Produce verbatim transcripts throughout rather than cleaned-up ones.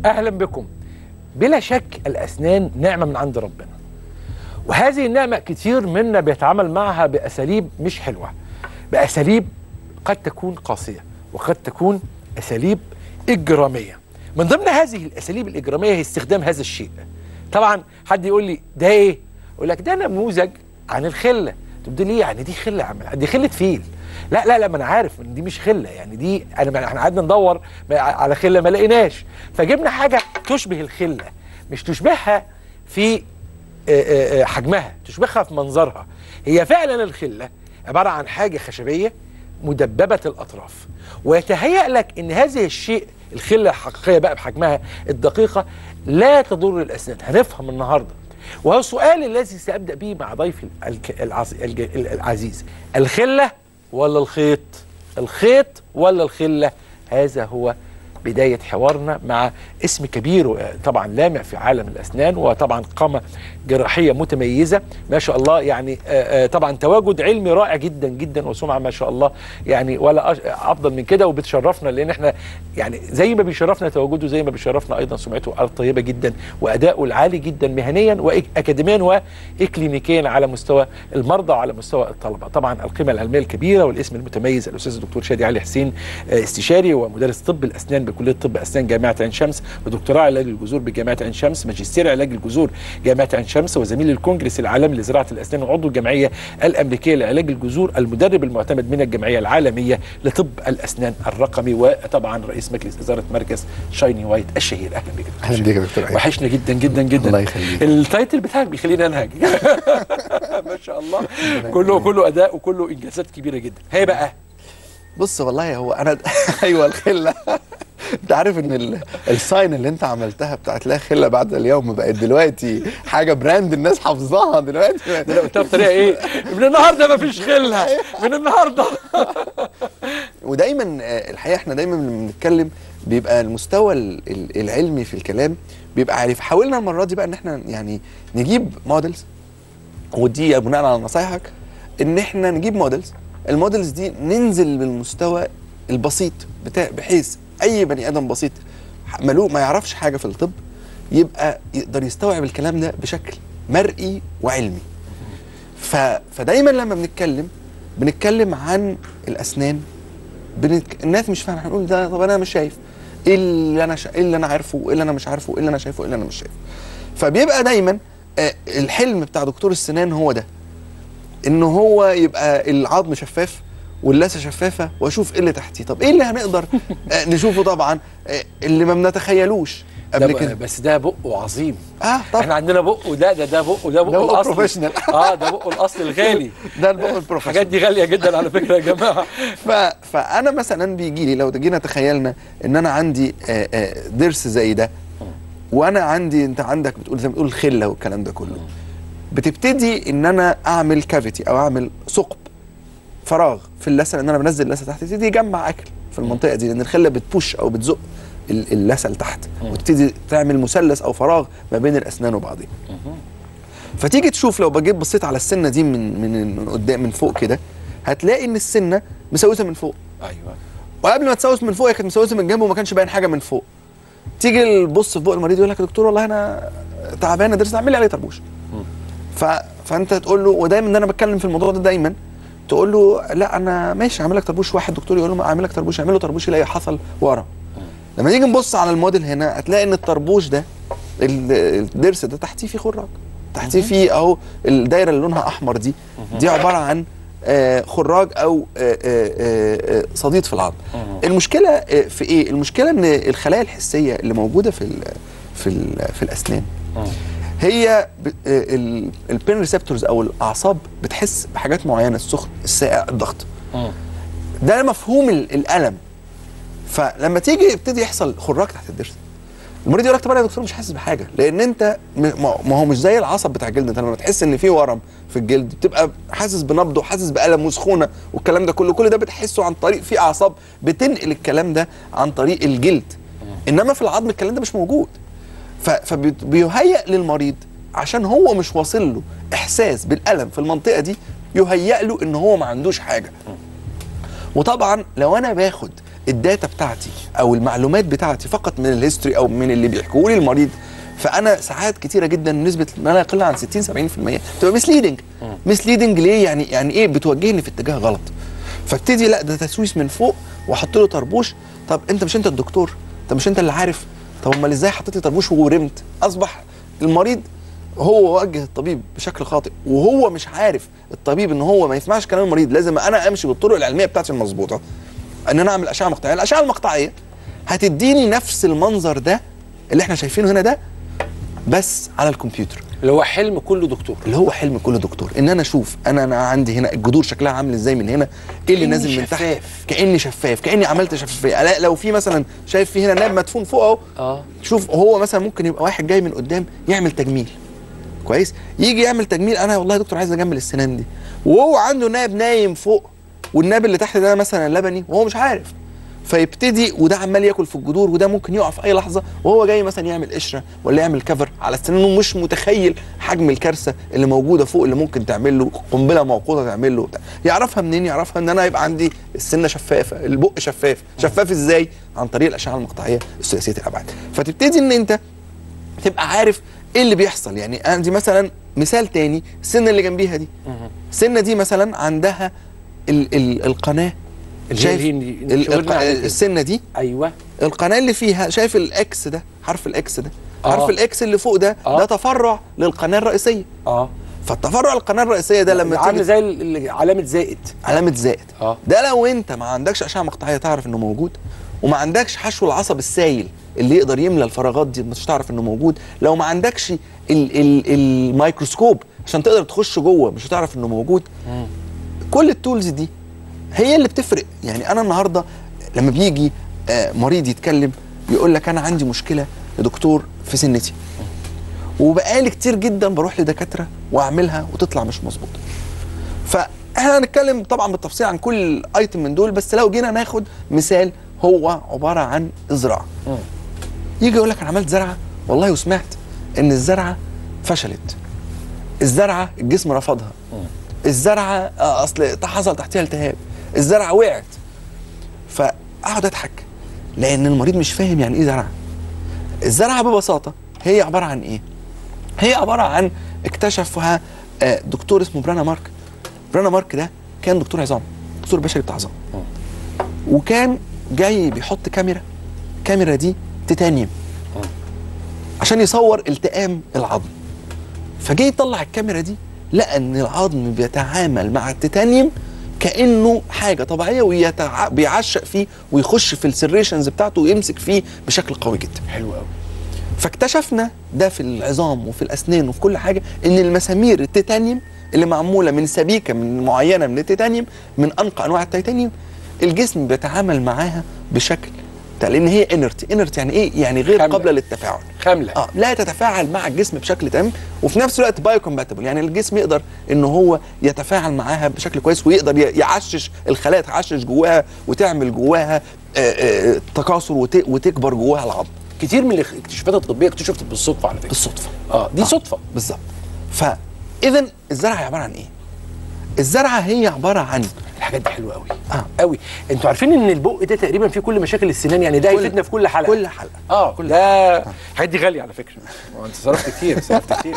أهلا بكم. بلا شك الأسنان نعمة من عند ربنا، وهذه النعمة كتير منا بيتعامل معها بأساليب مش حلوة، بأساليب قد تكون قاسية وقد تكون أساليب إجرامية. من ضمن هذه الأساليب الإجرامية هي استخدام هذا الشيء. طبعا حد يقول لي ده إيه؟ أقول لك ده نموذج عن الخلة. طب دي ليه يعني؟ دي خلة يا عم، دي خلة فيل. لا لا لا، ما انا عارف ان دي مش خله، يعني دي انا احنا قعدنا ندور على خله ما لقيناش، فجبنا حاجه تشبه الخله، مش تشبهها في حجمها، تشبهها في منظرها. هي فعلا الخله عباره عن حاجه خشبيه مدببه الاطراف، ويتهيأ لك ان هذه الشيء الخله الحقيقيه بقى بحجمها الدقيقه لا تضر الاسنان. هنفهم النهارده، وهو السؤال الذي سأبدأ به مع ضيفي العزيز: الخلة ولا الخيط؟ الخيط ولا الخلة؟ هذا هو بداية حوارنا مع اسم كبير طبعا لامع في عالم الأسنان، وطبعا قامة جراحية متميزة ما شاء الله، يعني طبعا تواجد علمي رائع جدا جدا، وسمعة ما شاء الله يعني ولا أفضل من كده، وبتشرفنا لأن احنا يعني زي ما بيشرفنا تواجده زي ما بيشرفنا أيضا سمعته الطيبة جدا وأداؤه العالي جدا مهنيا وأكاديميا وإكلينيكيا على مستوى المرضى وعلى مستوى الطلبة. طبعا القيمة العلمية الكبيرة والاسم المتميز الأستاذ الدكتور شادي علي حسين، استشاري ومدرس طب الأسنان بكلية طب أسنان جامعة عين شمس، ودكتوراه علاج الجذور بجامعة عين شمس، ماجستير علاج الجذور جامعة عين شمس، وزميل الكونجرس العالمي لزراعة الأسنان، وعضو الجمعية الأمريكية لعلاج الجذور، المدرب المعتمد من الجمعية العالمية لطب الأسنان الرقمي، وطبعا رئيس مجلس إدارة مركز شايني وايت الشهير. أهلا بك. أهلا بك يا دكتور. وحشنا جدا جدا جدا. الله يخليك. التايتل بتاعك بيخليني أنهج. ما شاء الله، كله كله أداء وكله إنجازات كبيرة جدا. هي بقى بص والله هو أنا أيوه الخلة. انت عارف ان الساين اللي انت عملتها بتاعت لا خله بعد اليوم بقت دلوقتي حاجه براند الناس حافظاها دلوقتي. ده قلتها بطريقه ايه؟ من النهارده ما فيش خله، من النهارده. ودايما الحقيقه احنا دايما لما بنتكلم بيبقى المستوى العلمي في الكلام بيبقى عالي، فحاولنا المره دي بقى ان احنا يعني نجيب موديلز، ودي بناء على نصايحك ان احنا نجيب موديلز، الموديلز دي ننزل بالمستوى البسيط بتاع بحيث اي بني ادم بسيط ملوء ما يعرفش حاجه في الطب يبقى يقدر يستوعب الكلام ده بشكل مرئي وعلمي. ف... فدايما لما بنتكلم بنتكلم عن الاسنان بنتك... الناس مش فاهمه، هنقول ده طب انا مش شايف ايه اللي انا ش... ايه اللي انا عارفه وايه اللي انا مش عارفه وايه اللي انا شايفه وايه اللي انا مش شايفه. فبيبقى دايما آه الحلم بتاع دكتور السنان هو ده، ان هو يبقى العظم شفاف واللثه شفافه واشوف ايه اللي تحتيه. طب ايه اللي هنقدر نشوفه؟ طبعا اللي ما بنتخيلوش قبل كده. بس ده بقه عظيم. اه طبعا احنا عندنا بقه ده ده ده بقه ده بقه الاصلي بروفيشنال. اه ده بقه الاصلي الغالي. ده البقه البروفيشنال. الحاجات دي غاليه جدا على فكره يا جماعه. ف... فانا مثلا بيجي لي لو جينا تخيلنا ان انا عندي آآ آآ ضرس زي ده، وانا عندي انت عندك بتقول زي ما بتقول خله والكلام ده كله، بتبتدي ان انا اعمل كافيتي او اعمل ثقب فراغ في اللثه، لان انا بنزل اللثه تحت تبتدي يجمع اكل في المنطقه دي، لان الخله بتبوش او بتزق اللثه لتحت وتبتدي تعمل مثلث او فراغ ما بين الاسنان وبعضها. فتيجي تشوف لو بجيب بصيت على السنه دي من من من قدام من فوق كده، هتلاقي ان السنه مسوسه من فوق. ايوه. وقبل ما تسوس من فوق هي كانت مسوسه من جنب وما كانش باين حاجه من فوق. تيجي تبص في بق المريض يقول لك يا دكتور والله انا تعبان ضرس، اعمل لي عليه طربوش. ف... فانت تقول له، ودايما ان انا بتكلم في الموضوع ده دايما، تقول له لا انا ماشي اعمل لك طربوش واحد، دكتور يقول له اعمل لك طربوش، يعمل له طربوش يلاقي حصل ورم. لما نيجي نبص على الموديل هنا هتلاقي ان الطربوش ده الضرس ده تحتيه فيه خراج، تحتيه فيه اهو الدايره اللي لونها احمر دي دي عباره عن آه خراج او آه آه صديد في العظم. المشكله في ايه؟ المشكله ان الخلايا الحسيه اللي موجوده في ال في ال في الاسنان هي البين ريسبتورز او الاعصاب بتحس بحاجات معينه، السخن الساقع الضغط. ده مفهوم الالم. فلما تيجي يبتدي يحصل خراج تحت الضرس، المريض يقول لك طب انا يا دكتور مش حاسس بحاجه، لان انت ما هو مش زي العصب بتاع الجلد. انت لما تحس ان في ورم في الجلد بتبقى حاسس بنبض وحاسس بالم وسخونه والكلام ده كله، كل ده بتحسه عن طريق في اعصاب بتنقل الكلام ده عن طريق الجلد. انما في العظم الكلام ده مش موجود. فبيهيأ للمريض عشان هو مش واصل له احساس بالالم في المنطقه دي، يهيأ له ان هو ما عندوش حاجه. وطبعا لو انا باخد الداتا بتاعتي او المعلومات بتاعتي فقط من الهيستوري او من اللي بيحكوا لي المريض، فانا ساعات كتيره جدا نسبه ما لا يقل عن ستين سبعين في المية بتبقى مسليدنج. مسليدنج ليه؟ يعني يعني ايه؟ بتوجهني في اتجاه غلط. فابتدي لا ده تسويس من فوق واحط له طربوش. طب انت مش انت الدكتور؟ طب مش انت اللي عارف؟ طب امال ازاي حطيت لي طربوش ورمت؟ اصبح المريض هو وجه الطبيب بشكل خاطئ، وهو مش عارف الطبيب ان هو ما يسمعش كلام المريض، لازم انا امشي بالطرق العلميه بتاعتي المظبوطه، ان انا اعمل اشعه مقطعيه. الاشعه المقطعيه هتديني نفس المنظر ده اللي احنا شايفينه هنا ده بس على الكمبيوتر، اللي هو حلم كل دكتور. اللي هو حلم كل دكتور، ان انا اشوف انا انا عندي هنا الجذور شكلها عامل ازاي من هنا، ايه اللي نازل من تحت، كاني شفاف، كاني عملت شفافيه. لو في مثلا شايف في هنا ناب مدفون فوق اهو، اه شوف هو مثلا ممكن يبقى واحد جاي من قدام يعمل تجميل كويس، يجي يعمل تجميل، انا والله يا دكتور عايز اجمل السنان دي، وهو عنده ناب نايم فوق والناب اللي تحت ده مثلا لبني وهو مش عارف، فيبتدي وده عمال ياكل في الجذور وده ممكن يقع في اي لحظه، وهو جاي مثلا يعمل قشره ولا يعمل كفر على السنان ومش متخيل حجم الكارثه اللي موجوده فوق اللي ممكن تعمل له قنبله موقوته تعمل له. يعرفها منين؟ يعرفها ان انا يبقى عندي السنه شفافه، البق شفاف. شفاف ازاي؟ عن طريق الاشعه المقطعيه الثلاثيه الابعاد. فتبتدي ان انت تبقى عارف ايه اللي بيحصل. يعني عندي مثلا مثال تاني، السنه اللي جنبيها دي، السنه دي مثلا عندها ال ال القناه، شايف السنه دي؟ ايوه القناه اللي فيها، شايف الاكس ده، حرف الاكس ده، آه. حرف الاكس اللي فوق ده، آه. ده تفرع للقناه الرئيسيه. اه فالتفرع القناه الرئيسيه ده لما عامل زي علامه زائد، علامه زائد. اه ده لو انت ما عندكش اشعه مقطعيه تعرف انه موجود، وما عندكش حشو العصب السائل اللي يقدر يملى الفراغات دي مش هتعرف انه موجود، لو ما عندكش ال ال الميكروسكوب عشان تقدر تخش جوه مش هتعرف انه موجود. مم. كل التولز دي هي اللي بتفرق. يعني انا النهارده لما بيجي آه مريض يتكلم يقول لك انا عندي مشكله يا دكتور في سنتي، وبقالي كتير جدا بروح لدكاتره واعملها وتطلع مش مظبوطه. فاحنا هنتكلم طبعا بالتفصيل عن كل ايتم من دول، بس لو جينا ناخد مثال هو عباره عن الزراعه. يجي يقول لك انا عملت زرعه والله وسمعت ان الزرعه فشلت، الزرعه الجسم رفضها، الزرعه اصل حصل تحتها التهاب، الزرعه وقعت. فاقعد اضحك لان المريض مش فاهم يعني ايه زرعه. الزرعه ببساطه هي عباره عن ايه؟ هي عباره عن اكتشفها دكتور اسمه برانا مارك. برانا مارك ده كان دكتور عظام، دكتور بشري بتاع عظام، وكان جاي بيحط كاميرا، الكاميرا دي تيتانيوم عشان يصور التئام العظم. فجاي يطلع الكاميرا دي لقى ان العظم بيتعامل مع التيتانيوم كانه حاجه طبيعيه وبيعشق فيه ويخش في السيريشنز بتاعته ويمسك فيه بشكل قوي جدا. حلو قوي. فاكتشفنا ده في العظام وفي الاسنان وفي كل حاجه ان المسامير التيتانيوم اللي معموله من سبيكه من معينه من التيتانيوم، من انقى انواع التيتانيوم، الجسم بيتعامل معاها بشكل لان هي انرت. انرت يعني ايه؟ يعني غير خاملة. قابله للتفاعل، خامله، اه لا تتفاعل مع الجسم بشكل تام، وفي نفس الوقت بايو كومباتبل، يعني الجسم يقدر ان هو يتفاعل معاها بشكل كويس ويقدر يعشش الخلايا، تعشش جواها وتعمل جواها آآ آآ تكاثر وتكبر جواها العظم. كتير من الاكتشافات الطبيه اكتشفت بالصدفه على فكره. بالصدفه اه دي آه. صدفه بالظبط. فاذا الزرعه عباره عن ايه؟ الزرعه هي عباره عن الحاجات دي حلوه قوي اه قوي. انتوا عارفين ان البق ده تقريبا فيه كل مشاكل السنان، يعني ده هيفيدنا في كل حلقه. كل حلقه اه كل ده الحاجات دي غاليه على فكره، انت صرفت كتير صرفت كتير.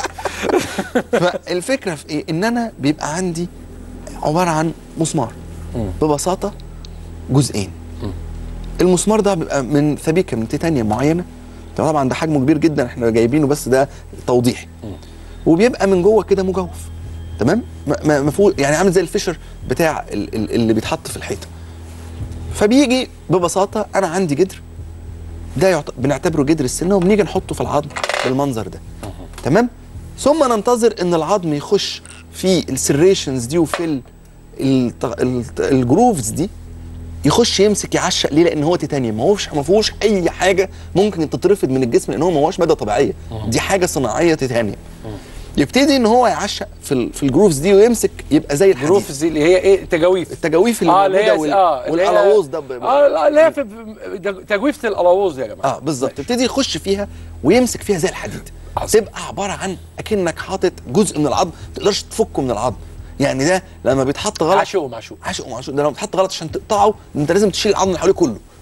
فالفكره في ايه؟ ان انا بيبقى عندي عباره عن مسمار م. ببساطه جزئين. م. المسمار ده بيبقى من سبيكه من تيتانيوم معينه، طبعا ده حجمه كبير جدا احنا جايبينه بس ده توضيح، وبيبقى من جوه كده مجوف، تمام؟ مفهوم؟ يعني عامل زي الفشر بتاع اللي بيتحط في الحيطه. فبيجي ببساطه انا عندي جدر ده يعت... بنعتبره جدر السنه، وبنيجي نحطه في العظم بالمنظر ده، تمام؟ ثم ننتظر ان العظم يخش في السيريشنز دي وفي ال... ال... الجروفز دي، يخش يمسك يعشق. ليه؟ لان هو تيتانيوم، ما هوش ما فيهوش اي حاجه ممكن تترفض من الجسم، لان هو ما هوش ماده طبيعيه، دي حاجه صناعيه تيتانيوم. يبتدي ان هو يعشق في ال في الجروفز دي ويمسك يبقى زي الحديد. الجروفز دي اللي هي ايه؟ التجاويف، التجاويف اللي آه موجوده وال... آه والقلاووز ده اه اللي هي في تجويفه القلاووز يا جماعه. اه بالظبط. يبتدي يخش فيها ويمسك فيها زي الحديد، تبقى عباره عن اكنك حاطط جزء من العظم ما تقدرش تفكه من العظم. يعني ده لما بيتحط غلط عشقه معشوق عشقه معشوق ده لما بيتحط غلط عشان تقطعه انت لازم تشيل العظم اللي حواليه كله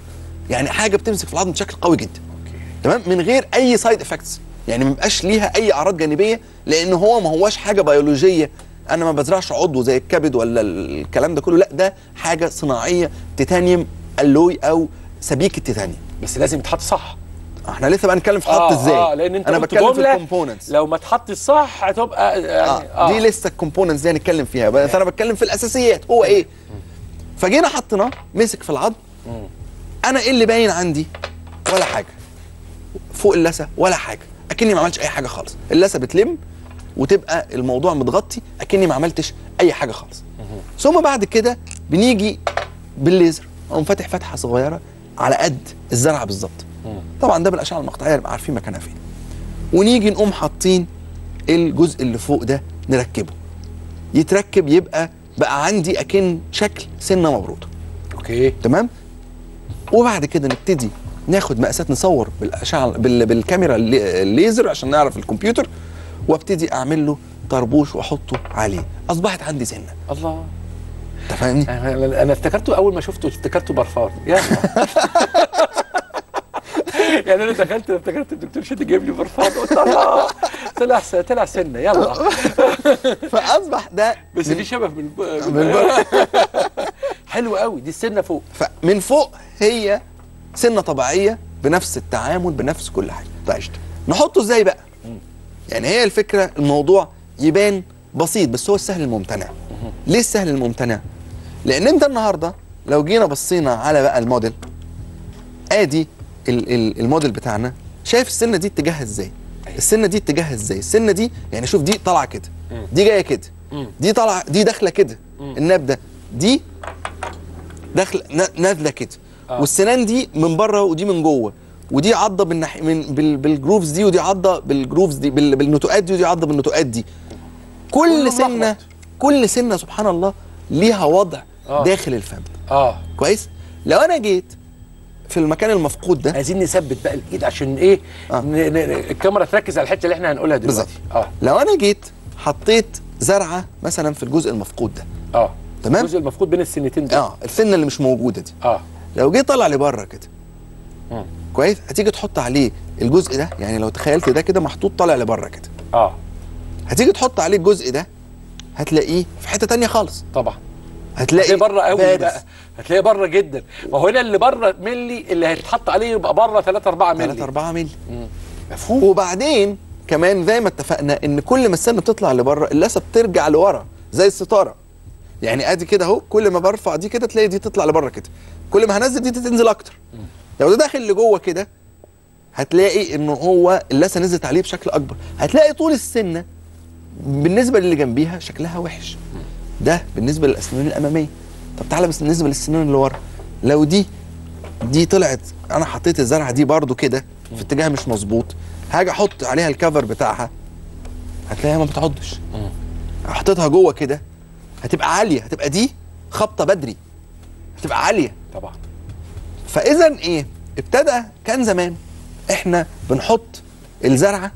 يعني حاجه بتمسك في العظم بشكل قوي جدا. اوكي. تمام، من غير اي سايد افكتس، يعني ما بيبقاش ليها اي اعراض جانبيه، لان هو ما هواش حاجه بيولوجيه، انا ما بزرعش عضو زي الكبد ولا الكلام ده كله، لا ده حاجه صناعيه، تيتانيوم الوي او سبيك التيتانيوم. بس لازم يتحط صح. احنا لسه بقى نتكلم في حط آه ازاي. اه لان انت انا قلت بتكلم في جملة الكومبوننتس، لو ما اتحط صح هتبقى يعني آه. آه. دي لسه الكومبوننتس دي هنتكلم فيها، بس انا بتكلم في الاساسيات هو ايه. فجينا حطيناه مسك في العظم، انا ايه اللي باين عندي؟ ولا حاجه. فوق اللثه ولا حاجه، اكني ما عملتش اي حاجه خالص. اللثه بتلم وتبقى الموضوع متغطي اكني ما عملتش اي حاجه خالص. ثم بعد كده بنيجي بالليزر اقوم فاتح فتحه صغيره على قد الزرعه بالظبط. طبعا ده بالاشعه المقطعيه نبقى عارفين مكانها فين. ونيجي نقوم حاطين الجزء اللي فوق ده نركبه، يتركب يبقى بقى عندي اكن شكل سنه مبروطه. اوكي تمام. وبعد كده نبتدي ناخد مقاسات، نصور بالاشعه بال... بالكاميرا الليزر عشان نعرف الكمبيوتر، وابتدي اعمل له طربوش واحطه عليه، اصبحت عندي سنه. الله، انت فاهمني؟ انا انا افتكرته اول ما شفته افتكرته برفان يا يعني انا دخلت افتكرت الدكتور شادي جايب لي برفان، قلت الله طلع طلع سنه يلا. فاصبح ده بس في شبه من من حلو قوي، دي السنه فوق. فمن فوق هي سنه طبيعيه بنفس التعامل بنفس كل حاجه. طيب نحطه ازاي بقى؟ يعني هي الفكره، الموضوع يبان بسيط بس هو السهل الممتنع. ليه السهل الممتنع؟ لان انت النهارده لو جينا بصينا على بقى الموديل، ادي الموديل بتاعنا، شايف السنه دي اتجاهها ازاي؟ السنه دي اتجاهها ازاي؟ السنه دي يعني شوف، دي طالعه كده، دي جايه كده، دي طالعه، دي داخله كده، الناب ده دي داخله نازله كده، آه. والسنان دي من بره ودي من جوه، ودي عضه بالنح... من بال... بالجروفز دي، ودي عضه بالجروفز دي، بال... بالنتوءات دي، ودي عضه بالنتوءات دي. كل سنه كل سنه سبحان الله ليها وضع آه. داخل الفم. اه كويس. لو انا جيت في المكان المفقود ده، عايزين نثبت بقى الايد عشان ايه؟ آه. ن... ن... الكاميرا تركز على الحته اللي احنا هنقولها دلوقتي. اه لو انا جيت حطيت زرعه مثلا في الجزء المفقود ده، اه تمام، الجزء المفقود بين السنتين دول، اه السنه اللي مش موجوده دي، اه لو جيت طلع لبره كده، امم كويس، هتيجي تحط عليه الجزء ده، يعني لو تخيلت ده كده محطوط طالع لبره كده، اه هتيجي تحط عليه الجزء ده، هتلاقيه في حته ثانيه خالص. طبعا هتلاقي بره قوي بقى، هتلاقيه بره جدا. ما هو هنا اللي بره ملي اللي هيتحط عليه يبقى بره ثلاثة أربعة ملي، ثلاثة أربعة ملي. مفهوم. وبعدين كمان زي ما اتفقنا ان كل ما السنه بتطلع لبره اللثه بترجع لورا زي الستاره. يعني ادي كده اهو، كل ما برفع دي كده تلاقي دي تطلع لبره كده، كل ما هنزل دي تنزل اكتر. لو ده داخل لجوه كده هتلاقي ان هو اللثه نزلت عليه بشكل اكبر، هتلاقي طول السنه بالنسبه للي جنبيها شكلها وحش. ده بالنسبه للاسنان الاماميه. طب تعالى بس بالنسبه للسنان اللي ورا، لو دي دي طلعت، انا حطيت الزرعه دي برده كده في اتجاه مش مظبوط، هاجي احط عليها الكفر بتاعها هتلاقيها ما بتعضش. حطيتها جوه كده هتبقى عاليه، هتبقى دي خبطه بدري، هتبقى عاليه طبعا. فاذا ايه؟ ابتدى كان زمان احنا بنحط الزرعه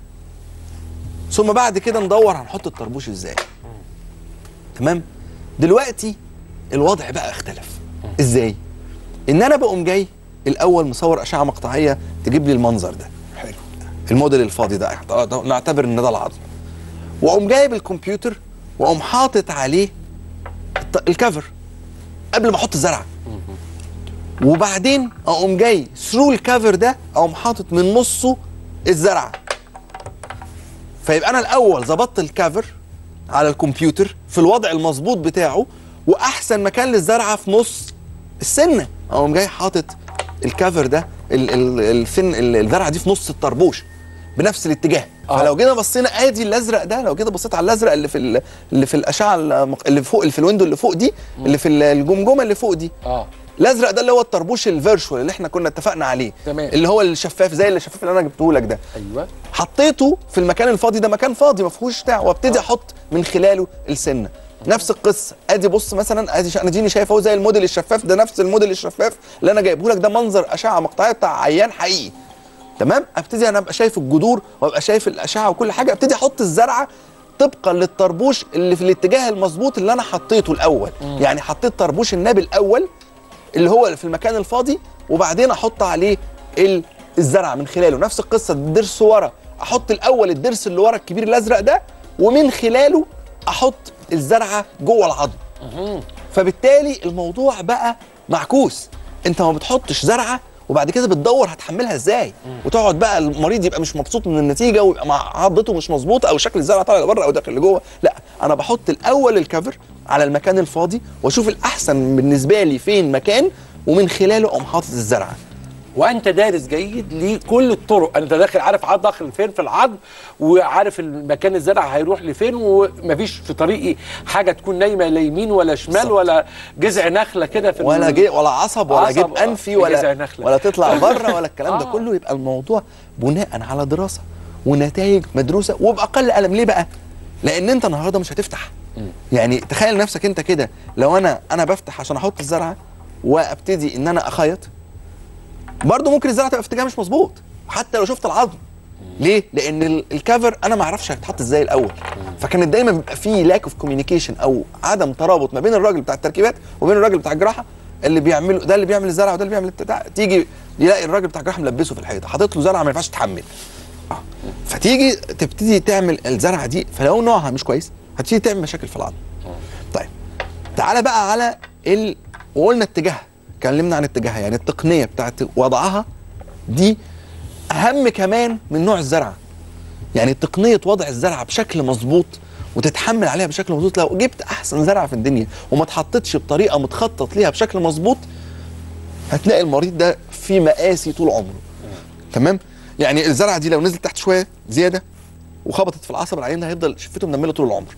ثم بعد كده ندور هنحط الطربوش ازاي. تمام؟ دلوقتي الوضع بقى اختلف. ازاي؟ ان انا بقوم جاي الاول مصور اشعه مقطعيه تجيب لي المنظر ده. حلو. الموديل الفاضي ده نعتبر ان ده العظم. واقوم جايب الكمبيوتر واقوم حاطط عليه الكفر قبل ما احط الزرعه. وبعدين اقوم جاي ثرو الكفر ده اقوم حاطط من نصه الزرعه. فيبقى انا الاول ظبطت الكفر على الكمبيوتر في الوضع المظبوط بتاعه، واحسن مكان للزرعه في نص السنه اقوم جاي حاطط الكفر ده السن الزرعه دي في نص الطربوش بنفس الاتجاه. آه. فلو جينا بصينا ادي الازرق ده، لو جيت بصيت على الازرق اللي في اللي في الاشعه اللي فوق اللي في الويندو اللي فوق دي، م. اللي في الجمجمه اللي فوق دي، اه الازرق ده اللي هو الطربوش الفيرشوال اللي احنا كنا اتفقنا عليه. تمام. اللي هو الشفاف زي الشفاف اللي انا جبته لك ده. ايوه. حطيته في المكان الفاضي ده، مكان فاضي ما فيهوش بتاع، وابتدي آه. احط من خلاله السنه. نفس القصه، ادي بص مثلا، ادي انا ديني شايف اهو زي الموديل الشفاف ده، نفس الموديل الشفاف اللي انا جايبه لك ده، منظر اشعه مقطعيه بتاع عيان حقيقي. تمام؟ ابتدي انا ابقى شايف الجذور وابقى شايف الاشعه وكل حاجه، ابتدي احط الزرعه طبقا للطربوش اللي في الاتجاه المظبوط اللي انا حطيته الاول. م. يعني حطيت طربوش الناب الاول اللي هو في المكان الفاضي وبعدين احط عليه الزرع من خلاله. نفس القصه الضرس ورا، احط الاول الضرس اللي ورا الكبير الازرق ده، ومن خلاله احط الزرعه جوه العظم. فبالتالي الموضوع بقى معكوس، انت ما بتحطش زرعه وبعد كده بتدور هتحملها ازاي، وتقعد بقى المريض يبقى مش مبسوط من النتيجه ويبقى مع عضته مش مظبوطه او شكل الزرعه طالع لبره او داخل لجوه. لا، انا بحط الاول الكفر على المكان الفاضي واشوف الاحسن بالنسبه لي فين مكان، ومن خلاله اقوم حاطط الزرعه. وانت دارس جيد لكل الطرق، انت داخل عارف عض داخل فين في العظم، وعارف المكان الزرع هيروح لفين، ومفيش في طريقي حاجه تكون نايمه لا يمين ولا شمال بالزبط. ولا جذع نخله كده في ولا جي ولا عصب ولا جيب انفي ولا ولا تطلع بره ولا الكلام ده كله. يبقى الموضوع بناء على دراسه ونتائج مدروسه وباقل الم. ليه بقى؟ لان انت النهارده مش هتفتح. يعني تخيل نفسك انت كده، لو انا انا بفتح عشان احط الزرعه وابتدي ان انا اخيط، برضه ممكن الزرعه تبقى في اتجاه مش مظبوط حتى لو شفت العظم. ليه؟ لان الكفر انا ما اعرفش هيتحط ازاي الاول، فكانت دايما بيبقى في لاك اوف كوميونيكيشن او عدم ترابط ما بين الراجل بتاع التركيبات وبين الراجل بتاع الجراحه اللي بيعمله، ده اللي بيعمل الزرعه وده اللي بيعمل البتاع. تيجي يلاقي الراجل بتاع الجراحه ملبسه في الحيطه، حاطط له زرعه ما ينفعش تتحمل. اه فتيجي تبتدي تعمل الزرعه دي، فلو نوعها مش كويس هتبتدي تعمل مشاكل في العظم. طيب تعالى بقى على ال وقلنا اتجاهها، اتكلمنا عن اتجاهها، يعني التقنيه بتاعت وضعها دي اهم كمان من نوع الزرعه. يعني تقنيه وضع الزرعه بشكل مظبوط وتتحمل عليها بشكل مظبوط. لو جبت احسن زرعه في الدنيا وما اتحطتش بطريقه متخطط ليها بشكل مظبوط، هتلاقي المريض ده في مقاسي طول عمره. تمام؟ يعني الزرعه دي لو نزلت تحت شويه زياده وخبطت في العصب، العيان ده هيفضل شفته منمله طول العمر.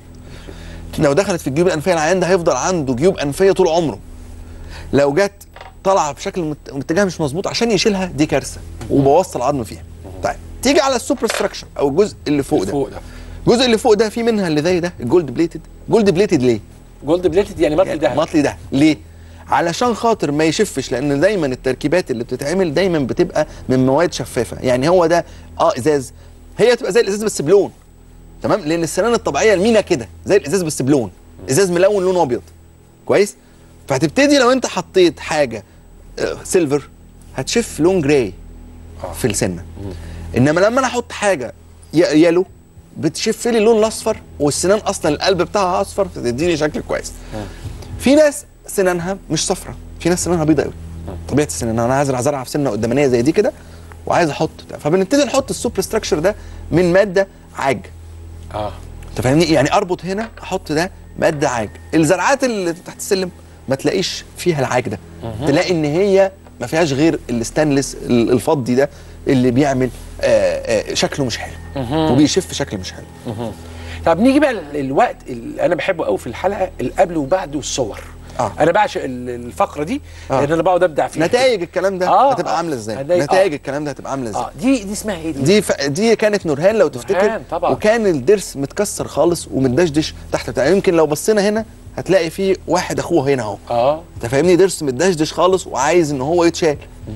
لو دخلت في الجيوب الانفيه، العيان ده هيفضل عنده جيوب انفيه طول عمره. لو جت طالعه بشكل اتجاه مش مظبوط عشان يشيلها، دي كارثه وبوظت العظم فيها. طيب تيجي على السوبر ستراكشر او الجزء اللي فوق ده. الجزء اللي فوق ده في منها اللي زي ده الجولد بليتد. جولد بليتد ليه؟ جولد بليتد يعني مطلي ده. مطلي ده ليه؟ علشان خاطر ما يشفش، لان دايما التركيبات اللي بتتعمل دايما بتبقى من مواد شفافه. يعني هو ده اه ازاز، هي تبقى زي الازاز بس بلون. تمام؟ لان السنان الطبيعيه المينا كده زي الازاز بس بلون، ازاز ملون لونه ابيض. كويس؟ فهتبتدي لو انت حطيت حاجه آه سيلفر هتشف لون جراي في السنه. انما لما انا احط حاجه يالو بتشف لي اللون الاصفر، والسنان اصلا القلب بتاعها اصفر، فتديني شكل كويس. في ناس سنانها مش صفرة، في ناس سنانها بيضاء قوي. طبيعه السنان انا عايز ازرع في سنه قدامانيه زي دي كده وعايز احط، فبنبتدي نحط السوبر ستراكشر ده من ماده عاج. اه انت فاهمني؟ يعني اربط هنا احط ده ماده عاج. الزرعات اللي تحت السلم ما تلاقيش فيها العاج ده، تلاقي ان هي ما فيهاش غير الستانلس الفضي ده اللي بيعمل آآ آآ شكله مش حلو وبيشف شكل مش حلو. طب نيجي بقى للوقت اللي انا بحبه قوي في الحلقه، القبل وبعد والصور. آه. انا بعشق الفقره دي آه. لان انا بقعد ابدع فيها. نتائج الكلام ده آه. هتبقى عامله ازاي؟ نتائج آه. الكلام ده هتبقى عامله ازاي؟ اه دي دي اسمها ايه دي؟ دي ف... دي كانت نورهان لو تفتكر. نورهان طبعا. وكان الضرس متكسر خالص ومتدشدش تحت بتاع. يمكن لو بصينا هنا هتلاقي فيه واحد اخوه هنا اهو. اه انت فاهمني؟ ضرس متدشدش خالص وعايز ان هو يتشال.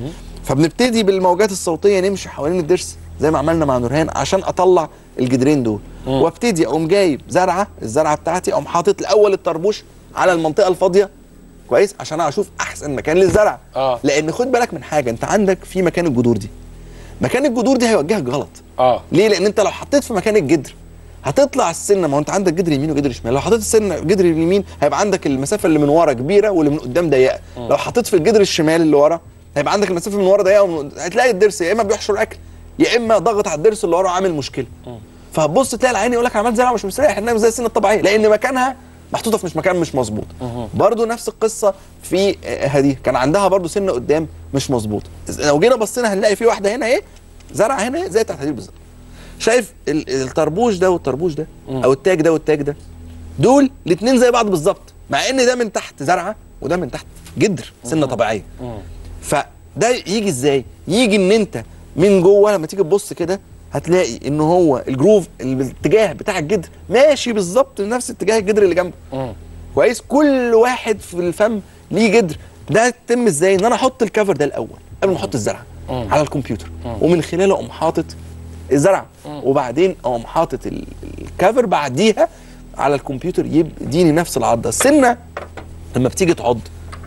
فبنبتدي بالموجات الصوتيه نمشي حوالين الضرس زي ما عملنا مع نورهان عشان اطلع الجدرين دول. مم. وابتدي اقوم جايب زرعه، الزرعه بتاعتي اقوم حاطط الاول الطربوش على المنطقه الفاضيه. كويس؟ عشان اشوف احسن مكان للزرع. اه لان خد بالك من حاجه، انت عندك في مكان الجذور دي، مكان الجذور دي هيوجهك غلط. اه ليه؟ لان انت لو حطيت في مكان الجدر هتطلع السنه، ما هو انت عندك جدر يمين وجدر شمال. لو حطيت السنه جدر اليمين هيبقى عندك المسافه اللي من ورا كبيره واللي من قدام ضيقه. لو حطيت في الجدر الشمال اللي ورا هيبقى عندك المسافه من ورا ضيقه ومن... هتلاقي الضرس يا اما بيحشر اكل يا اما ضغط على الضرس اللي ورا عامل مشكله. فهتبص تلاقي العين يقول لك انا عملت زرعه مش مستريح، انها زي السنه الطبيعيه لان مكانها محطوطه في مش مكان مش مظبوط. برضو نفس القصه في هدي، كان عندها برضو سنه قدام مش مظبوط. لو جينا بصينا هنلاقي في واحده هنا ايه زرعه هنا زي بتاعت هدي بالظبط. شايف الطربوش ده والطربوش ده او التاج ده والتاج ده، دول الاثنين زي بعض بالظبط، مع ان ده من تحت زرعه وده من تحت جدر سنه طبيعيه. فده يجي ازاي؟ يجي ان انت من جوه لما تيجي تبص كده هتلاقي ان هو الجروف الاتجاه بتاع الجدر ماشي بالظبط نفس اتجاه الجدر اللي جنبه. كويس؟ كل واحد في الفم ليه جدر. ده يتم ازاي؟ ان انا احط الكفر ده الاول قبل ما احط الزرعه على الكمبيوتر، ومن خلاله اقوم حاطط الزرعه، وبعدين اقوم حاطط الكفر بعديها على الكمبيوتر يديني نفس العضه. السنه لما بتيجي تعض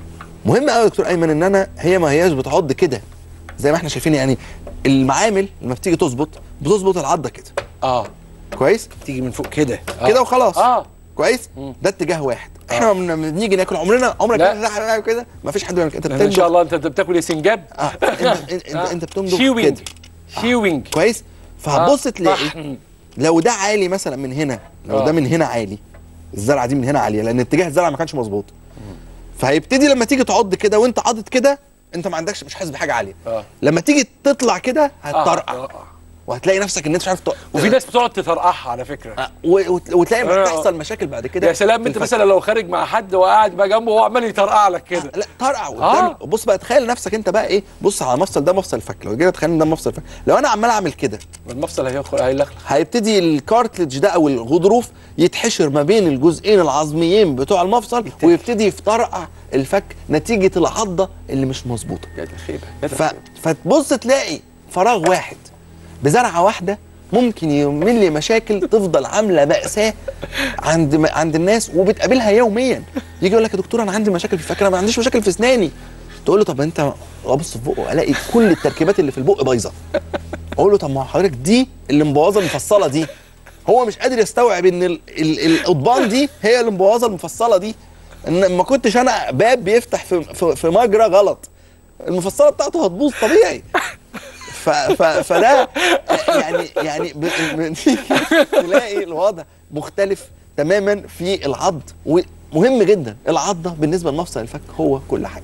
مهم قوي يا دكتور ايمن ان انا هي ما هياش بتعض كده زي ما احنا شايفين، يعني المعامل لما بتيجي تظبط بتظبط العضه كده. اه كويس، تيجي من فوق كده آه. كده وخلاص. اه كويس. مم. ده اتجاه واحد. آه. احنا لما بنيجي ناكل عمرنا عمرك كده كده ما فيش حد بيعمل كده. انت ان شاء الله انت بتاكل يا سنجاب. اه انت انت, آه. انت بتمضغ شيوينج. كده شيوينج. آه. كويس. فهتبص آه. تلاقي لو ده عالي مثلا من هنا، لو آه. ده من هنا عالي، الزرعه دي من هنا عاليه لان اتجاه الزرعه ما كانش مظبوط، فهيبتدي لما تيجي تعض كده وانت عضت كده انت ما عندكش، مش حاسس بحاجه عاليه. آه. لما تيجي تطلع كده هتطرقع. آه. آه. وهتلاقي نفسك ان انت مش عارف تق... وفي ناس بتقعد تطرقعها على فكره. آه. وتلاقي آه. بتحصل مشاكل بعد كده. يا سلام، انت مثلا لو خارج مع حد وقاعد بقى جنبه وهو عمال يطرقع لك كده. آه. لا طرقع وبتعمل. آه. بص بقى تخيل نفسك انت بقى ايه، بص على مفصل، ده مفصل الفك، لو جينا تخيل ده مفصل الفك، لو انا عمال اعمل كده المفصل هيلخلخ، هيبتدي الكارتلج ده او الغضروف يتحشر ما بين الجزئين العظميين بتوع المفصل يتحشر. ويبتدي يفترقع الفك نتيجه العضه اللي مش مظبوطه. يا دي الخيبه. ف... فتبص تلاقي فراغ واحد بزرعه واحده ممكن يعمل لي مشاكل تفضل عامله مأساة عند م... عند الناس وبتقابلها يوميا. يجي يقول لك يا دكتور انا عندي مشاكل في الفك، انا ما عنديش مشاكل في اسناني. تقول له طب انت ابص في بقه الاقي كل التركيبات اللي في البق بايظه. اقول له طب ما حضرتك دي اللي مبوظه المفصله دي. هو مش قادر يستوعب ان ال... ال... القضبان دي هي اللي مبوظه المفصله دي، ان ما كنتش انا باب بيفتح في في, في مجرى غلط المفصله بتاعته هتبوظ طبيعي. ف ف فده يعني يعني تلاقي الوضع مختلف تماما في العض. ومهم جدا العضه بالنسبه لمفصل الفك هو كل حاجه.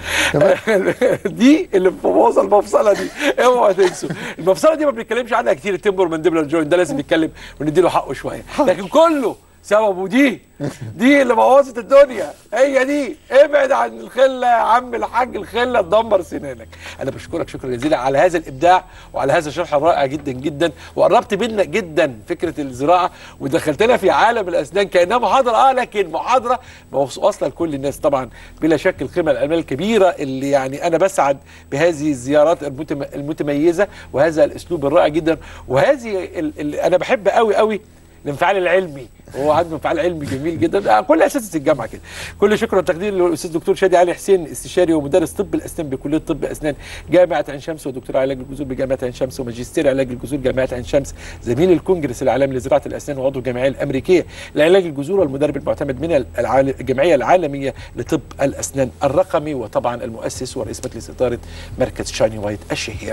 دي اللي مبوظه المفصله دي، اوعوا تنسوا المفصله دي ما بنتكلمش عنها كتير، التمبر مانديبولار جوينت ده لازم نتكلم ونديله حقه شويه، لكن كله سببه دي دي اللي بوظت الدنيا، هي دي. ابعد عن الخله يا عم الحاج، الخله تدمر سنانك. انا بشكرك شكرا جزيلا على هذا الابداع وعلى هذا الشرح الرائع جدا جدا، وقربت بينا جدا فكره الزراعه ودخلتنا في عالم الاسنان كانها محاضره، اه لكن محاضره واصله لكل الناس. طبعا بلا شك القيمه العلميه الكبيره اللي يعني انا بسعد بهذه الزيارات المتميزه وهذا الاسلوب الرائع جدا، وهذه انا بحب قوي قوي الانفعال العلمي، هو عنده انفعال علمي جميل جدا، كل اساتذه الجامعه كده. كل شكر والتقدير للاستاذ الدكتور شادي علي حسين، استشاري ومدرس طب الاسنان بكليه طب اسنان جامعه عين شمس، ودكتور علاج الجذور بجامعه عين شمس، وماجستير علاج الجذور جامعه عين شمس، زميل الكونجرس العالمي لزراعه الاسنان وعضو الجمعيه الامريكيه لعلاج الجذور، والمدرب المعتمد من الجمعيه العالميه لطب الاسنان الرقمي، وطبعا المؤسس ورئيس مجلس اداره مركز شايني وايت الشهير.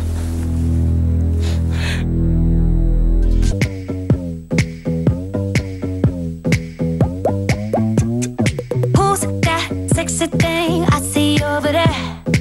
Thing I see over there,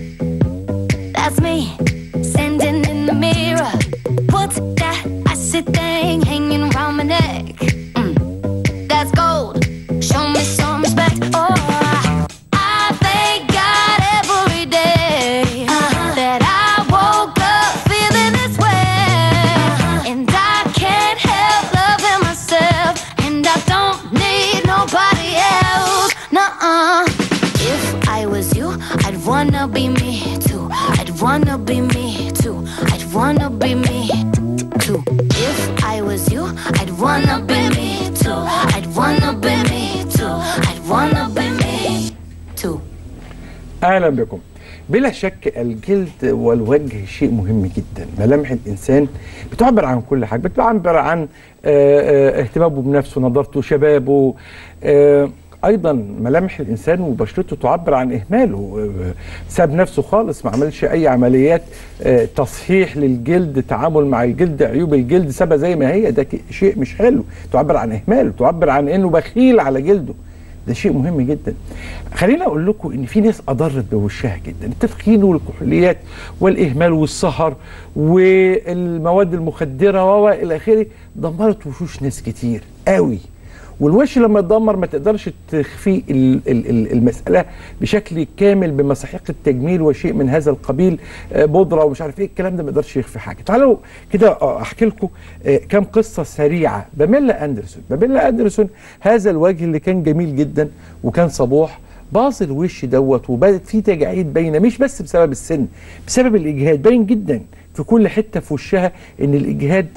that's me standing in the mirror. What's that icy thing hanging around my neck? Mm, that's gold. Show me some respect. Oh, I thank God every day uh-huh. that I woke up feeling this way, uh-huh. and I can't help loving myself, and I don't need nobody else. Nuh-uh. I was you, I'd wanna be me too. I'd wanna be me too. I'd wanna be me too. If I was you, I'd wanna be me too. I'd wanna be me too. I'd wanna be me too. أهلا بكم. بلا شك الجلد والوجه شيء مهم جدا. ملامح الإنسان بتعبر عن كل حاجة، بتعبر عن اهتمامه بنفسه، نظرته، شبابه. ايضا ملامح الانسان وبشرته تعبر عن اهماله، ساب نفسه خالص، ما عملش اي عمليات تصحيح للجلد، تعامل مع الجلد، عيوب الجلد سابها زي ما هي، ده شيء مش حلو، تعبر عن اهماله، تعبر عن انه بخيل على جلده، ده شيء مهم جدا. خليني اقول لكم ان في ناس اضرت بوشها جدا، التدخين والكحوليات والاهمال والسهر والمواد المخدره والى اخره دمرت وشوش ناس كتير قوي. والوش لما يتدمر ما تقدرش تخفي المسألة بشكل كامل بمساحيق التجميل وشيء من هذا القبيل، بودرة ومش عارف ايه الكلام ده، ما يقدرش يخفي حاجة. تعالوا كده احكي لكم كام قصة سريعة. باميلا اندرسون، باميلا اندرسون هذا الوجه اللي كان جميل جدا وكان صبوح، باظ الوش دوت وبدت فيه تجاعيد باينة، مش بس بسبب السن، بسبب الاجهاد، باين جدا في كل حتة في وشها ان الاجهاد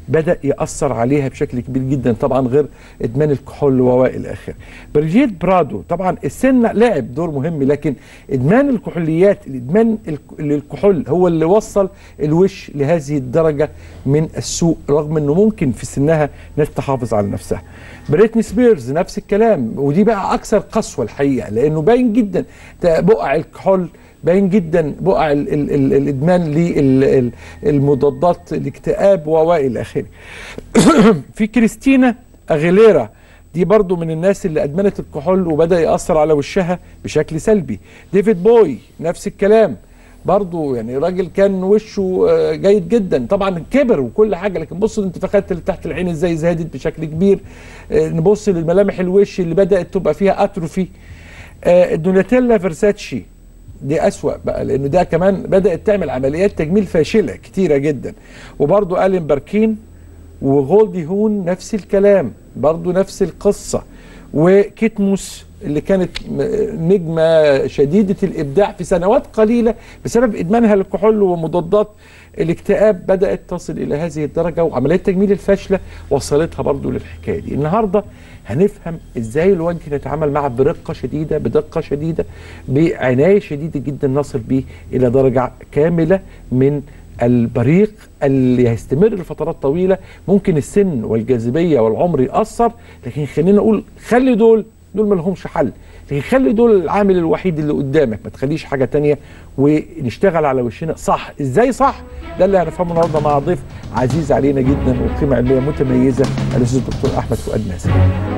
بدأ يأثر عليها بشكل كبير جدا، طبعا غير إدمان الكحول وإلى آخره. بريجيت برادو طبعا السن لعب دور مهم، لكن إدمان الكحوليات، الإدمان الكحول هو اللي وصل الوش لهذه الدرجة من السوء، رغم أنه ممكن في سنها ناس تحافظ على نفسها. بريتني سبيرز نفس الكلام، ودي بقى أكثر قسوة الحقيقة، لأنه باين جدا بقع الكحول، باين جدا بقع ال ال ال الادمان للمضادات الاكتئاب والى اخره. في كريستينا اغيليرا، دي برضو من الناس اللي ادمنت الكحول وبدا ياثر على وشها بشكل سلبي. ديفيد بوي نفس الكلام برضو، يعني راجل كان وشه جيد جدا، طبعا كبر وكل حاجه، لكن بص الانتفاخات اللي تحت العين ازاي زادت بشكل كبير. نبص للملامح الوش اللي بدات تبقى فيها اتروفي. دوناتيلا فيرساتشي دي أسوأ بقى، لأنه ده كمان بدأت تعمل عمليات تجميل فاشلة كتيرة جدا. وبرضو ألين باركين وغولدي هون نفس الكلام، برضو نفس القصة. وكيت موس اللي كانت نجمة شديدة الإبداع في سنوات قليلة بسبب إدمانها للكحول ومضادات الاكتئاب بدأت تصل إلى هذه الدرجة، وعمليات التجميل الفاشلة وصلتها برضو للحكاية دي. النهاردة هنفهم ازاي الوجه نتعامل معه برقة شديدة، بدقة شديدة، بعناية شديدة جدا، نصل به إلى درجة كاملة من البريق اللي هيستمر لفترات طويلة. ممكن السن والجاذبية والعمر يأثر، لكن خلينا نقول خلي دول دول ما لهمش حل، لكن خلي دول العامل الوحيد اللي قدامك، ما تخليش حاجة تانية، ونشتغل على وشنا صح. ازاي صح؟ ده اللي هنفهمه النهارده مع ضيف عزيز علينا جدا وقيمة علمية متميزة، الاستاذ الدكتور احمد فؤاد مازن.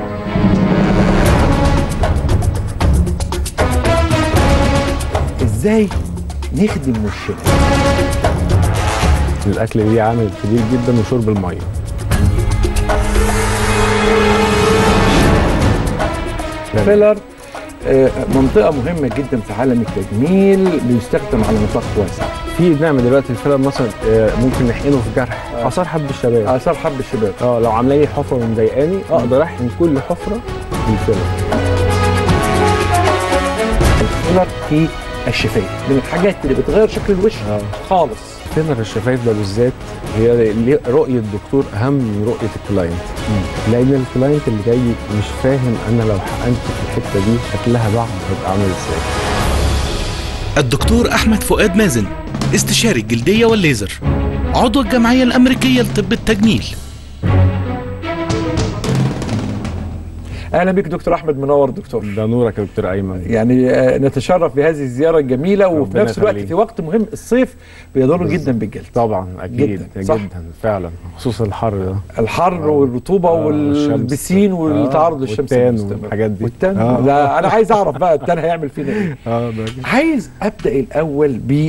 ازاي نخدم وشنا؟ الاكل ليه عامل كبير جدا، وشرب الميه. الفيلر منطقة مهمة جدا في عالم التجميل، بيستخدم على نطاق واسع. في نعمة دلوقتي الفيلر مثلا ممكن نحقنه في جرح، آه. اثار حب الشباب. اثار حب الشباب اه لو عامله لي حفره ومضايقاني اقدر احقن كل حفره بالفيلر. الفيلر في الشفايف من الحاجات اللي بتغير شكل الوش آه. خالص. فيلر الشفايف ده بالذات هي رؤيه الدكتور اهم من رؤيه الكلاينت، لان الكلاينت اللي جاي مش فاهم انا لو حقنت في الحته دي شكلها بعد هيبقى عامل ازاي. الدكتور احمد فؤاد مازن، استشاري الجلديه والليزر، عضو الجمعيه الامريكيه لطب التجميل. اهلا بك دكتور احمد، منور دكتور. ده نورك يا دكتور ايمن. يعني نتشرف بهذه الزياره الجميله، وفي نفس الوقت في وقت مهم، الصيف بيضر جدا بالجلد. طبعا اكيد جدا, جداً, جداً فعلا، خصوصا الحر ده، الحر والرطوبه آه والبسين آه والتعرض للشمس والتان والحاجات دي. والتان آه. ده انا عايز اعرف بقى التان هيعمل فينا ايه. اه ده عايز ابدا الاول ب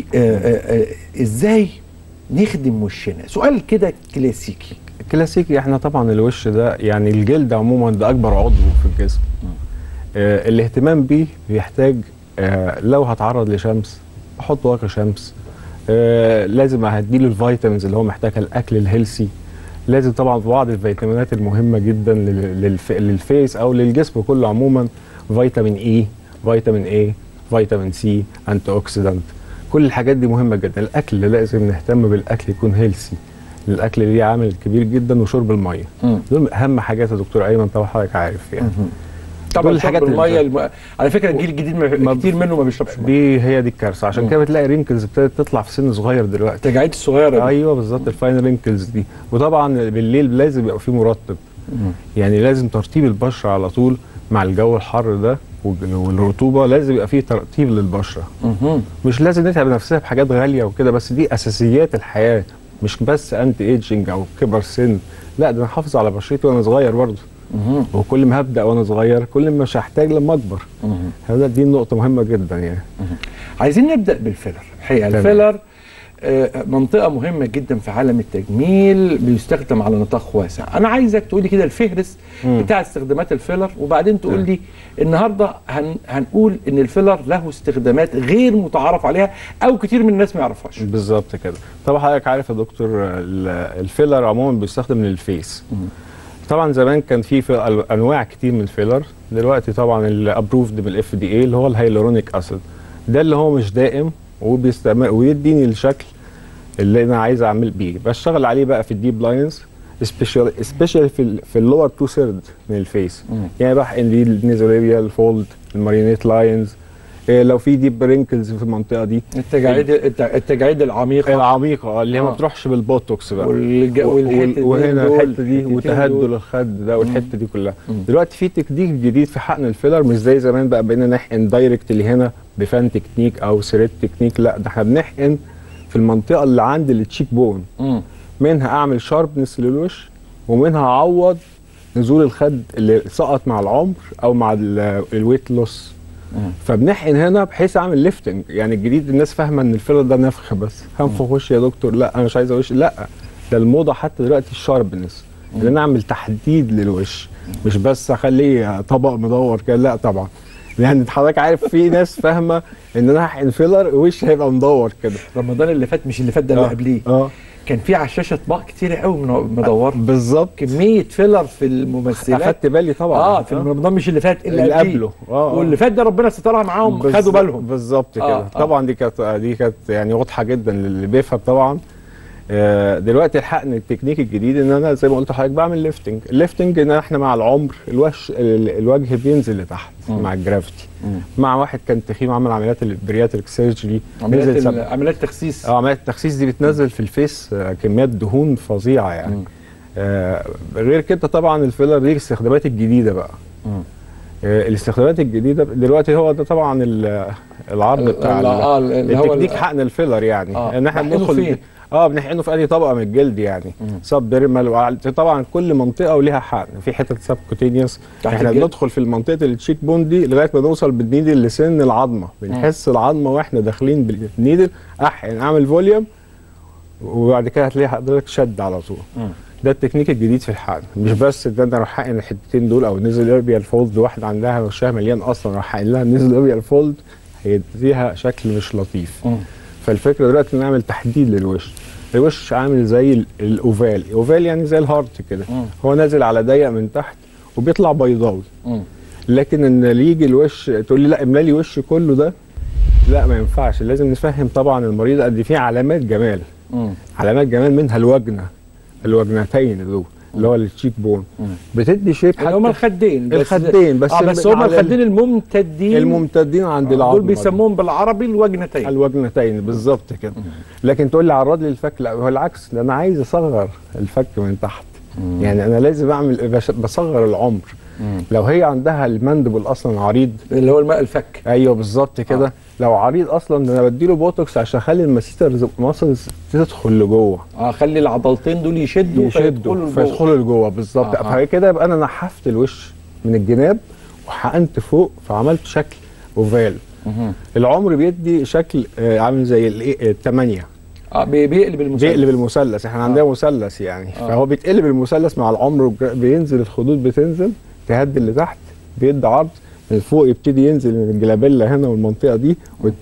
ازاي نخدم وشنا. سؤال كده كلاسيكي كلاسيكي. احنا طبعا الوش ده يعني الجلد عموما ده اكبر عضو في الجسم. آه الاهتمام بيه بيحتاج آه لو هتعرض لشمس احط واقي شمس، آه لازم اهديله الفيتامينز اللي هو محتاجها، الاكل الهيلسي، لازم طبعا بعض الفيتامينات المهمه جدا للف... للفيس او للجسم كله عموما، فيتامين اي، فيتامين اي، فيتامين سي، انتي اوكسيدانت، كل الحاجات دي مهمه جدا. الاكل لازم نهتم بالاكل يكون هيلسي، الاكل ليه عامل كبير جدا، وشرب الميه دول اهم حاجات يا دكتور ايمن، طبعا حضرتك عارف يعني. طبعا شرب الميه الم... على فكره الجيل الجديد ما كتير منه ما بيشربش ميه، دي هي دي الكارثه. عشان كده بتلاقي رينكلز ابتدت تطلع في سن صغير دلوقتي، التجاعيد الصغيره دي. ايوه بالظبط، الفاين رينكلز دي. وطبعا بالليل لازم يبقى فيه مرطب، يعني لازم ترطيب البشره على طول مع الجو الحر ده والرطوبه، لازم يبقى فيه ترطيب للبشره. مش لازم نتعب نفسنا بحاجات غاليه وكده، بس دي اساسيات الحياه، مش بس انتي ايجنج او كبر سن، لا ده انا احافظ على بشرتي وانا صغير برضه. وكل ما هبدا وانا صغير كل ما مش هحتاج لما اكبر. هذا دي نقطه مهمه جدا يعني. عايزين نبدا بالفيلر. الحقيقه الفيلر منطقه مهمه جدا في عالم التجميل، بيستخدم على نطاق واسع. انا عايزك تقولي كده الفهرس بتاع استخدامات الفيلر، وبعدين تقول لي النهارده هن هنقول ان الفيلر له استخدامات غير متعارف عليها او كتير من الناس ما يعرفهاش. بالظبط كده. طبعا حضرتك عارف يا دكتور الفيلر عموما بيستخدم للفيس. طبعا زمان كان في انواع كتير من الفيلر، دلوقتي طبعا الابروفد من الاف دي اي اللي هو الهيالورونيك اسيد، ده اللي هو مش دائم وبيستمر ويديني الشكل اللي انا عايز اعمل بيه. بشتغل عليه بقى في الديب لاينز، سبيشال سبيشال في ال في اللور تو سيرد من الفيس. مم. يعني بحقن دي النيزوليبيال فولد، المارينيت لاينز، إيه لو في ديب رينكلز في المنطقه دي، التجاعيد التجاعيد العميقه العميقه اللي هي آه. ما بتروحش بالبوتوكس بقى، والج... والحته وهنا الحته دي وتهدل الخد ده والحته دي كلها. مم. دلوقتي في تكنيك جديد في حقن الفيلر، مش زي زمان بقى بقينا نحقن دايركت اللي هنا بفان تكنيك او سريت تكنيك، لا ده احنا بنحقن في المنطقه اللي عند التشيك بون. مم. منها اعمل شاربنس للوش، ومنها اعوض نزول الخد اللي سقط مع العمر او مع الويت لوس. فبنحقن هنا بحيث اعمل ليفتنج. يعني الجديد الناس فاهمه ان الفيلر ده نفخ بس، هنفخ وشي يا دكتور، لا انا مش عايز وش، لا ده الموضه حتى دلوقتي الشاربنس، ان انا اعمل تحديد للوش، مش بس اخليه طبق مدور كده، لا طبعا. يعني حضرتك عارف في ناس فاهمه ان انا هحقن فيلر وش هيبقى مدور كده. رمضان اللي فات مش اللي فات ده اللي قبليه اه كان في على الشاشه اطباق كتيره قوي مدوره بالظبط، كميه فيلر في الممثلات. اخدت بالي طبعا اه في رمضان مش اللي فات اللي, اللي قبله اه واللي فات ده ربنا سترها معاهم، خدوا بالهم بالظبط كده. آه طبعا دي كانت دي كانت يعني واضحه جدا للي بيفهم طبعا. آه دلوقتي الحقن التكنيك الجديد ان انا زي ما قلت لحضرتك بعمل ليفتنج. الليفتنج ان احنا مع العمر الوش الوجه بينزل لتحت مم. مع الجرافيتي. مم. مع واحد كان تخين عمل عمليات البرياتريك سيرجري، عمليات عمليات التخسيس. اه عمليات التخسيس دي بتنزل في الفيس آه كميات دهون فظيعه يعني. آه غير كده طبعا الفيلر دي الاستخدامات الجديده بقى. مم. آه الاستخدامات الجديده دلوقتي هو ده طبعا العرض بتاع آه التكنيك حقن الفيلر يعني آه ان احنا بندخل اه بنحقنه في اي طبقه من الجلد يعني سب ديرمال. طبعا كل منطقه وليها حقن، في حته سب كوتينيوس احنا بندخل في منطقه التشيك بون دي لغايه ما نوصل بالنيدل لسن العظمه، بنحس العظمه واحنا داخلين بالنيدل، احقن اعمل فوليوم وبعد كده هتلاقي حضرتك شد على طول. مم. ده التكنيك الجديد في الحقن، مش بس ان انا اروح حقن الحتتين دول او نزل اوربيال فولد، واحده عندها وشها مليان اصلا اروح حقن لها نزل اوربيال فولد هيديها شكل مش لطيف. مم. فالفكره دلوقتي نعمل تحديد للوش. الوش عامل زي الاوفال، الاوفال يعني زي الهارت كده، هو نازل على ضيق من تحت وبيطلع بيضاوي. مم. لكن ان اللي يجي الوش تقول لي لا املى لي وش كله ده، لا ما ينفعش. لازم نفهم طبعا المريض قد فيه علامات جمال. مم. علامات جمال منها الوجنه، الوجنتين دول اللي هو التشيك بون. مم. بتدي شيب حتى هم الخدين بس الخدين بس اه بس هم الخدين الممتدين الممتدين عند آه العظم، دول بيسموهم بالعربي الوجنتين. الوجنتين بالظبط كده. لكن تقول لي عرض لي الفك، لا هو العكس، انا عايز اصغر الفك من تحت. مم. يعني انا لازم اعمل بصغر العمر. مم. لو هي عندها المندبل اصلا عريض اللي هو الماء الفك، ايوه بالظبط كده. آه. لو عريض اصلا انا بديله بوتوكس عشان اخلي المسيتر ماسلز تدخل لجوه، اه اخلي العضلتين دول يشدوا يشدوا فيدخلوا لجوه بالظبط. آه. فكده يبقى انا نحفت الوش من الجناب وحقنت فوق فعملت شكل اوفال. مم. العمر بيدي شكل آه عامل زي الثمانيه. اه بيقلب المثلث، بيقلب المثلث. احنا آه. عندنا مثلث يعني. آه. فهو بيتقلب المثلث مع العمر، بينزل الخدود بتنزل تهدي اللي تحت، بيدي عرض من فوق، يبتدي ينزل من الجلابيلا هنا والمنطقه دي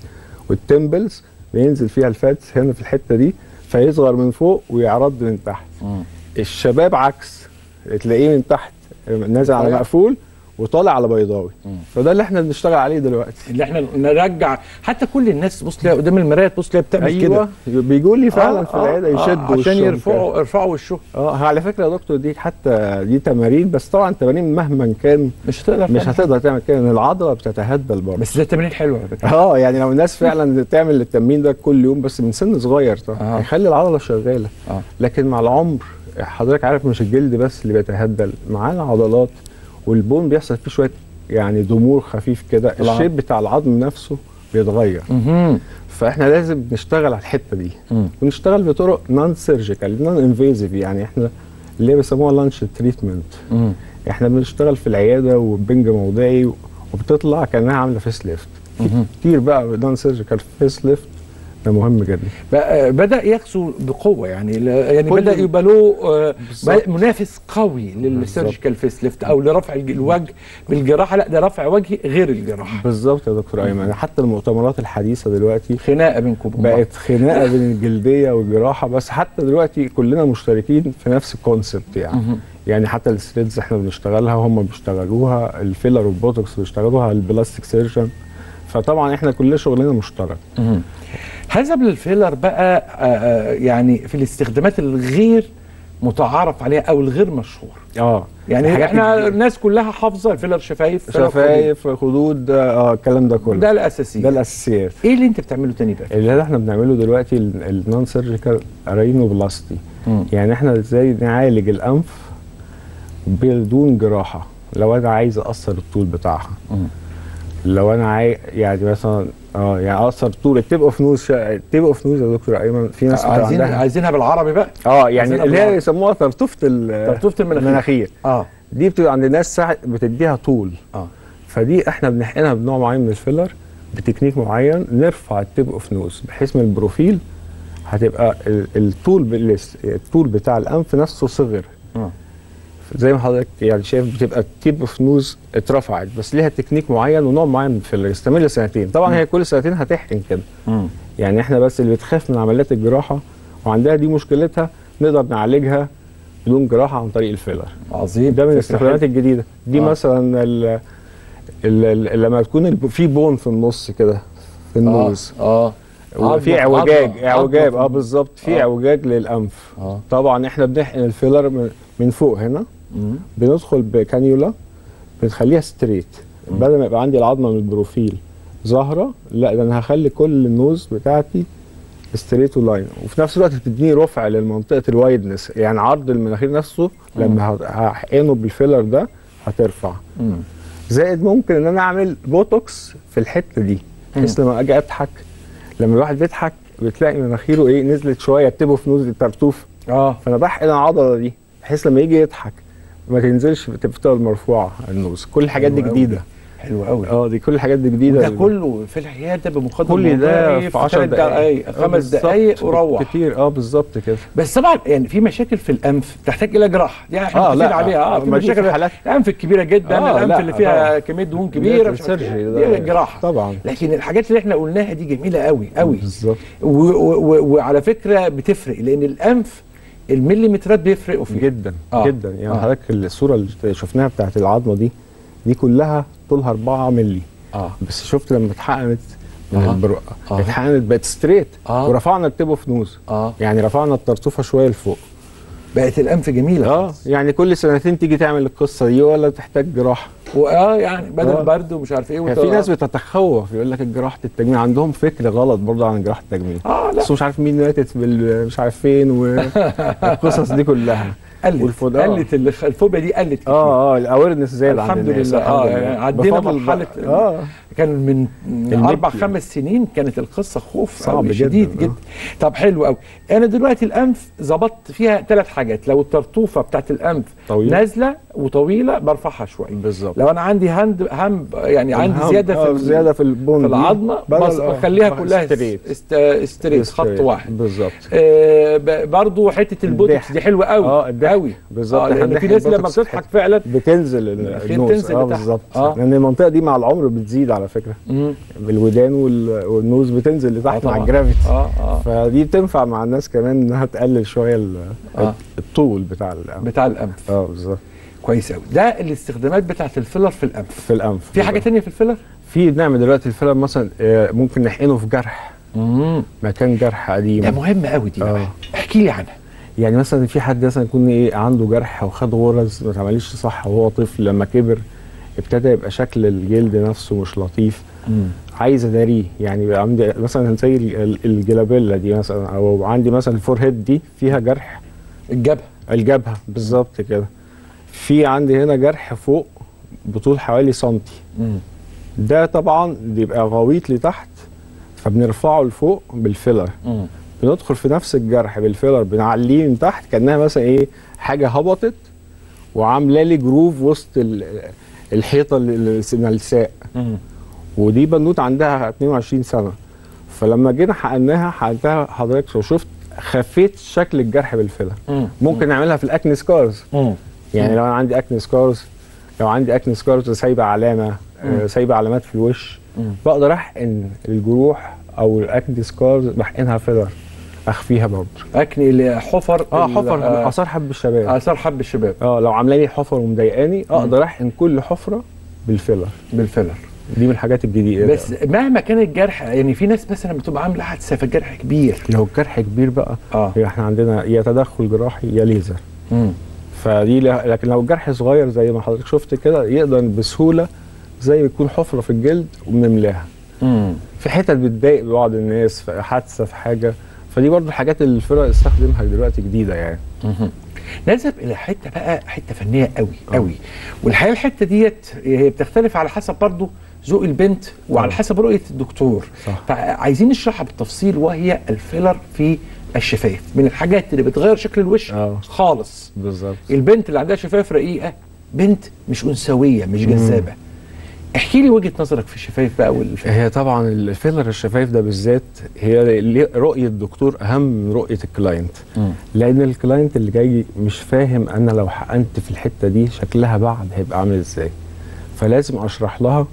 والتمبلز بينزل فيها الفاتس هنا في الحته دي، فيصغر من فوق ويعرض من تحت. مم. الشباب عكس، تلاقيه من تحت نازل على مقفول وطالع على بيضاوي. مم. فده اللي احنا بنشتغل عليه دلوقتي، اللي احنا نرجع. حتى كل الناس بص لها قدام المرايه، تبص لها بتعمل كده. ايوه بيجوا لي فعلا آه في العياده آه يشدوا آه عشان يرفعوا يرفعوا وشهم. اه على فكره يا دكتور دي حتى دي تمارين، بس طبعا تمارين مهما كان مش هتقدر مش هتقدر تعمل كده، ان العضله بتتهدل برضه. بس ده تمارين حلوه على فكره. اه يعني لو الناس فعلا تعمل التمرين ده كل يوم بس من سن صغير طبعا آه. هيخلي العضله شغاله. آه. لكن مع العمر حضرتك عارف مش الجلد بس اللي بيتهدل، معاه العضلات والبون بيحصل فيه شويه يعني ضمور خفيف كده، الشيب بتاع العظم نفسه بيتغير. مم. فاحنا لازم نشتغل على الحته دي. مم. ونشتغل بطرق نون سيرجيكال نون انفيزيف، يعني احنا اللي بيسموها لانش تريتمنت. احنا بنشتغل في العياده وبنج موضعي وبتطلع كانها عامله فيس ليفت. كتير بقى نون سيرجيكال فيس ليفت ده مهم جدا. بدا يغزو بقوه يعني يعني بدا يبقى له منافس قوي للسيرجيكال فيس ليفت او لرفع الوجه بالجراحه. لا ده رفع وجه غير الجراحه. بالظبط يا دكتور ايمن. حتى المؤتمرات الحديثه دلوقتي خناقه بينكم بقت خناقه بين الجلديه والجراحه، بس حتى دلوقتي كلنا مشتركين في نفس الكونسبت يعني. مم. يعني حتى الثريدز احنا بنشتغلها وهم بيشتغلوها، الفيلر والبوتوكس بيشتغلوها البلاستيك سيرجن، فطبعا احنا كلنا شغلنا مشترك. هذا الفيلر بقى آآ يعني في الاستخدامات الغير متعارف عليها او الغير مشهور؟ اه يعني حاجات احنا كتير. الناس كلها حافظه الفيلر شفايف فيلر شفايف خدود اه الكلام ده كله خدود. ده الاساسي. ده الاساسيات. ايه اللي انت بتعمله تاني بقى؟ اللي احنا بنعمله دلوقتي النون سيرجيكال رينوبلاستي. يعني احنا ازاي نعالج الانف بدون جراحه. لو انا عايز اقصر الطول بتاعها، مم. لو انا عايز يعني مثلا اه يعني اقصر طول التيب اوف نوز. التيب اوف نوز يا دكتور ايمن في ناس عايزين عندها عايزينها بالعربي بقى. اه يعني اللي هي يسموها طرطوفه طرطوفه المناخير. المناخير اه دي بتبقى عند ناس ساعه بتديها طول. اه فدي احنا بنحقنها بنوع معين من الفيلر بتكنيك معين، نرفع التيب اوف نوز بحيث من البروفيل هتبقى الطول الطول بتاع الانف نفسه صغر. اه زي ما حضرتك يعني شايف بتبقى التيب اوف نوز اترفعت، بس ليها تكنيك معين ونوع معين من الفيلر يستمر سنتين. طبعا م. هي كل سنتين هتحقن كده. يعني احنا بس اللي بتخاف من عمليات الجراحه وعندها دي مشكلتها نقدر نعالجها بدون جراحه عن طريق الفيلر. عظيم. ده من الاستخدامات الجديده دي. آه. مثلا ال ال ال لما تكون في بون في النص كده في النوز. اه, آه. وفي اعوجاج اعوجاج اه بالظبط في آه. اعوجاج للانف. آه. طبعا احنا بنحقن الفيلر من, من فوق هنا. مم. بندخل بكانيولا بنخليها ستريت. مم. بدل ما يبقى عندي العظمه من البروفيل ظاهره، لا ده انا هخلي كل النوز بتاعتي ستريت ولاين، وفي نفس الوقت بتديني رفع لمنطقه الوايدنس، يعني عرض المناخير نفسه. مم. لما هحقنه بالفيلر ده هترفع. مم. زائد ممكن ان انا اعمل بوتوكس في الحته دي بحيث لما اجي اضحك، لما الواحد بيضحك بتلاقي مناخيره ايه نزلت شويه تبقى في نوز الترتوف. اه فانا بحقن العضله دي بحيث لما يجي يضحك ما تنزلش تفضل مرفوعه النوز. كل الحاجات دي جديده. حلو قوي. اه دي كل الحاجات دي جديده. ده كله في العياده بمقدم كل ده في عشر دقائق خمس دقائق وروح كتير. اه بالظبط كده. بس طبعا يعني في مشاكل في الانف تحتاج الى جراحه دي احنا آه لا عليها. اه في مشاكل في حالات الانف الكبيره جدا. آه الانف اللي فيها كميه دهون كبيره مش دي جراحه طبعا. لكن الحاجات اللي احنا قلناها دي جميله قوي قوي بالظبط. وعلى فكره بتفرق لان الانف المليمترات بيفرقوا فيه جدا. آه. جدا يعني. آه. حضرتك الصوره اللي شفناها بتاعت العظمه دي دي كلها طولها أربعة مللي. اه بس شفت لما اتحقنت من آه. البرقه آه. اتحقنت بقت ستريت. آه. ورفعنا التيب اوف نوز. اه يعني رفعنا الطرطوفه شويه لفوق بقت الانف جميله. اه يعني كل سنتين تيجي تعمل القصه دي ولا تحتاج جراحه. واه يعني بدل آه. برد ومش عارف ايه. يعني في ناس بتتخوف يقول لك جراحه التجميل، عندهم فكر غلط برضه عن جراحه التجميل. اه لا بس مش عارف مين ماتت مش عارف فين والقصص دي كلها. قلت قلت الفوبيا دي قلت كتير. اه اه الاويرنس زاد عند الناس. الحمد لله. اه عدينا مرحله. اه كان من, من اربع خمس سنين كانت القصه خوف صعب شديد جدا. جدا. آه. طب حلو قوي. انا دلوقتي الانف ظبطت فيها ثلاث حاجات. لو الطرطوفه بتاعت الانف طويلة. نازله وطويله برفعها شويه بالظبط. لو انا عندي هاند هم يعني عندي زياده في زياده في البون في العظمه بخليها كلها ستريت ستريت خط واحد بالظبط. آه برضو حته البوتوكس دي حلوه قوي. اه قوي بالظبط. آه لان في ناس لما بتضحك فعلا بتنزل النوز. اه بالظبط. آه. لان المنطقه دي مع العمر بتزيد على فكره. مم. الودان والنوز بتنزل لتحت آه مع الجرافيتي. اه اه فدي بتنفع مع الناس كمان انها تقلل شويه آه. الطول بتاع الانف بتاع الانف. اه بالظبط. كويس قوي. ده الاستخدامات بتاعت الفيلر في الانف. في الانف. في حاجه ثانيه في الفيلر؟ في بنعمل دلوقتي الفيلر مثلا ممكن نحقنه في جرح. امم مكان جرح قديم. ده مهم قوي دي بقى. احكي لي عنها. يعني مثلا في حد مثلا يكون ايه عنده جرح وخد غرز ما اتعملش صح وهو طفل، لما كبر ابتدى يبقى شكل الجلد نفسه مش لطيف. مم. عايز اداريه. يعني بقى عندي مثلا زي الجلابيلا دي مثلا، او عندي مثلا الفور هيد دي فيها جرح. الجبهه الجبهه بالظبط كده. في عندي هنا جرح فوق بطول حوالي سنتي. مم. ده طبعا بيبقى غويط لتحت فبنرفعه لفوق بالفيلر. مم. بندخل في نفس الجرح بالفيلر بنعليه من تحت كانها مثلا ايه حاجه هبطت وعامله لي جروف وسط الحيطه الملساء. ودي بنوت عندها اتنين وعشرين سنه، فلما جينا حقناها حقنتها حضرتك لو شفت خفيت شكل الجرح بالفيلر. مم. ممكن نعملها في الاكني سكارز. مم. يعني لو انا عندي اكني سكارز لو عندي اكني سكارز سايبه علامه آه سايبه علامات في الوش، مم. بقدر احقن الجروح او الاكني سكارز بحقنها فيلر اخفيها برضه. اكني اللي حفر اه حفر آه اثار حب الشباب. اثار حب الشباب اه لو عامله لي حفر ومضايقاني اقدر احقن كل حفره بالفيلر. بالفيلر دي من الحاجات الجديده. بس ده. مهما كان الجرح يعني في ناس مثلا بتبقى عامله حادثه فالجرح كبير. لو الجرح كبير بقى اه احنا عندنا يا تدخل جراحي يا ليزر. امم فدي لا- لكن لو الجرح صغير زي ما حضرتك شفت كده يقدر بسهوله زي ما يكون حفره في الجلد وبنملاها. امم في حتت بتضايق بعض الناس، في حادثه في حاجه، فدي برضو الحاجات اللي الفرق استخدمها دلوقتي جديده يعني. نذهب الى حته بقى، حته فنيه قوي قوي، والحقيقه الحته ديت هي بتختلف على حسب برضه ذوق البنت وعلى حسب رؤيه الدكتور. صح. فعايزين نشرحها بالتفصيل، وهي الفيلر في الشفايف، من الحاجات اللي بتغير شكل الوش اه. خالص. بالظبط. البنت اللي عندها شفايف رقيقه بنت مش انثويه، مش جذابه. احكي لي وجهه نظرك في الشفايف بقى والفيلر. هي طبعا الفيلر الشفايف ده بالذات هي ل- رؤيه الدكتور اهم من رؤيه الكلاينت. لان الكلاينت اللي جاي مش فاهم انا لو حقنت في الحته دي شكلها بعد هيبقى عامل ازاي، فلازم اشرح لها،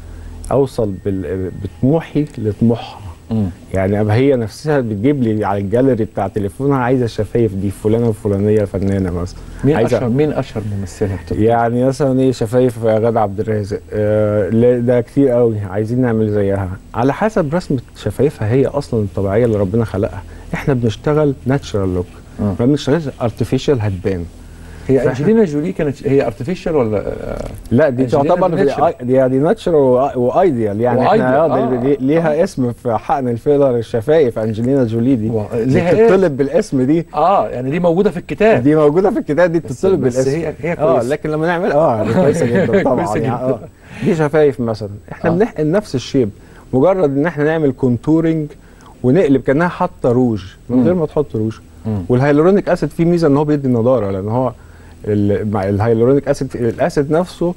اوصل بال- بطموحي لطموحها. مم. يعني أبقى هي نفسها بتجيب لي على الجاليري بتاع تليفونها عايزه الشفايف دي فلانه وفلانيه فنانه مثلا. مين عايزة- اشهر مين اشهر ممثله بتطلع؟ يعني مثلا ايه شفايف غادة عبد الرازق، آه لا ده كتير قوي عايزين نعمل زيها على حسب رسمه شفايفها هي اصلا الطبيعيه اللي ربنا خلقها. احنا بنشتغل ناتشرال لوك، آه. ما بنشتغلش ارتفيشال هتبان. هي فإحنا- انجلينا جولي كانت هي ارتفيشال ولا آه، لا دي أنجلينا تعتبر دي دي, natural. دي, دي ناتشرال وايديال يعني وideal، احنا آه آه، دي- دي ليها آه. اسم في حقن الفيلر الشفايف انجلينا جولي دي. و- دي ليها بتطلب بالاسم دي. اه يعني دي موجوده في الكتاب. دي موجوده في الكتاب دي بس- بتطلب بس بالاسم. هي- هي اه كويسة. لكن لما نعمل اه دي كويسه جدا طبعا كويسة يعني جدا. اه دي شفايف مثلا احنا آه. بنحقن نفس الشيب، مجرد ان احنا نعمل كونتورنج ونقلب كانها حاطه روج من غير ما تحط روج. مم. والهيالورونيك اسيد فيه ميزه ان هو بيدي نضاره، لان هو ال- مع الهيالورونيك اسيد الاسيد نفسه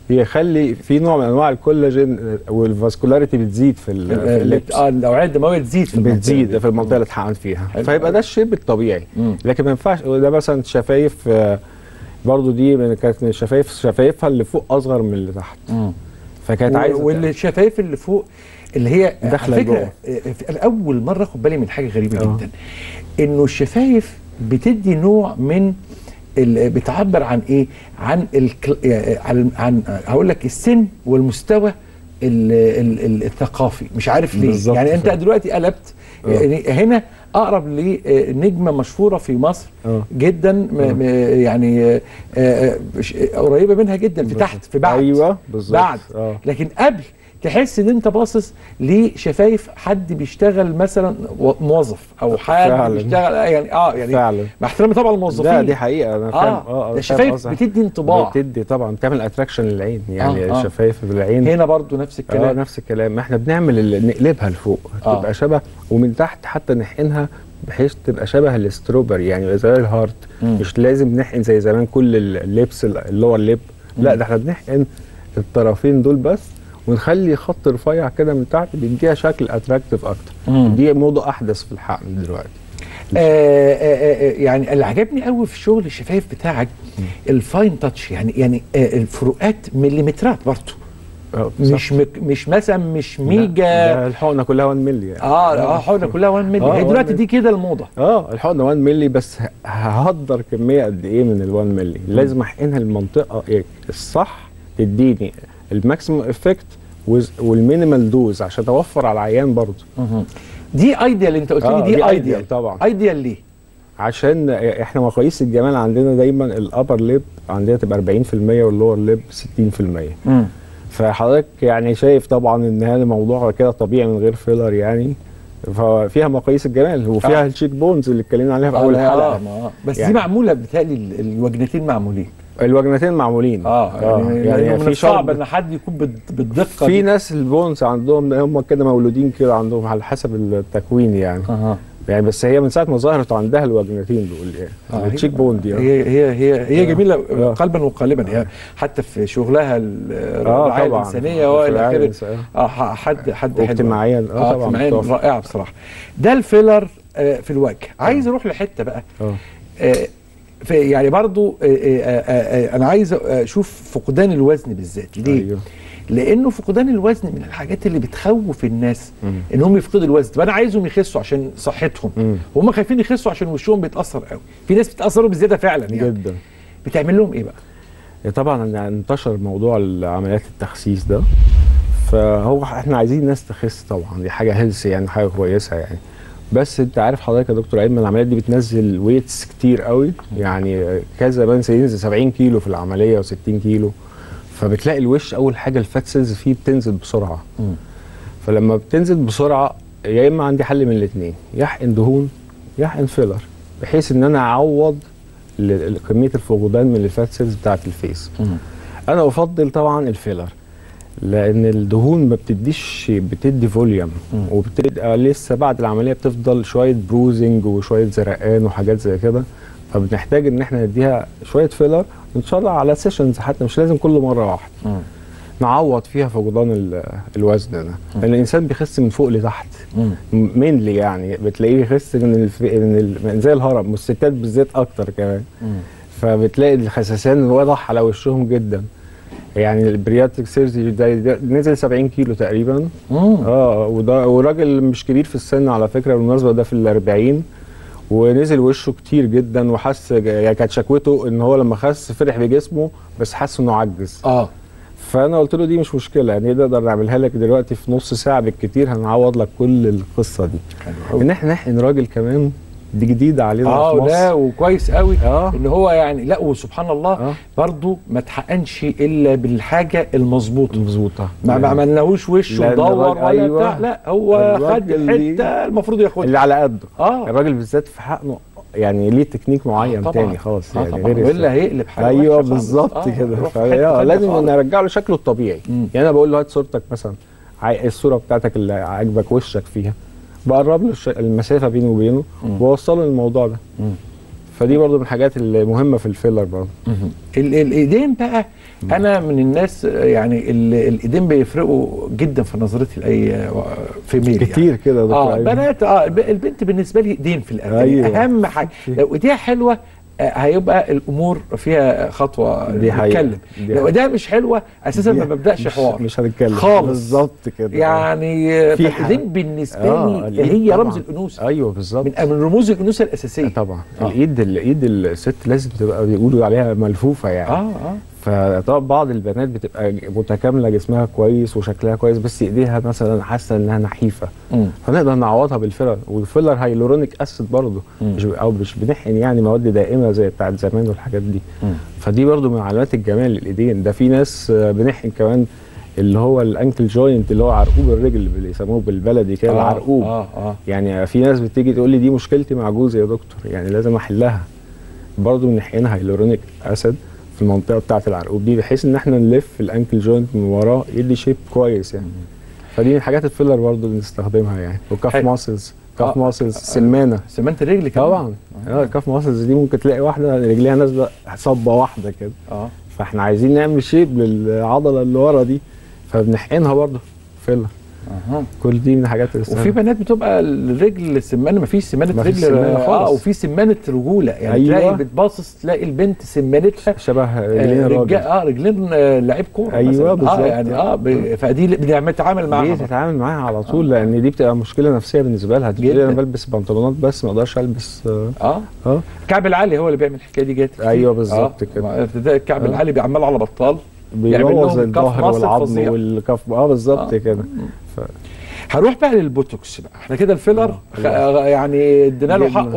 بيخلي في نوع من انواع الكولاجين والفاسكولاريتي بتزيد في ال- في اللبس، اه الاوعيه الدمويه تزيد في المنطقة بتزيد دي. في المنطقه اللي اتحقن فيها، حلو فيبقى أوي. ده الشيب الطبيعي. مم. لكن ما ينفعش ده مثلا شفايف آه، برضو دي من- كانت من الشفايف شفايفها اللي فوق اصغر من اللي تحت، مم. فكانت عايزه والشفايف اللي فوق اللي هي داخلة على فكرة جوه. آه، في- اول مره اخد بالي من حاجه غريبه آه. جدا، انه الشفايف بتدي نوع من ال- بتعبر عن ايه؟ عن الكل... آه، عن عن آه، هقول لك السن والمستوى ال... ال... ال- الثقافي، مش عارف ليه. بالظبط يعني انت فعلا. دلوقتي قلبت آه. يعني هنا اقرب لنجمه مشهوره في مصر آه. جدا، م... م... يعني آه، آه، ش- قريبه منها جدا في تحت في بعد. ايوه بالظبط بعد اه لكن قبل تحس ان انت باصص لشفايف حد بيشتغل مثلا و- موظف او حد فعلا. بيشتغل آه يعني اه يعني فعلا. مع احترامي طبعا الموظفين. لا دي حقيقه انا فاهم. اه ده فاهم شفايف قصدك. بتدي انطباع. بتدي طبعا بتعمل اتراكشن للعين يعني آه، آه. الشفايف بالعين. هنا برضو نفس اه الكلام. نفس الكلام، احنا بنعمل ال- نقلبها لفوق آه. تبقى شبه، ومن تحت حتى نحقنها بحيث تبقى شبه الاستروبري يعني يبقى زي الهارت. مم. مش لازم نحقن زي زمان كل اللبس اللي هو الليب، لا ده احنا بنحقن الطرفين دول بس، ونخلي خط رفيع كده من تحت بيديها شكل اتراكتيف اكتر. مم. دي موضه احدث في الحقن دلوقتي. آه آه آه يعني اللي عجبني قوي في شغل الشفايف بتاعك الفاين تاتش، يعني يعني آه الفروقات مليمترات برضو، آه، مش مك مش مثلا مش لا، ميجا. ده الحقنه كلها واحد مللي يعني. اه اه حقنه كلها واحد مللي، آه، هي واحد دلوقتي مللي. دي كده الموضه. اه الحقنه واحد مللي بس ه- ههدر كميه قد ايه من ال1 مللي، لازم احقنها المنطقه إيه الصح تديني الماكسيموم افكت والمينيمال دوز عشان اوفر على العيان برضه. دي ايديال، انت قلت لي آه، دي, دي ايديال ideal طبعا. ايديال ليه؟ عشان احنا مقاييس الجمال عندنا دايما الابر ليب عندنا تبقى أربعين في المية واللور ليب ستين في المية. مم. فحضرتك يعني شايف طبعا ان هذا موضوع كده طبيعي من غير فيلر يعني، ففيها مقاييس الجمال وفيها آه. الشيك بونز اللي اتكلمنا عليها في اول آه، الحلقه. آه، آه. بس يعني دي معموله بتهيألي ال- الوجنتين معمولين. الوجنتين معمولين. اه يعني, يعني, يعني من في الصعب شرط ان حد يكون بال- بالدقه في دي. ناس البونز عندهم هم كده مولودين كده عندهم على حسب التكوين يعني. اها يعني بس هي من ساعه ما ظهرت عندها الوجنتين دول يعني آه، التشيك هي- بون دي. آه. هي هي هي هي آه. جميله آه. قلبا وقالبا، هي حتى في شغلها ال- الرعايه طبعاً. الانسانيه والى الرعاية اخره. الإنسانية. اه ح- حد حد حلو. واجتماعيا اه اه طبعا اجتماعيا بتوفر. رائعه بصراحه. ده الفيلر آه في الوجه. عايز اروح لحته بقى اه آه، في يعني برضو آه، آه، آه، آه، انا عايز اشوف فقدان الوزن بالذات ليه؟ أيوه. لانه فقدان الوزن من الحاجات اللي بتخوف الناس مم. انهم يفقدوا الوزن. طب انا عايزهم يخسوا عشان صحتهم، مم. وهم خايفين يخسوا عشان وشهم بيتاثر قوي. في ناس بتاثروا بزياده فعلا يعني. جدا. بتعمل لهم ايه بقى؟ طبعا يعني انتشر موضوع عمليات التخسيس ده، فهو احنا عايزين ناس تخس طبعا، دي حاجه هيلثي يعني حاجه كويسه يعني، بس انت عارف حضرتك يا دكتور ايمن العمليات دي بتنزل ويتس كتير قوي، يعني كذا مان ينزل سبعين كيلو في العمليه و60 كيلو، فبتلاقي الوش اول حاجه الفات سيلز فيه بتنزل بسرعه. م. فلما بتنزل بسرعه يا اما عندي حل من الاثنين، يا احقن دهون يا احقن فيلر، بحيث ان انا اعوض كميه الفقدان من الفات سيلز بتاعت الفيس. م. انا افضل طبعا الفيلر، لان الدهون ما بتديش، بتدي فوليوم وبتدي لسه بعد العمليه بتفضل شويه بروزنج وشويه زرقان وحاجات زي كده، فبنحتاج ان احنا نديها شويه فيلر ان شاء الله على سيشنز، حتى مش لازم كل مره واحده م. نعوض فيها فقدان الوزن ده، لان الانسان بيخس من فوق لتحت مينلي، يعني بتلاقيه بيخس من, الف... من, ال... من زي الهرم، والستات بالذات اكتر كمان. م. فبتلاقي الخسسان واضح على وشهم جدا، يعني البرياتريك سيرجري ده نزل سبعين كيلو تقريبا. مم. اه وده وراجل مش كبير في السن على فكره، بالمناسبه ده في الأربعين، ونزل وشه كتير جدا، وحس يعني كانت شكوته ان هو لما خس فرح بجسمه بس حس انه عجز. اه فانا قلت له دي مش مشكله، يعني نقدر نعملها لك دلوقتي في نص ساعه بالكتير، هنعوض لك كل القصه دي. ان احنا نحقن راجل كمان دي جديده علينا اه في مصر. لا وكويس قوي آه. ان هو يعني لا وسبحان الله آه. برضو ما اتحقنش الا بالحاجه المظبوطه مظبوطه، ما ما عملناهوش وش ودور ولا أيوة. بتاع، لا هو خد الحته المفروض ياخدها اللي على قده. اه الراجل بالذات في حقنه يعني ليه تكنيك معين آه تاني خالص، يعني آه غير والا هيقلب حاجه. ايوه بالظبط آه كده، فلازم نرجع له شكله الطبيعي. مم. يعني انا بقول له هات صورتك مثلا، الصوره بتاعتك اللي عاجبك وشك فيها، بقرب له المسافه بينه وبينه ووصله للموضوع ده. مم. فدي برضو من الحاجات المهمه في الفيلر برضو. الايدين بقى، انا من الناس يعني الايدين بيفرقوا جدا في نظرتي لاي فيميل كتير يعني. كده اه بنات اه البنت بالنسبه لي ايدين في الاكل. أيوة. اهم حاجه لو ايديها حلوه هيبقى الامور فيها خطوه نتكلم، لو ايديها مش حلوه اساسا ما ببداش حوار، مش هنتكلم خالص بالظبط كده. يعني الايدين بالنسبه آه لي هي طبعًا. رمز الانوثه. ايوه بالظبط، من, من رموز الانوثه الاساسيه طبعا. آه. الايد الايد الست لازم تبقى بيقولوا عليها ملفوفه يعني. اه اه فطبعا بعض البنات بتبقى متكامله جسمها كويس وشكلها كويس، بس ايديها مثلا حاسه انها نحيفه، م. فنقدر نعوضها بالفيلر، والفيلر هيلورونيك اسيد برضه، مش او مش بنحقن يعني مواد دائمه زي بتاعت زمان والحاجات دي. م. فدي برضه من علامات الجمال للايدين. ده في ناس بنحقن كمان اللي هو الانكل جوينت، اللي هو عرقوب الرجل اللي بيسموه بالبلدي كده. آه العرقوب. آه آه. يعني في ناس بتيجي تقول لي دي مشكلتي مع جوزي يا دكتور، يعني لازم احلها، برضه بنحقنها هيلورونيك اسيد في المنطقه بتاعه العرقوب دي، بحيث ان احنا نلف الانكل جوينت من وراه يدي شيب كويس يعني. فدي من حاجات الفيلر برضه اللي بنستخدمها يعني. وكاف ماسلز، كاف ماسلز، سمانه سمانه الرجل كمان طبعا. اه كاف ماسلز دي ممكن تلاقي واحده رجليها نازله صبه واحده كده. اه فاحنا عايزين نعمل شيب للعضله اللي ورا دي، فبنحقنها برضه فيلر. اها كل دي من الحاجات اللي وفي بنات بتبقى الرجل سمانه، ما فيش سمانه رجل اه وفي سمانه رجوله يعني. أيوة. تلاقي بتباصص تلاقي البنت سمانتها شبه رجلين آه الراجل. اه رجلين لعيب كوره. ايوه بالظبط. اه يعني اه ب... فدي بنتعامل معاها، دي بتتعامل معاها على طول. آه. لان دي بتبقى مشكله نفسيه بالنسبه لها، تقول انا بلبس بنطلونات بس ما اقدرش البس. اه اه الكعب العالي هو اللي بيعمل الحكايه دي جت. ايوه بالظبط كده. الكعب العالي بيعمل على بطال، بيبوظ الظهر والعظم والكف. اه بالظبط كده. ف... هروح بقى للبوتوكس بقى. احنا كده الفيلر آه يعني ادينا له حقه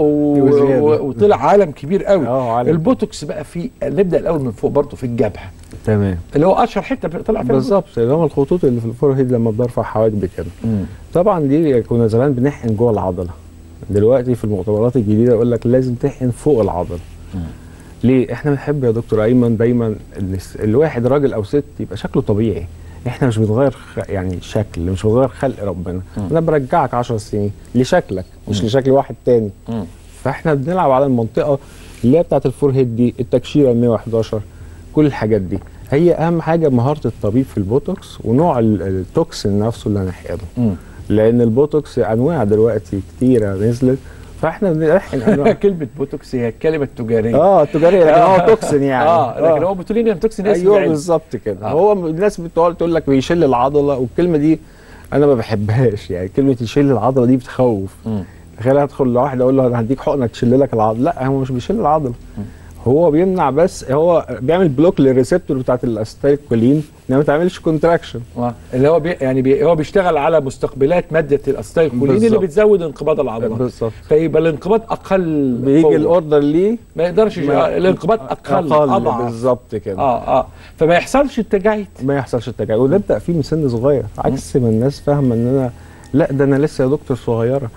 وطلع عالم كبير قوي. عالم. البوتوكس بقى في نبدا الاول من فوق برضه في الجبهه. تمام. اللي هو اشهر حته طلع فيها بالظبط، اللي هم الخطوط اللي في الفورهيد لما برفع حواجبي كده. طبعا دي كنا زمان بنحقن جوه العضله، دلوقتي في المؤتمرات الجديده يقول لك لازم تحقن فوق العضله. مم. ليه؟ احنا بنحب يا دكتور ايمن دايما الواحد راجل او ست يبقى شكله طبيعي. احنا مش بنغير يعني شكل، مش بنغير خلق ربنا. م. انا برجعك عشر سنين لشكلك مش م. لشكل واحد تاني. م. فاحنا بنلعب على المنطقه اللي هي بتاعت الفورهيد دي، التكشيره ال مية وحداشر، كل الحاجات دي. هي اهم حاجه مهاره الطبيب في البوتوكس ونوع التوكسين نفسه اللي هنحقنه. لان البوتوكس انواع دلوقتي كتيره نزلت، فاحنا بنحقن كلمه بوتوكس هي الكلمه التجاريه. اه التجاريه، لكن هو توكسين يعني. اه لكن هو بتقول لي توكسين اسمه. ايوه بالظبط كده. آه. هو الناس بتقول تقول لك بيشل العضله، والكلمه دي انا ما بحبهاش يعني. كلمه يشل العضله دي بتخوف. تخيل ادخل لواحد اقول له انا هديك حقنه تشل لك العضله، لا هو مش بيشل العضله. م. هو بيمنع، بس هو بيعمل بلوك للريسبتور بتاعت الاستايكولين انها ما تعملش كونتراكشن. اه اللي هو بي يعني بي هو بيشتغل على مستقبلات ماده الاستايكولين اللي بتزود انقباض العضلات بالظبط. فيبقى الانقباض اقل، بيجي الاوردر ليه ما يقدرش ما الانقباض اقل اقل بالظبط كده. اه اه فما يحصلش التجاعيد، ما يحصلش التجاعيد ونبدا فيه من سن صغير، عكس ما الناس فاهمه ان انا لا ده انا لسه يا دكتور صغيره.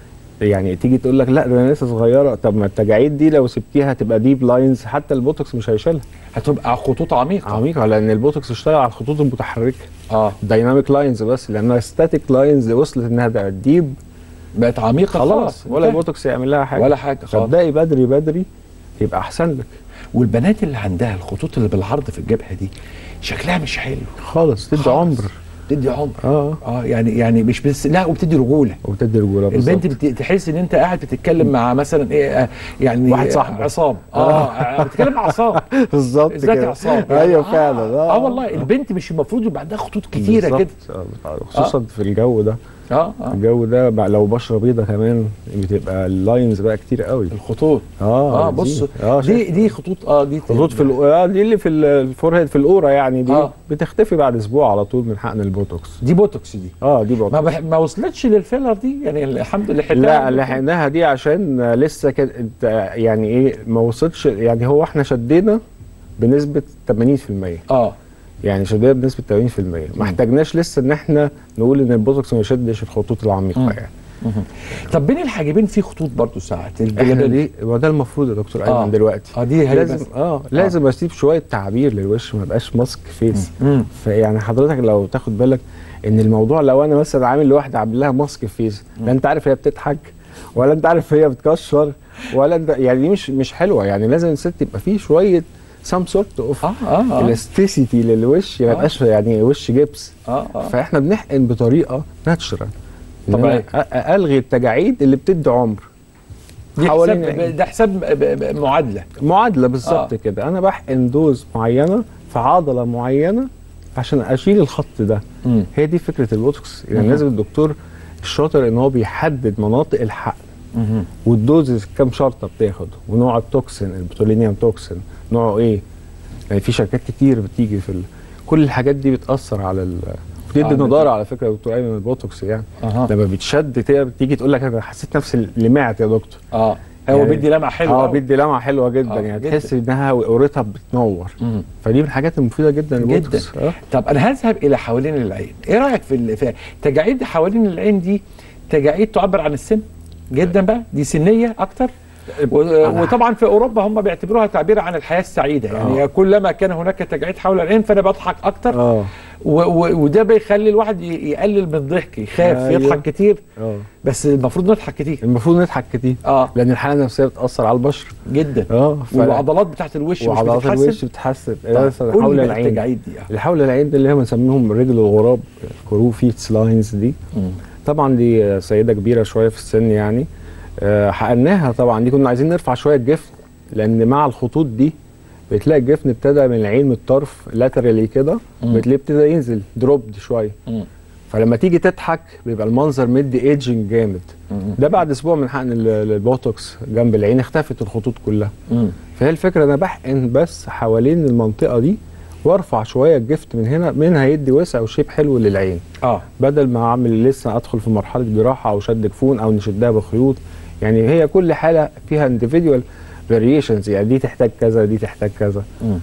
يعني تيجي تقول لك لا ده انا لسه صغيره، طب ما التجاعيد دي لو سبتيها هتبقى ديب لاينز، حتى البوتوكس مش هيشيلها، هتبقى خطوط عميقه عميقه لان البوتوكس اشتغل على الخطوط المتحركه اه دايناميك لاينز، بس لانها ستاتيك لاينز وصلت انها بقت ديب بقت عميقه خلاص ولا البوتوكس يعمل لها حاجه ولا حاجه خالص. فابدأي بدري بدري يبقى احسن لك. والبنات اللي عندها الخطوط اللي بالعرض في الجبهه دي شكلها مش حلو خالص، تدي عمر بتدي عمر اه اه يعني يعني مش بس لا وبتدي رجوله وبتدي رجوله البنت بت- تحس ان انت قاعد بتتكلم مع مثلا ايه آه يعني واحد صاحبك. عصام اه بتتكلم مع عصام بالظبط ازيك يا كده. عصام ايوه آه فعلا اه, آه والله البنت مش المفروض يبقى عندها خطوط كتيره كده بالظبط. آه، خصوصا في الجو ده اه اه الجو ده بقى لو بشره بيضه كمان بتبقى اللاينز بقى كتير قوي. الخطوط اه اه بص اه دي دي خطوط اه دي خطوط في الأ- اه دي اللي في الفورهيد في القوره يعني دي آه. بتختفي بعد اسبوع على طول من حقن البوتوكس. دي بوتوكس دي اه دي بوتوكس ما بح... ما وصلتش للفيلر دي يعني الحمد لله حتى لا لحقناها دي عشان لسه كانت يعني ايه ما وصلتش، يعني هو احنا شدينا بنسبه ثمانين في المية اه يعني شدينا بنسبه ثمانين في المية ما احتاجناش لسه ان احنا نقول ان البوتوكس ما يشدش الخطوط العميقه مم. يعني. طب بين الحاجبين في خطوط برضو ساعات احنا الجلابيه دي وده المفروض يا دكتور ايمن آه. دلوقتي اه دي هي لازم بس. اه لازم اسيب شويه تعبير للوش ما يبقاش ماسك فيس. مم. فيعني حضرتك لو تاخد بالك ان الموضوع لو انا مثلا عامل لواحده عامل لها ماسك فيس لا انت عارف هي بتضحك ولا انت عارف هي بتكشر ولا انت يعني دي مش مش حلوه، يعني لازم الست يبقى فيه شويه سام سورت اوف اه اه اه الاستيسيتي للوش ما يبقاش يعني وش جبس. اه اه فاحنا بنحقن بطريقه ناتشرال طبيعي. الغي التجاعيد اللي بتدي عمر. دي حوالين حساب ده حساب ب- ب- معادله معادله بالظبط آه. كده، انا بحقن دوز معينه في عضله معينه عشان اشيل الخط ده. مم. هي دي فكره البوتوكس، يعني مم. لازم الدكتور الشاطر ان هو بيحدد مناطق الحقن مم. والدوز كام شرطه بتاخد ونوع التوكسين البوتولينيوم توكسين نوعه ايه، يعني في شركات كتير بتيجي في ال... كل الحاجات دي بتاثر على ال... بتدي آه، نضاره على فكره يا دكتور ايمن البوتوكس يعني أها. لما بتشد كده بتيجي تقول لك انا حسيت نفسي لمعت يا دكتور. اه هو يعني بيدي لمعه حلوه اه أوي. بيدي لمعه حلوه جدا آه، يعني جداً. تحس انها قورتها بتنور. مم. فدي من الحاجات المفيده جدا جدا البوتوكس. آه. طب انا هذهب الى حوالين العين، ايه رايك في ال- في تجاعيد حوالين العين دي؟ تجاعيد تعبر عن السن جدا بقى، دي سنيه اكتر و- وطبعا في اوروبا هم بيعتبروها تعبير عن الحياه السعيده، يعني آه. كلما كان هناك تجاعيد حول العين فانا بضحك اكتر اه و- و- وده بيخلي الواحد ي- يقلل من الضحك، يخاف أيوة. يضحك كتير، اه بس المفروض نضحك كتير المفروض نضحك كتير اه لان الحاله النفسيه بتاثر على البشره. جدا اه ف- والعضلات بتاعت الوش مش وعضلات بتتحسن. الوش بتتحسن. طيب، مثلا قول حول لي العين التجاعيد دي آه. اللي حول العين دي اللي هي بنسميهم رجل الغراب كروفيتس لاينز دي. مم. طبعا دي سيده كبيره شويه في السن يعني آه، حقناها طبعا. دي كنا عايزين نرفع شويه الجفن لان مع الخطوط دي بتلاقي الجفن ابتدى من العين من الطرف لاترالي كده مم. بتلاقيه ابتدى ينزل دروبد شويه. مم. فلما تيجي تضحك بيبقى المنظر مدي ايدجنج جامد. مم. ده بعد اسبوع من حقن ال- البوتوكس جنب العين اختفت الخطوط كلها. مم. فهي الفكره انا بحقن بس حوالين المنطقه دي وارفع شويه الجفت من هنا، منها يدي وسع وشيب حلو للعين اه بدل ما اعمل لسه ادخل في مرحله جراحه او شد جفون او نشدها بخيوط. يعني هي كل حاله فيها individual variations، يعني دي تحتاج كذا دي تحتاج كذا. مم.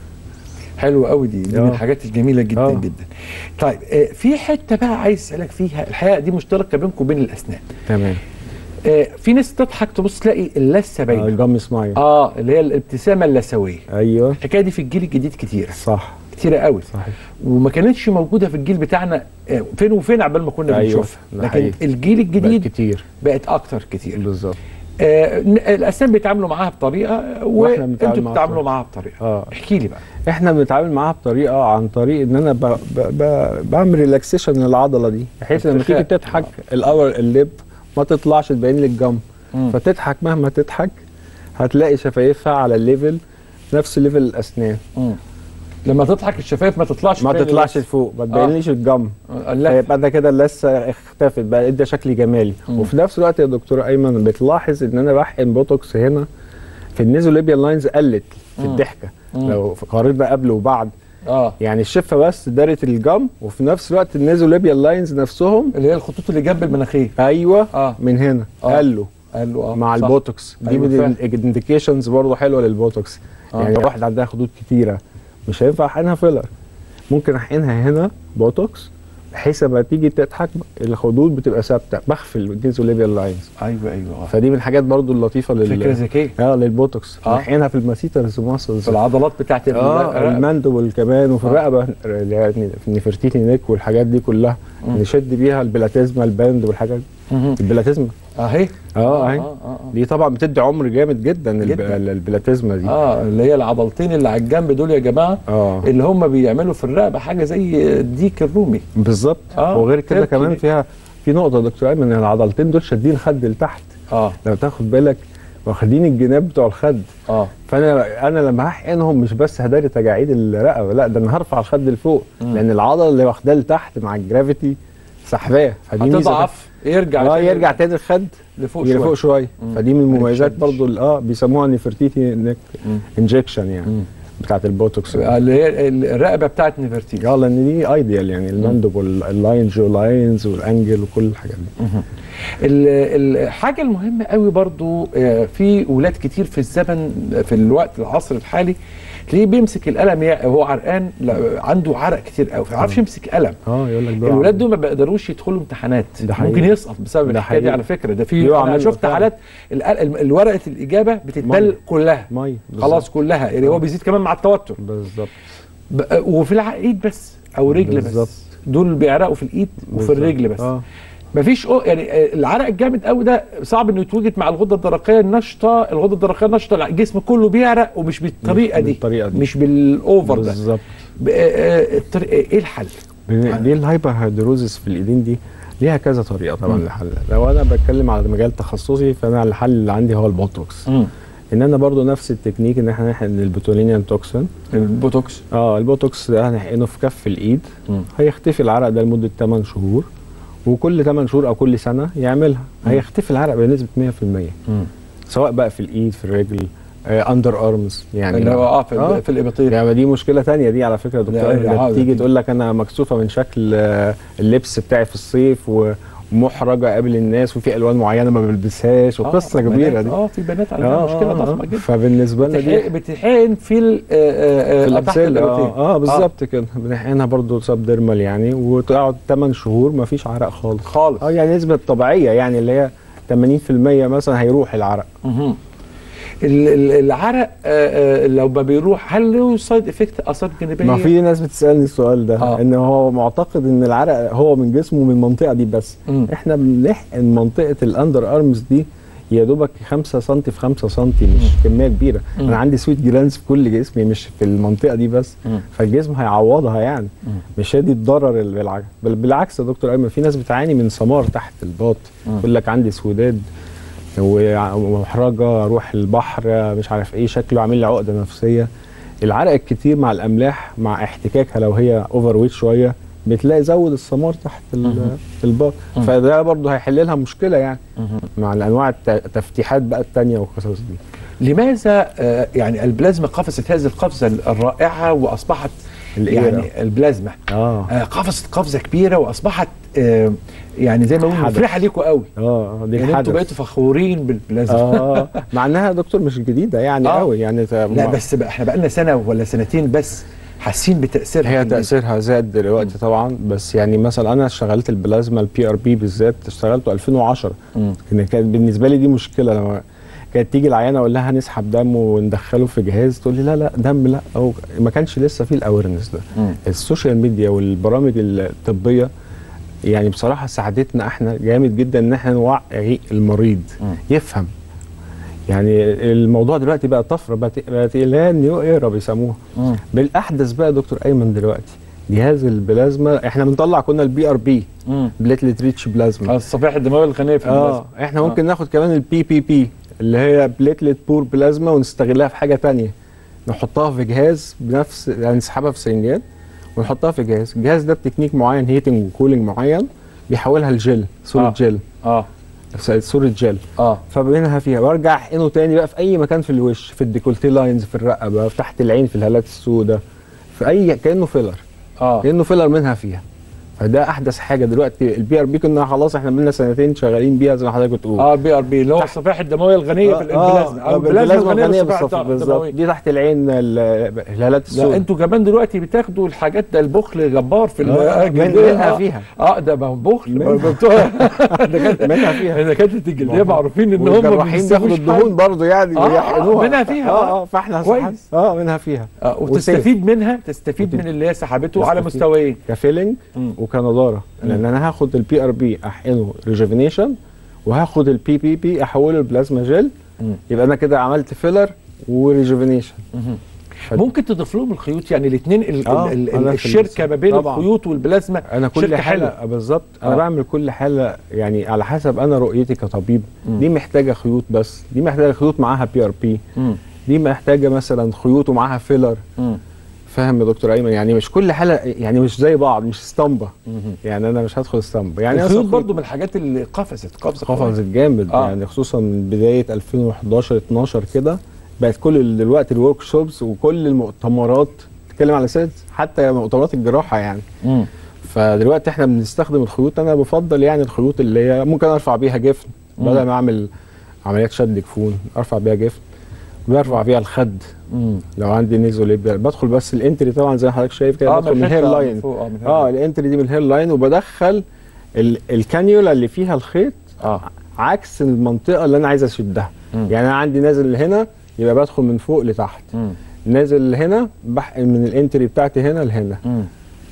حلو قوي دي دي من آه. الحاجات الجميله جدا آه. جدا. طيب آه، في حته بقى عايز اسالك فيها، الحقيقه دي مشتركه بينكم وبين الاسنان. تمام. آه، في ناس تضحك تبص تلاقي اللثه آه باينه الجم سمايل. اه اللي هي الابتسامه اللثويه. ايوه الحكايه دي في الجيل الجديد كتيره صح كتيره قوي، صحيح. وما كانتش موجوده في الجيل بتاعنا آه، فين وفين عبال ما كنا أيوة، بنشوفها، ده لكن حقيقي. الجيل بقت الجديد كتير بقت اكتر كتير. بالظبط. آه ن- الاسنان بيتعاملوا معاها بطريقه وإحنا بنتعامل وانتوا معاها بتتعاملوا بطريقة. معاها بطريقه. اه احكي لي بقى. احنا بنتعامل معاها بطريقه عن طريق ان انا ب... ب... ب... بعمل ريلاكسيشن للعضله دي بحيث لما تيجي استرخاء. تضحك الاور الليب ما تطلعش تبين لك جم. مم. فتضحك مهما تضحك هتلاقي شفايفها على الليفل نفس ليفل الاسنان. مم. لما تضحك الشفايف ما تطلعش ما تبين تطلعش اللثة. لفوق ما تبينليش الجم. اللثة. فيبقى ده كده اللثه اختفت بقى ادى شكل جمالي. مم. وفي نفس الوقت يا دكتور ايمن بتلاحظ ان انا بحقن بوتوكس هنا في النيزوليبيال لاينز قلت في مم. الضحكه. مم. لو قارنا قبل وبعد اه يعني الشفه بس دارت الجم، وفي نفس الوقت النيزوليبيال لاينز نفسهم اللي هي الخطوط اللي جنب المناخير. ايوه آه. من هنا آه. قال له قال له اه مع صح. البوتوكس دي أيوة من فعلا. الانديكيشنز برضه حلوه للبوتوكس. آه. يعني واحد عندها خدود كتيره مش هينفع احقنها فيلر، ممكن احقنها هنا بوتوكس بحيث لما تيجي تضحك الخدود بتبقى ثابته، بخفي النيزوليبيال لاينز. ايوه ايوه فدي من الحاجات برضو اللطيفه لل فكره ذكيه اه للبوتوكس. آه. نحقنها في الماسيترز ماسلز، في العضلات بتاعت اه الرقبة. الماندبل كمان، وفي آه. الرقبه يعني في النفرتيتي نيك والحاجات دي كلها مم. نشد بيها البلاتيزما الباند والحاجات دي. مهم. البلاتيزما اهي اه اهي اه اه دي طبعا بتدي عمر جامد جدا, جداً. جداً. البلاتيزما دي اه اللي هي العضلتين اللي على الجنب دول يا جماعه، اه اللي هم بيعملوا في الرقبه حاجه زي الديك الرومي. بالظبط. آه. وغير كده تركي كمان دي. فيها في نقطه يا دكتور ايمن، ان العضلتين دول شادين الخد لتحت، اه لو تاخد بالك واخدين الجناب بتوع الخد. اه فانا انا لما هحقنهم مش بس هداري تجاعيد الرقبه، لا ده انا هرفع الخد لفوق، مم. لان العضله اللي واخداه لتحت مع الجرافيتي سحباه، فدي ميزه. هتضعف يرجع اه تاني يرجع تاني الخد لفوق يجي شويه. فوق شويه. مم. فدي من المميزات ما يتشدش. برضو ال- اه بيسموها نيفرتيتي نيك مم. انجكشن يعني مم. بتاعت البوتوكس. آه، اللي هي الرقبه بتاعت نيفرتيتي. اه لان دي ايديال يعني الماندبل اللاين جو لاينز والانجل وكل الحاجات دي. ال- الحاجه المهمه قوي برضو، آه، في ولاد كتير في الزمن في الوقت العصر الحالي تلاقيه بيمسك القلم يع- هو عرقان، لا، عنده عرق كتير قوي، ما يعرفش يمسك قلم. اه يقول لك بيقع الولاد دول ما بيقدروش يدخلوا امتحانات، ده حقيقي. ممكن يسقط بسبب ده الحكايه دي حقيقي. على فكره. ده في بيقع انا منه شفت فعلا. حالات ال- ال- الورقه الاجابه بتتبل مية. كلها ميه خلاص كلها، يعني هو بيزيد كمان مع التوتر. بالظبط. ب- وفي الايد بس او رجل بالظبط. بس، دول بيعرقوا في الايد وفي بالظبط. الرجل بس. اه مفيش أو يعني آه، العرق الجامد قوي ده صعب انه يتوجد مع الغده الدرقيه النشطه. الغده الدرقيه النشطه الجسم كله بيعرق، ومش بالطريقه دي، بالطريقة دي. مش بالاوفر ده. بالظبط. ب- آه، آه، الطريقة- ايه الحل؟ دي الهايبر هيدروزيس في الايدين دي ليها كذا طريقه طبعا مم. لحل. لو انا بتكلم على مجال تخصصي فانا الحل اللي عندي هو البوتوكس. ان انا برضو نفس التكنيك ان احنا نحقن البوتولينيوم توكسين. البوتوكس. اه البوتوكس ده هنحقنه في كف الايد، مم. هيختفي العرق ده لمده ثمانية شهور، وكل ثمانية شهور او كل سنه يعملها هيختفي العرق بنسبه مية في المية، مم. سواء بقى في الايد في الرجل اندر ارمز يعني. اللي هو اه في, آه. في الابطيل. يعني دي مشكله تانية دي على فكره يا لا، دكتور. لا، لما عادة تيجي دي. تقول لك انا مكسوفه من شكل آه، اللبس بتاعي في الصيف و- ومحرجه قبل الناس وفي الوان معينه ما بلبسهاش وقصه آه، كبيره بنات- دي. اه في بنات عليها مشكله ضخمه جدا. فبالنسبه لنا دي بتتحقن- بتتحقن في ال- آه، آه، في آه، تحت الابسيل الابطيل. اه, آه بالظبط كده. بنحقنها برضو سب ديرمال يعني، وتقعد ثمانية شهور ما فيش عرق خالص خالص. اه يعني نسبه طبيعيه يعني اللي هي ثمانين في المية مثلا هيروح العرق. مهم. ال- ال- العرق آه، آه، لو ما بيروح هل له سايد افكت، اثار جانبيه؟ ما في ناس بتسالني السؤال ده آه. ان هو معتقد ان العرق هو من جسمه من المنطقه دي بس. مم. احنا بنحقن منطقه الاندر ارمز دي يا دوبك خمسة سم في خمسة سم، مش كميه كبيره. مم. انا عندي سويت جلانس في كل جسمي مش في المنطقه دي بس. مم. فالجسم هيعوضها يعني. مم. مش هي دي الضرر اللي بالعكس. بل بالعكس يا دكتور ايمن في ناس بتعاني من سمار تحت الباط، مم. يقول لك عندي سوداد ومحرجه اروح البحر مش عارف ايه، شكله عامل لي عقده نفسيه. العرق الكتير مع الاملاح مع احتكاكها لو هي اوفر ويت شويه بتلاقي زود السمار تحت ال- الباط. مم. فده برضه هيحل لها مشكله يعني مهم. مع الانواع الت- التفتيحات بقى التانيه والقصص دي. لماذا آه، يعني البلازما قفزت هذه القفزه الرائعه واصبحت الإيرة. يعني البلازما اه آه، قفزت قفزه كبيره واصبحت آه، يعني زي ما بنقول حدث. مفرحه ليكوا قوي. اه دي يعني انتوا الحدث. بقيتوا فخورين بالبلازما. اه مع انها يا دكتور مش جديده يعني آه. قوي يعني ت- لا ما- بس بقى احنا بقى لنا سنه ولا سنتين بس حاسين بتاثيرها. هي في الناس. تاثيرها زاد دلوقتي طبعا، بس يعني مثلا انا اشتغلت البلازما البي ار بي بالذات اشتغلته ألفين وعشرة. مم. كان كانت بالنسبه لي دي مشكله لما كانت تيجي العيانه اقول لها هنسحب دم وندخله في جهاز تقول لي لا لا دم لا، او ما كانش لسه فيه الاويرنس ده. مم. السوشيال ميديا والبرامج الطبيه يعني بصراحه ساعدتنا احنا جامد جدا ان احنا نوعي المريض مم. يفهم. يعني الموضوع دلوقتي بقى طفره، بقت بقت اللي هي النيو ايرا بيسموها. مم. بالاحدث بقى يا دكتور ايمن دلوقتي جهاز البلازما احنا بنطلع كنا البي ار بي مم. بليتلت ريتش بلازما. آه، الصفائح الدمويه الغنيه في اه البلازما. احنا ممكن ناخد كمان البي بي بي اللي هي بليتلت بور بلازما ونستغلها في حاجه تانية، نحطها في جهاز بنفس يعني نسحبها في سرنجات ونحطها في جهاز. الجهاز ده بتكنيك معين هيتنج وكولينج معين بيحولها لجل صوره آه. جل اه صوره جل. اه فبينها فيها وارجع احقنه تاني بقى في اي مكان في الوش، في الديكولتي لاينز في الرقبه، في تحت العين في الهالات السوداء، في اي كانه فيلر اه كانه فيلر منها فيها. فده احدث حاجه دلوقتي. البي ار بي كنا خلاص احنا بقالنا سنتين شغالين بيها زي ما حضرتك بتقول. اه بي ار بي اللي هو الصفائح الدمويه الغنيه في البلازما او البلازما الغنيه بالصفائح بالظبط. دي تحت العين الهالات السوداء. انتوا كمان دلوقتي بتاخدوا الحاجات ده، البخل جبار في الجلديه. منها فيها اه ده ما هو بخل منها فيها. دكاتره الجلديه معروفين ان هم الجراحين بياخدوا الدهون برضه يعني ويحقنوها. منها فيها اه اه فاحنا كويس. اه منها فيها وتستفيد منها، تستفيد من اللي هي سحبته على مستويين كفيلنج وكنضاره. لان انا هاخد البي ار بي احقنه ريجوفينيشن، وهاخد البي بي بي احوله لبلازما جل. يبقى انا كده عملت فيلر وريجوفينيشن. ممكن تضيف لهم الخيوط، يعني الاثنين آه الشركه ما بين طبعًا. الخيوط والبلازما انا كل حاله بالظبط. انا آه. بعمل كل حاله يعني على حسب انا رؤيتي كطبيب. مم. دي محتاجه خيوط بس، دي محتاجه خيوط معاها بي ار بي، دي محتاجه مثلا خيوط ومعاها فيلر. مم. فاهم يا دكتور ايمن؟ يعني مش كل حاله يعني مش زي بعض، مش اسطمبه. يعني انا مش هدخل اسطمبه. يعني الخيوط برضو من الحاجات اللي قفزت قفزه قفزت جامد. آه. يعني خصوصا من بدايه ألفين وحداشر اتناشر كده بقت كل دلوقتي الورك شوبس وكل المؤتمرات بتتكلم على اساس حتى مؤتمرات الجراحه يعني. مم. فدلوقتي احنا بنستخدم الخيوط. انا بفضل يعني الخيوط اللي هي ممكن ارفع بيها جفن بدل ما اعمل عمليات شد جفون، ارفع بيها جفن، برفع بيها الخد. مم. لو عندي نيزوليبيا بدخل بس الانتري طبعا زي ما حضرتك شايف كده. آه بدخل من الهير لاين. اه, آه الانتري دي من الهير لاين، وبدخل الكانيولا اللي فيها الخيط آه. عكس المنطقه اللي انا عايز اشدها. مم. يعني انا عندي نازل هنا يبقى بدخل من فوق لتحت. مم. نازل هنا بحقن من الانتري بتاعتي هنا لهنا. مم.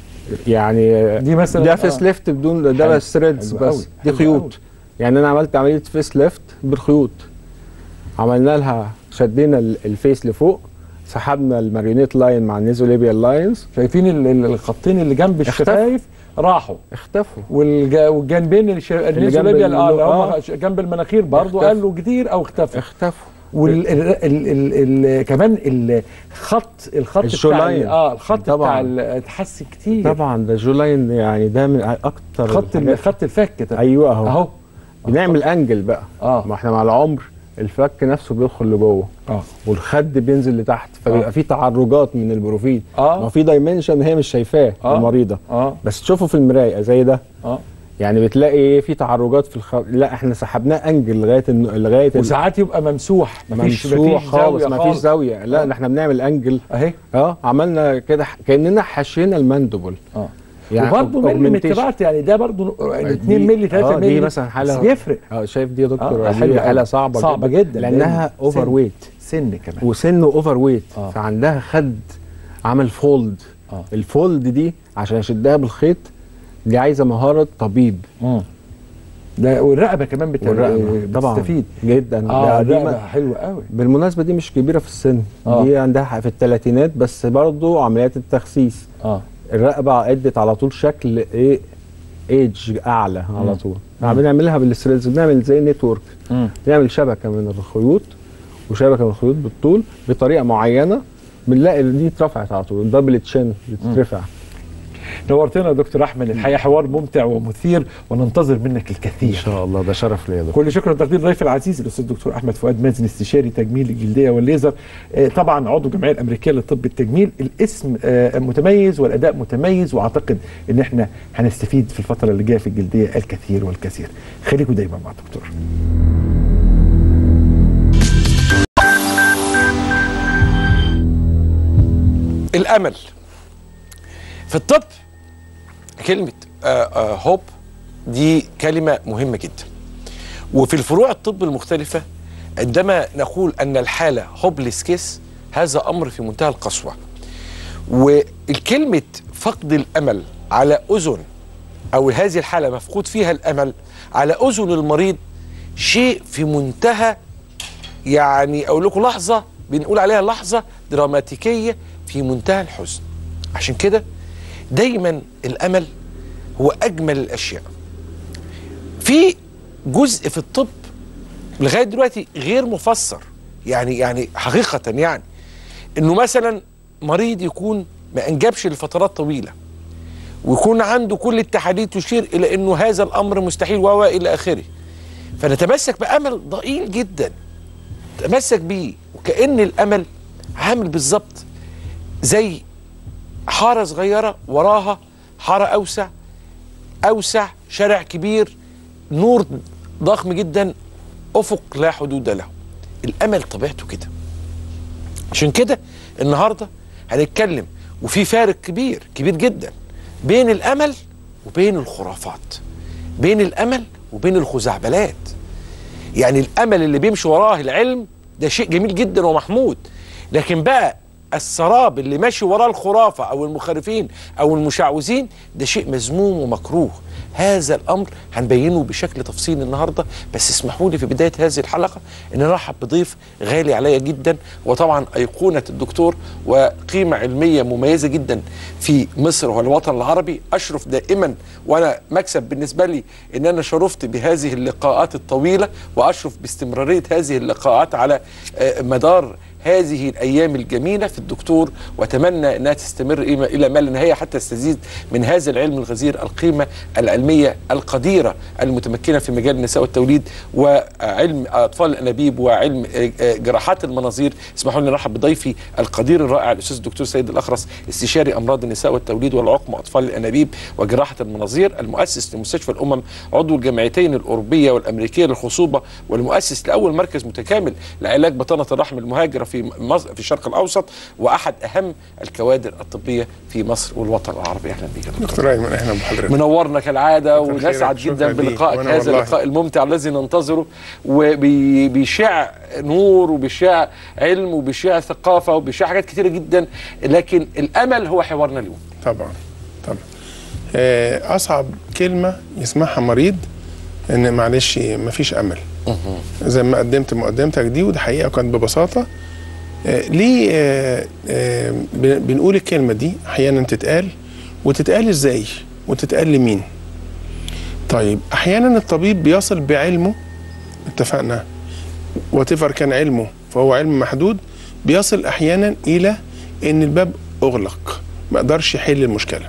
يعني دي مثلا ده فيس آه. ليفت بدون ده بس ثريدز بس أوي. دي خيوط أوي. يعني انا عملت عمليه فيس ليفت بالخيوط. عملنا لها شدينا الفيس لفوق، سحبنا الماريونيت لاين مع النيزوليبيال لاينز. شايفين الخطين اللي جنب الشفايف راحوا اختفوا، والجنبين النيزوليبيال اه هم جنب المناخير برضو قالوا كتير او اختفوا اختفوا وكمان الخط الخط بتاع اه الخط بتاع اتحسن كتير طبعا. ده جولاين يعني ده من اكتر خط خط الفك ده. ايوه اهو اهو بنعمل انجل بقى. اه ما احنا مع العمر الفك نفسه بيدخل لجوه اه والخد بينزل لتحت، فبيبقى آه. في تعرجات من البروفيل. اه ما في دايمنشن هي مش شايفاه آه. المريضه آه. بس تشوفه في المرايه زي ده. اه يعني بتلاقي ايه في تعرجات في الخط. لا احنا سحبناه انجل لغايه لغايه وساعات يبقى ممسوح مفيش ممسوح خالص مفيش زاويه. لا آه. احنا بنعمل انجل اهي اه عملنا كده كاننا حشينا المندبل. اه يعني وبرضه مليمترات يعني ده برضه يعني اتنين مللي تلاتة مللي دي مثلا حاله بيفرق. اه شايف دي يا دكتور؟ آه دي حاله صعبه صعبه جدا, جدا لانها اوفر ويت سن كمان وسن اوفر ويت. آه. فعندها خد عمل فولد. آه. الفولد دي عشان اشدها بالخيط دي عايزه مهاره طبيب. امم ده والرقبه كمان بتستفيد جدا. اه الرقبه حلوه قوي. بالمناسبه دي مش كبيره في السن. آه. دي عندها في الثلاثينات بس برضه عمليات التخسيس. اه الرقبه ادت على طول شكل ايه ايدج اعلى على طول. بنعملها بالثريدز، بنعمل زي نتورك. بنعمل شبكه من الخيوط وشبكه من الخيوط بالطول بطريقه معينه، بنلاقي دي اترفعت على طول. دبل تشين بتترفع. نورتنا يا دكتور احمد، الحقيقه حوار ممتع ومثير وننتظر منك الكثير ان شاء الله. ده شرف ليا يا دكتور. كل شكر وتقدير ضيفي العزيز الاستاذ الدكتور احمد فؤاد مازن، استشاري تجميل الجلديه والليزر، طبعا عضو الجمعيه الامريكيه لطب التجميل. الاسم متميز والاداء متميز، واعتقد ان احنا هنستفيد في الفتره اللي جايه في الجلديه الكثير والكثير. خليكم دايما مع الدكتور. الامل في الطب، كلمة هوب دي كلمة مهمة جدا، وفي الفروع الطب المختلفة عندما نقول أن الحالة هوبليس كيس هذا أمر في منتهى القسوة. والكلمة فقد الأمل على أذن، أو هذه الحالة مفقود فيها الأمل على أذن المريض، شيء في منتهى يعني أقول لكم لحظة بنقول عليها لحظة دراماتيكية في منتهى الحزن. عشان كده دايما الأمل هو أجمل الأشياء. في جزء في الطب لغاية دلوقتي غير مفسر، يعني يعني حقيقة يعني إنه مثلا مريض يكون ما أنجبش لفترات طويلة ويكون عنده كل التحاليل تشير إلى إنه هذا الأمر مستحيل و إلى آخره، فنتمسك بأمل ضئيل جدا نتمسك بيه، وكأن الأمل عامل بالظبط زي حاره صغيره وراها حاره اوسع اوسع، شارع كبير، نور ضخم جدا، افق لا حدود له. الامل طبيعته كده. عشان كده النهارده هنتكلم، وفي فارق كبير كبير جدا بين الامل وبين الخرافات، بين الامل وبين الخزعبلات. يعني الامل اللي بيمشي وراه العلم ده شيء جميل جدا ومحمود، لكن بقى السراب اللي ماشي وراه الخرافه او المخرفين او المشعوذين ده شيء مذموم ومكروه. هذا الامر هنبينه بشكل تفصيلي النهارده، بس اسمحوا لي في بدايه هذه الحلقه ان نرحب بضيف غالي عليا جدا، وطبعا ايقونه الدكتور وقيمه علميه مميزه جدا في مصر والوطن العربي. اشرف دائما، وانا مكسب بالنسبه لي ان انا شرفت بهذه اللقاءات الطويله، واشرف باستمراريه هذه اللقاءات على مدار هذه الأيام الجميلة في الدكتور، وأتمنى أنها تستمر إلى ما لا نهاية حتى تستزيد من هذا العلم الغزير، القيمة العلمية القديرة المتمكنة في مجال النساء والتوليد وعلم أطفال الأنابيب وعلم جراحات المناظير. اسمحوا لي نرحب بضيفي القدير الرائع الأستاذ الدكتور سيد الأخرس، استشاري أمراض النساء والتوليد والعقم وأطفال الأنابيب وجراحة المناظير، المؤسس لمستشفى الأمم، عضو الجمعيتين الأوروبية والأمريكية للخصوبة، والمؤسس لأول مركز متكامل لعلاج بطانة الرحم المهاجرة في مصر في الشرق الاوسط، واحد اهم الكوادر الطبيه في مصر والوطن العربي. اهلا بك دكتور. دكتور ايمن، اهلا بحضرتك. منورنا كالعاده، ونسعد جدا بلقائك هذا اللقاء الممتع الذي ننتظره، وبيشع نور وبيشع علم وبيشع ثقافه وبيشع حاجات كثيره جدا، لكن الامل هو حوارنا اليوم. طبعا طبعا. اصعب كلمه يسمعها مريض ان معلش مفيش امل. زي ما قدمت مقدمتك دي، وده حقيقه كانت ببساطه. آه ليه آه آه بنقول الكلمه دي احيانا تتقال، وتتقال ازاي وتتقال لمين؟ طيب احيانا الطبيب بيصل بعلمه، اتفقنا واتيفر كان علمه فهو علم محدود، بيصل احيانا الى ان الباب اغلق، ما قدرش يحل المشكله.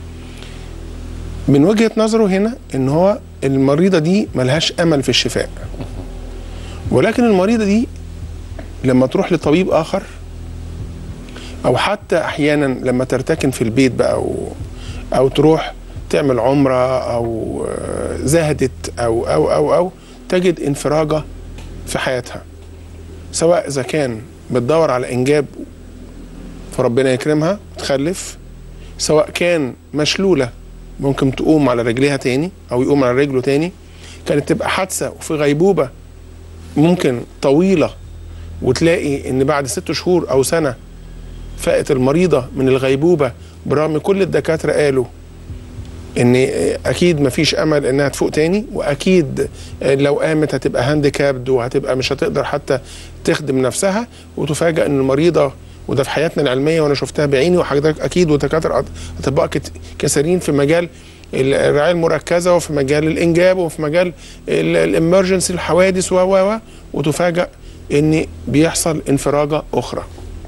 من وجهه نظره هنا ان هو المريضه دي ملهاش امل في الشفاء، ولكن المريضه دي لما تروح لطبيب اخر، او حتى احيانا لما ترتكن في البيت بقى، او او تروح تعمل عمره او زهدت او او او او تجد انفراجه في حياتها، سواء اذا كان بتدور على انجاب فربنا يكرمها تخلف، سواء كان مشلوله ممكن تقوم على رجليها تاني او يقوم على رجله تاني، كانت تبقى حادثه وفي غيبوبه ممكن طويله، وتلاقي ان بعد ست شهور او سنه فاقت المريضه من الغيبوبه، برغم كل الدكاتره قالوا ان اكيد مفيش امل انها تفوق تاني، واكيد لو قامت هتبقى هانديكابد وهتبقى مش هتقدر حتى تخدم نفسها، وتفاجئ ان المريضه، وده في حياتنا العلميه وانا شفتها بعيني، وحضرتك اكيد ودكاتره اطباء كثيرين في مجال الرعايه المركزه وفي مجال الانجاب وفي مجال الامرجنسي الحوادث و و وتفاجئ ان بيحصل انفراجه اخرى.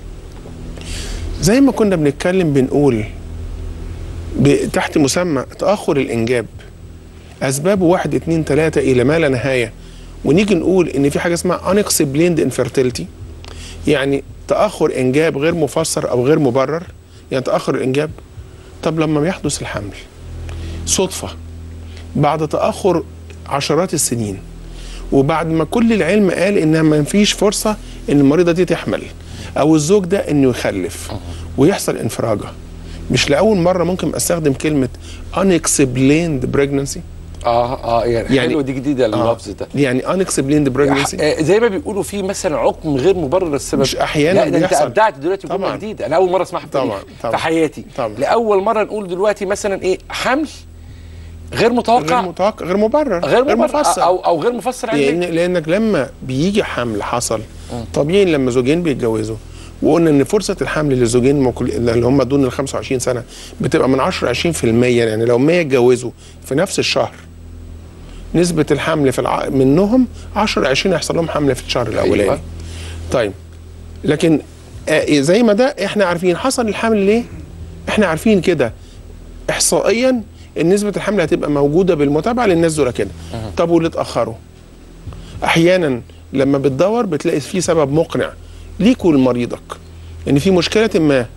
زي ما كنا بنتكلم بنقول تحت مسمى تاخر الانجاب اسبابه واحد اتنين تلاته الى ما لا نهايه، ونيجي نقول ان في حاجه اسمها unexplained infertility، يعني تاخر انجاب غير مفسر او غير مبرر، يعني تاخر الانجاب. طب لما بيحدث الحمل صدفه بعد تاخر عشرات السنين، وبعد ما كل العلم قال انها ما فيش فرصه ان المريضه دي تحمل او الزوج ده انه يخلف، ويحصل انفراجه، مش لاول مره ممكن استخدم كلمه unexplained pregnancy. اه اه يعني, يعني حلو، دي جديده اللفظ ده. يعني unexplained pregnancy زي ما بيقولوا في مثلا عقم غير مبرر السبب، مش احيانا لا ده بيحصل. انت ابدعت دلوقتي جمله جديده، انا اول مره اسمعها طبعا في حياتي. طبعا. لاول مره نقول دلوقتي مثلا ايه، حمل غير متوقع، غير متوقع، غير مبرر، غير, غير مفسر، او او غير مفسر علميا. لان لانك لما بيجي حمل حصل طبيعي لما زوجين بيتجوزوا، وقلنا ان فرصه الحمل للزوجين اللي هم دون ال خمسة وعشرين سنه بتبقى من عشرة ل عشرين في المية، يعني لو مية اتجوزوا في نفس الشهر نسبه الحمل في الع... منهم عشرة عشرين هيحصل لهم حمل في الشهر الاولاني. أيوة. طيب لكن آه زي ما ده احنا عارفين حصل الحمل ليه؟ احنا عارفين كده احصائيا ان نسبه الحمل هتبقى موجوده بالمتابعه للناس دول كده. أه. طب واللي اتاخروا احيانا لما بتدور بتلاقي في سبب مقنع ليك ولمريضك ان في مشكله ما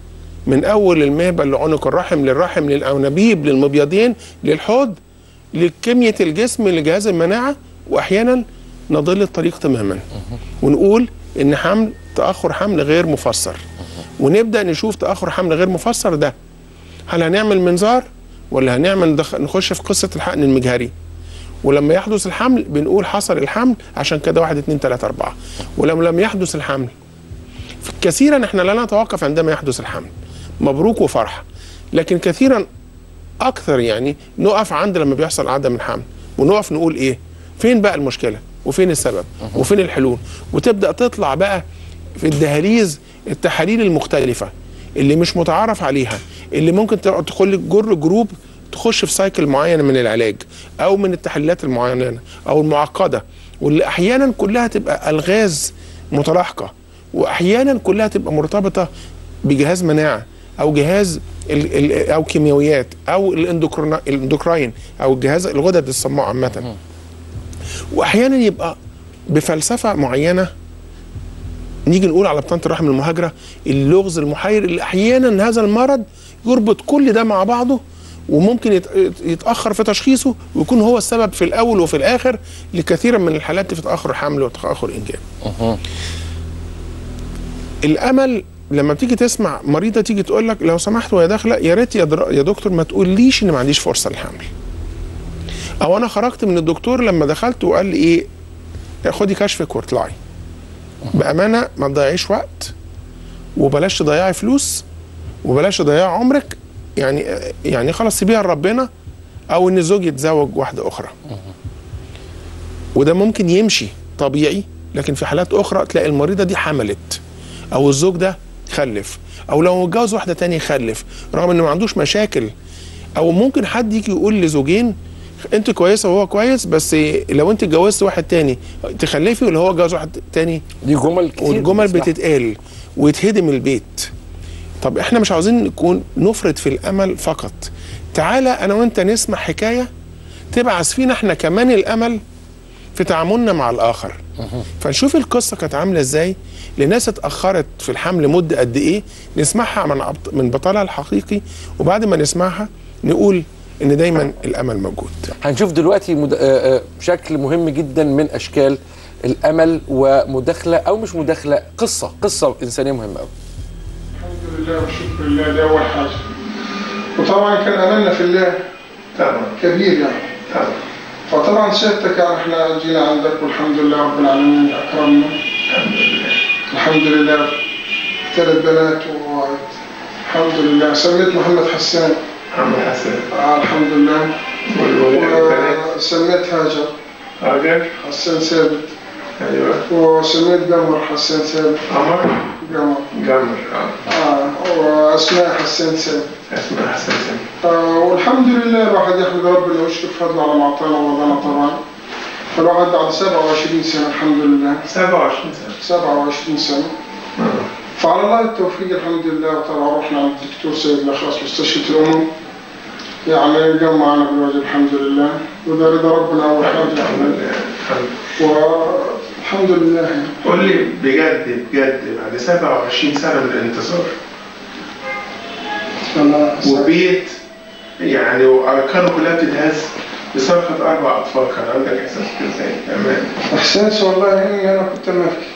من اول المهبل لعنق الرحم للرحم للانابيب للمبيضين للحوض لكميه الجسم لجهاز المناعه، واحيانا نضل الطريق تماما ونقول ان حمل تاخر حمل غير مفسر، ونبدا نشوف تاخر حمل غير مفسر ده هل هنعمل منظار ولا هنعمل دخ... نخش في قصه الحقن المجهري. ولما يحدث الحمل بنقول حصل الحمل عشان كده واحد اتنين تلاته اربعه، ولما لم يحدث الحمل كثيرا احنا لا نتوقف عندما يحدث الحمل، مبروك وفرحه، لكن كثيرا اكثر يعني نقف عند لما بيحصل عدم الحمل ونقف نقول ايه؟ فين بقى المشكله؟ وفين السبب؟ وفين الحلول؟ وتبدا تطلع بقى في الدهاليز التحاليل المختلفه اللي مش متعارف عليها، اللي ممكن تدخل جر جروب تخش في سايكل معين من العلاج او من التحليلات المعينه او المعقده، واللي احيانا كلها تبقى الغاز متلاحقه، واحيانا كلها تبقى مرتبطه بجهاز مناعه او جهاز ال ال او كيميائيات او الاندوكراين او الجهاز الغدد الصماء عامه، واحيانا يبقى بفلسفه معينه. نيجي نقول على بطانه الرحم المهاجره اللغز المحير اللي احيانا هذا المرض يربط كل ده مع بعضه، وممكن يتاخر في تشخيصه ويكون هو السبب في الاول وفي الاخر لكثير من الحالات في تاخر حمل وتاخر انجاب. أه. الامل لما بتيجي تسمع مريضه تيجي تقول لك لو سمحت وهي داخله يا ريت يا دكتور ما تقوليش ان ما عنديش فرصه للحمل. او انا خرجت من الدكتور لما دخلت وقال لي ايه خدي كشفك واطلعي. بامانه ما تضيعيش وقت وبلاش تضيعي فلوس وبلاش تضيعي عمرك، يعني يعني خلاص سيبيها لربنا، او ان الزوج يتزوج واحده اخرى. وده ممكن يمشي طبيعي، لكن في حالات اخرى تلاقي المريضه دي حملت او الزوج ده خلف، او لو اتجوز واحده تانية خلف رغم انه ما عندوش مشاكل. او ممكن حد يجي يقول لزوجين انت كويسه وهو كويس، بس لو انت اتجوزت واحد تاني تخلفي ولا هو اتجوز واحد تاني. دي جمل كتير والجمل بتتقال ويتهدم البيت. طب احنا مش عاوزين نكون نفرط في الامل فقط، تعالى انا وانت نسمع حكايه تبعث فينا احنا كمان الامل في تعاملنا مع الاخر. فنشوف القصه كانت عامله ازاي لناس اتاخرت في الحمل مده قد ايه، نسمعها من من بطلها الحقيقي، وبعد ما نسمعها نقول ان دايما الامل موجود. هنشوف دلوقتي مد... شكل مهم جدا من اشكال الامل ومداخله او مش مداخله، قصه قصه انسانيه مهمه قوي. الحمد لله والشكر لله، ده اول حاجه. وطبعا كان املنا في الله طبعا كبير يعني طبعا. فطبعا سيادتك يعني احنا جينا عندك والحمد لله رب العالمين اكرمنا الحمد لله الحمد لله. ثلاث بنات وولد الحمد لله. سميت محمد حسان محمد حسان آه الحمد لله. والبنات سميت هاجر هاجر حسان ثابت. ايوه. وسميت قمر حسان ثابت. قمر قمر قمر اه اه واسماء حسان ثابت. اسماء حسان ثابت. آه والحمد لله الواحد يحمد ربنا ويشكر فضله على ما اعطانا ورضانا طبعا. فالواحد بعد سبعة وعشرين سنه الحمد لله. سبعة وعشرين سنه سبعة وعشرين سنه. آه. فعلى الله التوفيق الحمد لله. وطبعا رحنا عند الدكتور سيد الاخلاص مستشفى الامم، يعني قام معنا بالواجب الحمد لله، وده رضا ربنا اول حاجه الحمد لله. والحمد لله. قول لي بجد بجد بعد سبعة وعشرين سنه من الانتظار وبيت يعني واركانه كلها بتتهز بصرخه اربع اطفال، كان عندك احساس كده ازاي؟ امان احساس والله اني انا كنت مبكي.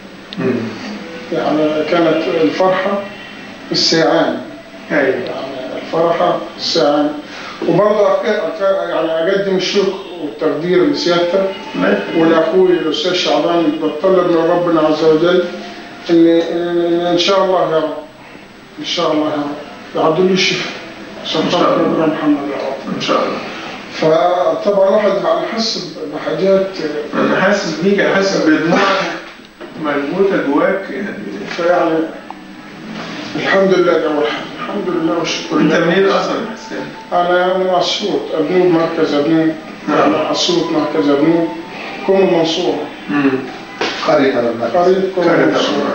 يعني كانت الفرحه الساعان. ايوه يعني الفرحه الساعان. وبرضه يعني اقدم الشكر والتقدير لسيادتك ولاخوي الاستاذ شعبان، بتطلب من ربنا عز وجل ان ان شاء الله يا رب ان شاء الله يا رب يعدوا لي الشفاء عشان خاطر ربنا محمد يا رب ان شاء الله. فطبعا الواحد حاسس بحاجات، انا حاسس بيك، انا حاسس بدموع مربوطه جواك يعني. فيعني الحمد لله ده اول حاجه الحمد لله والشكر لله. انت منين اصلا يا حسين؟ انا من اسيوط، ابنوب مركز ابنوب. يعني اسيوط مركز ابنوب، كوم المنصوره. امم قرية المركز. قرية كوم المنصوره.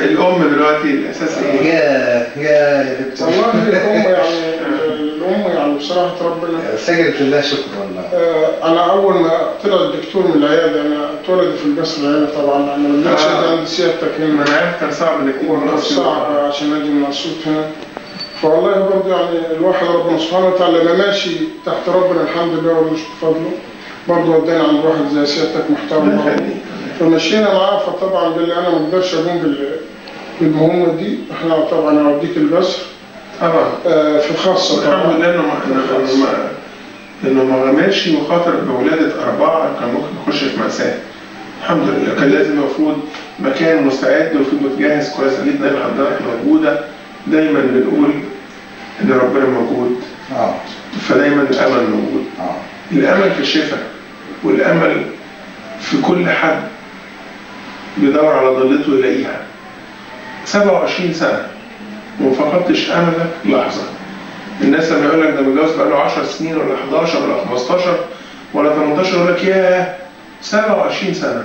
والام دلوقتي الاساس ايه؟ يا يا يا دكتور والله الام يعني الام يعني بصراحه ربنا. سجد لله شكر والله. آه انا اول ما طلع الدكتور من العياده، انا اتولد في القصر العيني طبعا، انا ما رجعتش عند سيادتك هنا. ما انا عارف كان صعب انك تيجي، صعب عشان اجي من اسيوط هنا. فوالله برضه يعني الواحد ربنا سبحانه وتعالى لما ماشي تحت ربنا الحمد لله ونشكر فضله، برضه وداني عند واحد زي سيادتك محترم برضه، فمشينا معاه. فطبعا بالله انا ما اقدرش اقوم بالمهمه دي، احنا طبعا اوديك القصر طبعا آه في خاصه طبعا. الحمد لله انه ما انه ما غامرش وخاطر بولاده اربعه كان ممكن يخش في مأساة. الحمد لله كان لازم المفروض مكان مستعد ومفروض متجهز كويس جدا، الحضانات موجوده. دايما بنقول ان ربنا موجود، اه فدايما الامل موجود. اه الامل في الشفاء، والامل في كل حد بيدور على ضلته يلاقيها. سبعة وعشرين سنه وما فقدتش املك لحظه. الناس لما يقول لك ده متجوز بقى له عشر سنين ولا حداشر ولا خمستاشر ولا تمنتاشر يقول لك ياه سبعة وعشرين سنه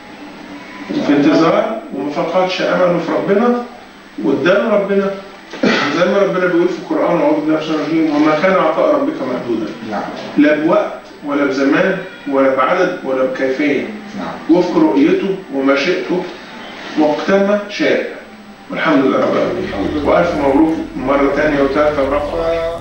في انتظار وما فقدش امله في ربنا، واداله ربنا زي ما ربنا بيقول في القران اعوذ بالله من الشيطان الرجيم وما كان عطاء ربك محدودا. نعم. لا بوقت ولا بزمان ولا بعدد ولا بكيفيه. نعم. وفق رؤيته ومشيئته وقتما شاء. والحمد لله رب العالمين. والف مبروك مره ثانيه وثالثه ورابعه.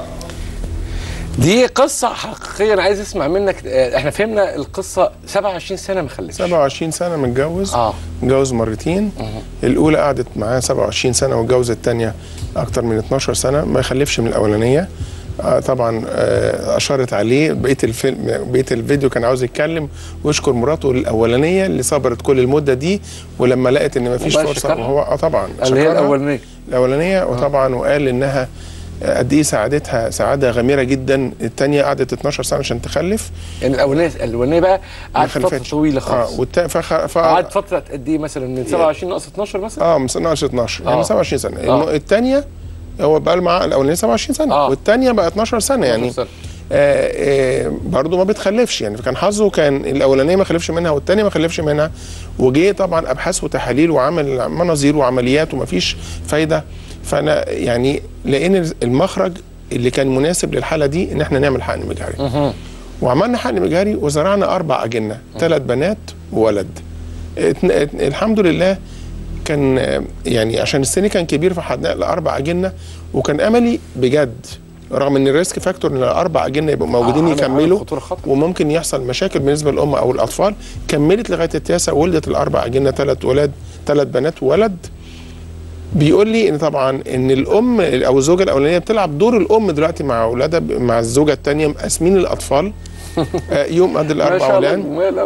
دي قصه حقيقيه انا عايز اسمع منك. احنا فهمنا القصه سبعة وعشرين سنه ما خلفش. سبعة وعشرين سنه متجوز. اه متجوز مرتين. أه. الاولى قعدت معاه سبعة وعشرين سنه والجوزه الثانيه اكتر من اتناشر سنه، ما يخلفش من الاولانيه. آه طبعا آه اشارت عليه. بقيت الفيلم بقيت الفيديو كان عاوز يتكلم ويشكر مراته الاولانيه اللي صبرت كل المده دي، ولما لقت ان ما فيش فرصه وهو اه طبعا اللي هي الاولانيه الاولانيه وطبعا وقال انها قد ايه ساعدتها سعاده غامره جدا. الثانيه قعدت اتناشر سنه عشان تخلف. يعني الاولانيه الاولانيه بقى قعدت فتره طويله خالص. اه والتانيه فخ... ف... قعدت فتره قد ايه مثلا من سبعة وعشرين ناقص اتناشر مثلا؟ اه من ناقص اتناشر يعني آه. سبعة وعشرين سنه. آه. الثانيه هو بقى معاه الاولانيه سبعة وعشرين سنه آه. والثانيه بقى اتناشر سنه يعني سنة. آه آه برضه ما بتخلفش يعني. فكان حظه كان الاولانيه ما خلفش منها والثانيه ما خلفش منها، وجه طبعا ابحاث وتحاليل وعمل مناظير وعمليات وما فيش فايده. فانا يعني لقينا المخرج اللي كان مناسب للحاله دي ان احنا نعمل حقن مجهري. وعملنا حقن مجهري وزرعنا اربع اجنه، ثلاث بنات وولد. الحمد لله كان يعني عشان السن كان كبير فحدنا الاربع اجنه، وكان املي بجد رغم ان الريسك فاكتور ان الاربع اجنه يبقوا موجودين آه يكملوا وممكن يحصل مشاكل بالنسبه للام او الاطفال. كملت لغايه التاسع ولدت الاربع اجنه، ثلاث ولاد ثلاث بنات وولد. بيقول لي ان طبعا ان الام او الزوجه الاولانيه بتلعب دور الام دلوقتي مع اولادها مع الزوجه الثانيه مقسمين الاطفال يوم قد الاربع اولاد.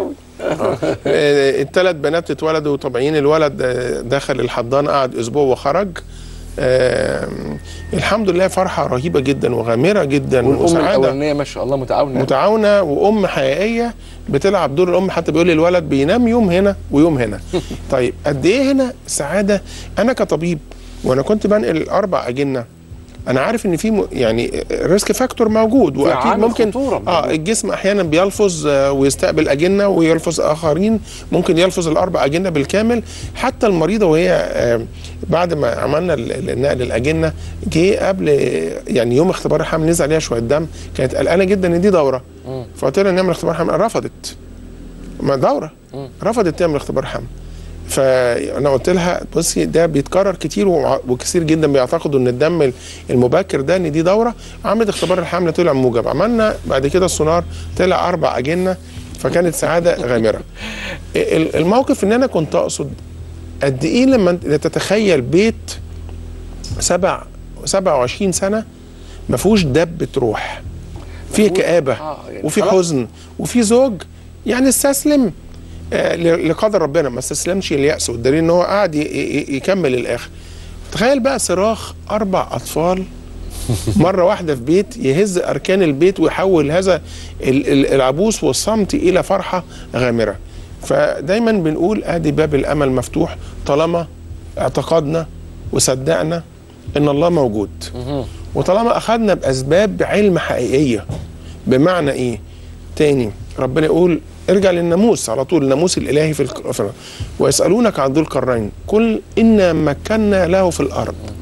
الثلاث بنات اتولدوا طبيعيين. الولد دخل الحضانه قعد اسبوع وخرج. آه الحمد لله فرحه رهيبه جدا وغامره جدا والام الاولانيه ما شاء الله متعاونه متعاونه وام حقيقيه بتلعب دور الام. حتى بيقول لي الولد بينام يوم هنا ويوم هنا. طيب قد ايه هنا السعاده. انا كطبيب وانا كنت بنقل الاربع اجنه انا عارف ان في م... يعني ريسك فاكتور موجود واكيد ممكن اه الجسم احيانا بيلفظ آه ويستقبل اجنه ويلفظ اخرين، ممكن يلفظ الاربع اجنه بالكامل. حتى المريضه وهي آه بعد ما عملنا النقل الاجنه جه قبل يعني يوم اختبار الحمل نزل عليها شويه دم، كانت قلقانه جدا ان دي دوره. فقلت لها نعمل اختبار حمل، رفضت. ما دوره رفضت تعمل اختبار حمل. فانا قلت لها بصي ده بيتكرر كتير وكثير جدا بيعتقدوا ان الدم المبكر ده ان دي دوره. عملت اختبار الحمل طلع موجب. عملنا بعد كده السونار طلع اربع اجنه، فكانت سعاده غامره. الموقف ان انا كنت اقصد قد ايه لما تتخيل بيت سبع سبعة وعشرين سنه ما فيهوش دبه روح، فيه كآبه وفي حزن وفي زوج يعني استسلم آه لقدر ربنا، ما استسلمش اليأس، والدليل ان هو قاعد يكمل للاخر. تخيل بقى صراخ اربع اطفال مره واحده في بيت يهز اركان البيت ويحول هذا العبوس والصمت الى فرحه غامره. فدايما بنقول ادي باب الامل مفتوح طالما اعتقدنا وصدقنا ان الله موجود، وطالما اخذنا باسباب علم حقيقيه. بمعنى ايه؟ تاني ربنا يقول ارجع للناموس على طول، الناموس الالهي في القرآن. ويسالونك عن ذو القرنين قل انا مكنا له في الارض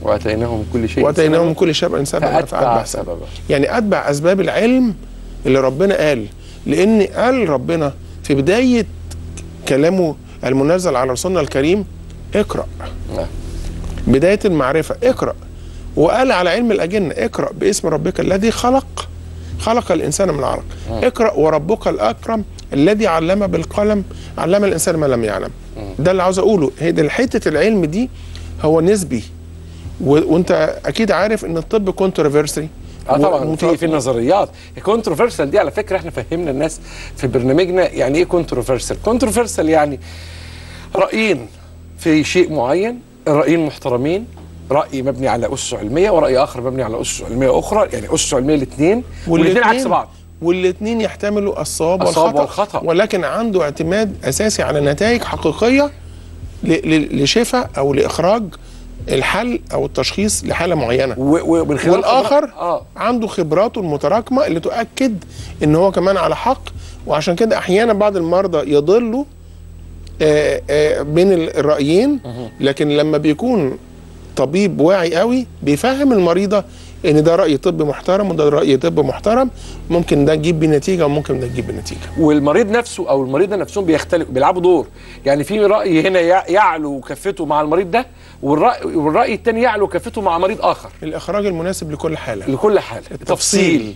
واتيناهم كل شيء واتيناهم كل شيء انسانا فاتبع سببا. يعني اتبع اسباب العلم اللي ربنا قال، لان قال ربنا في بدايه كلامه المنزل على رسولنا الكريم اقرأ. نعم. بدايه المعرفه اقرأ، وقال على علم الاجنه اقرأ باسم ربك الذي خلق خلق الانسان من علق. اقرأ وربك الاكرم الذي علم بالقلم علم الانسان ما لم يعلم. ده اللي عاوز اقوله، هي دي حته العلم دي هو نسبي، وانت اكيد عارف ان الطب كونتروفيرسي. اه طبعا في في النظريات كونتروفيرسال دي. على فكره احنا فهمنا الناس في برنامجنا يعني ايه كونتروفيرسال. كونتروفيرسال يعني رايين في شيء معين، الرايين محترمين، راي مبني على اسس علميه وراي اخر مبني على اسس علميه اخرى، يعني اسس علميه الاثنين والاثنين عكس بعض، والاثنين يحتملوا الصواب والخطأ. والخطأ، ولكن عنده اعتماد اساسي على نتائج حقيقيه لشفاء او لاخراج الحل او التشخيص لحاله معينه. ومن خلال والاخر آه. عنده خبراته المتراكمه اللي تؤكد ان هو كمان على حق. وعشان كده احيانا بعض المرضى يضلوا آآ آآ بين الرايين، لكن لما بيكون طبيب واعي قوي بيفهم المريضه ان ده راي طب محترم وده راي طب محترم، ممكن ده تجيب بنتيجه وممكن ده تجيب بنتيجه. والمريض نفسه او المريضه نفسهم بيختلفوا، بيلعبوا دور. يعني في راي هنا يعلو كفته مع المريض ده، والراي والراي الثاني يعلو كفته مع مريض اخر. الاخراج المناسب لكل حاله. لكل حاله التفصيل.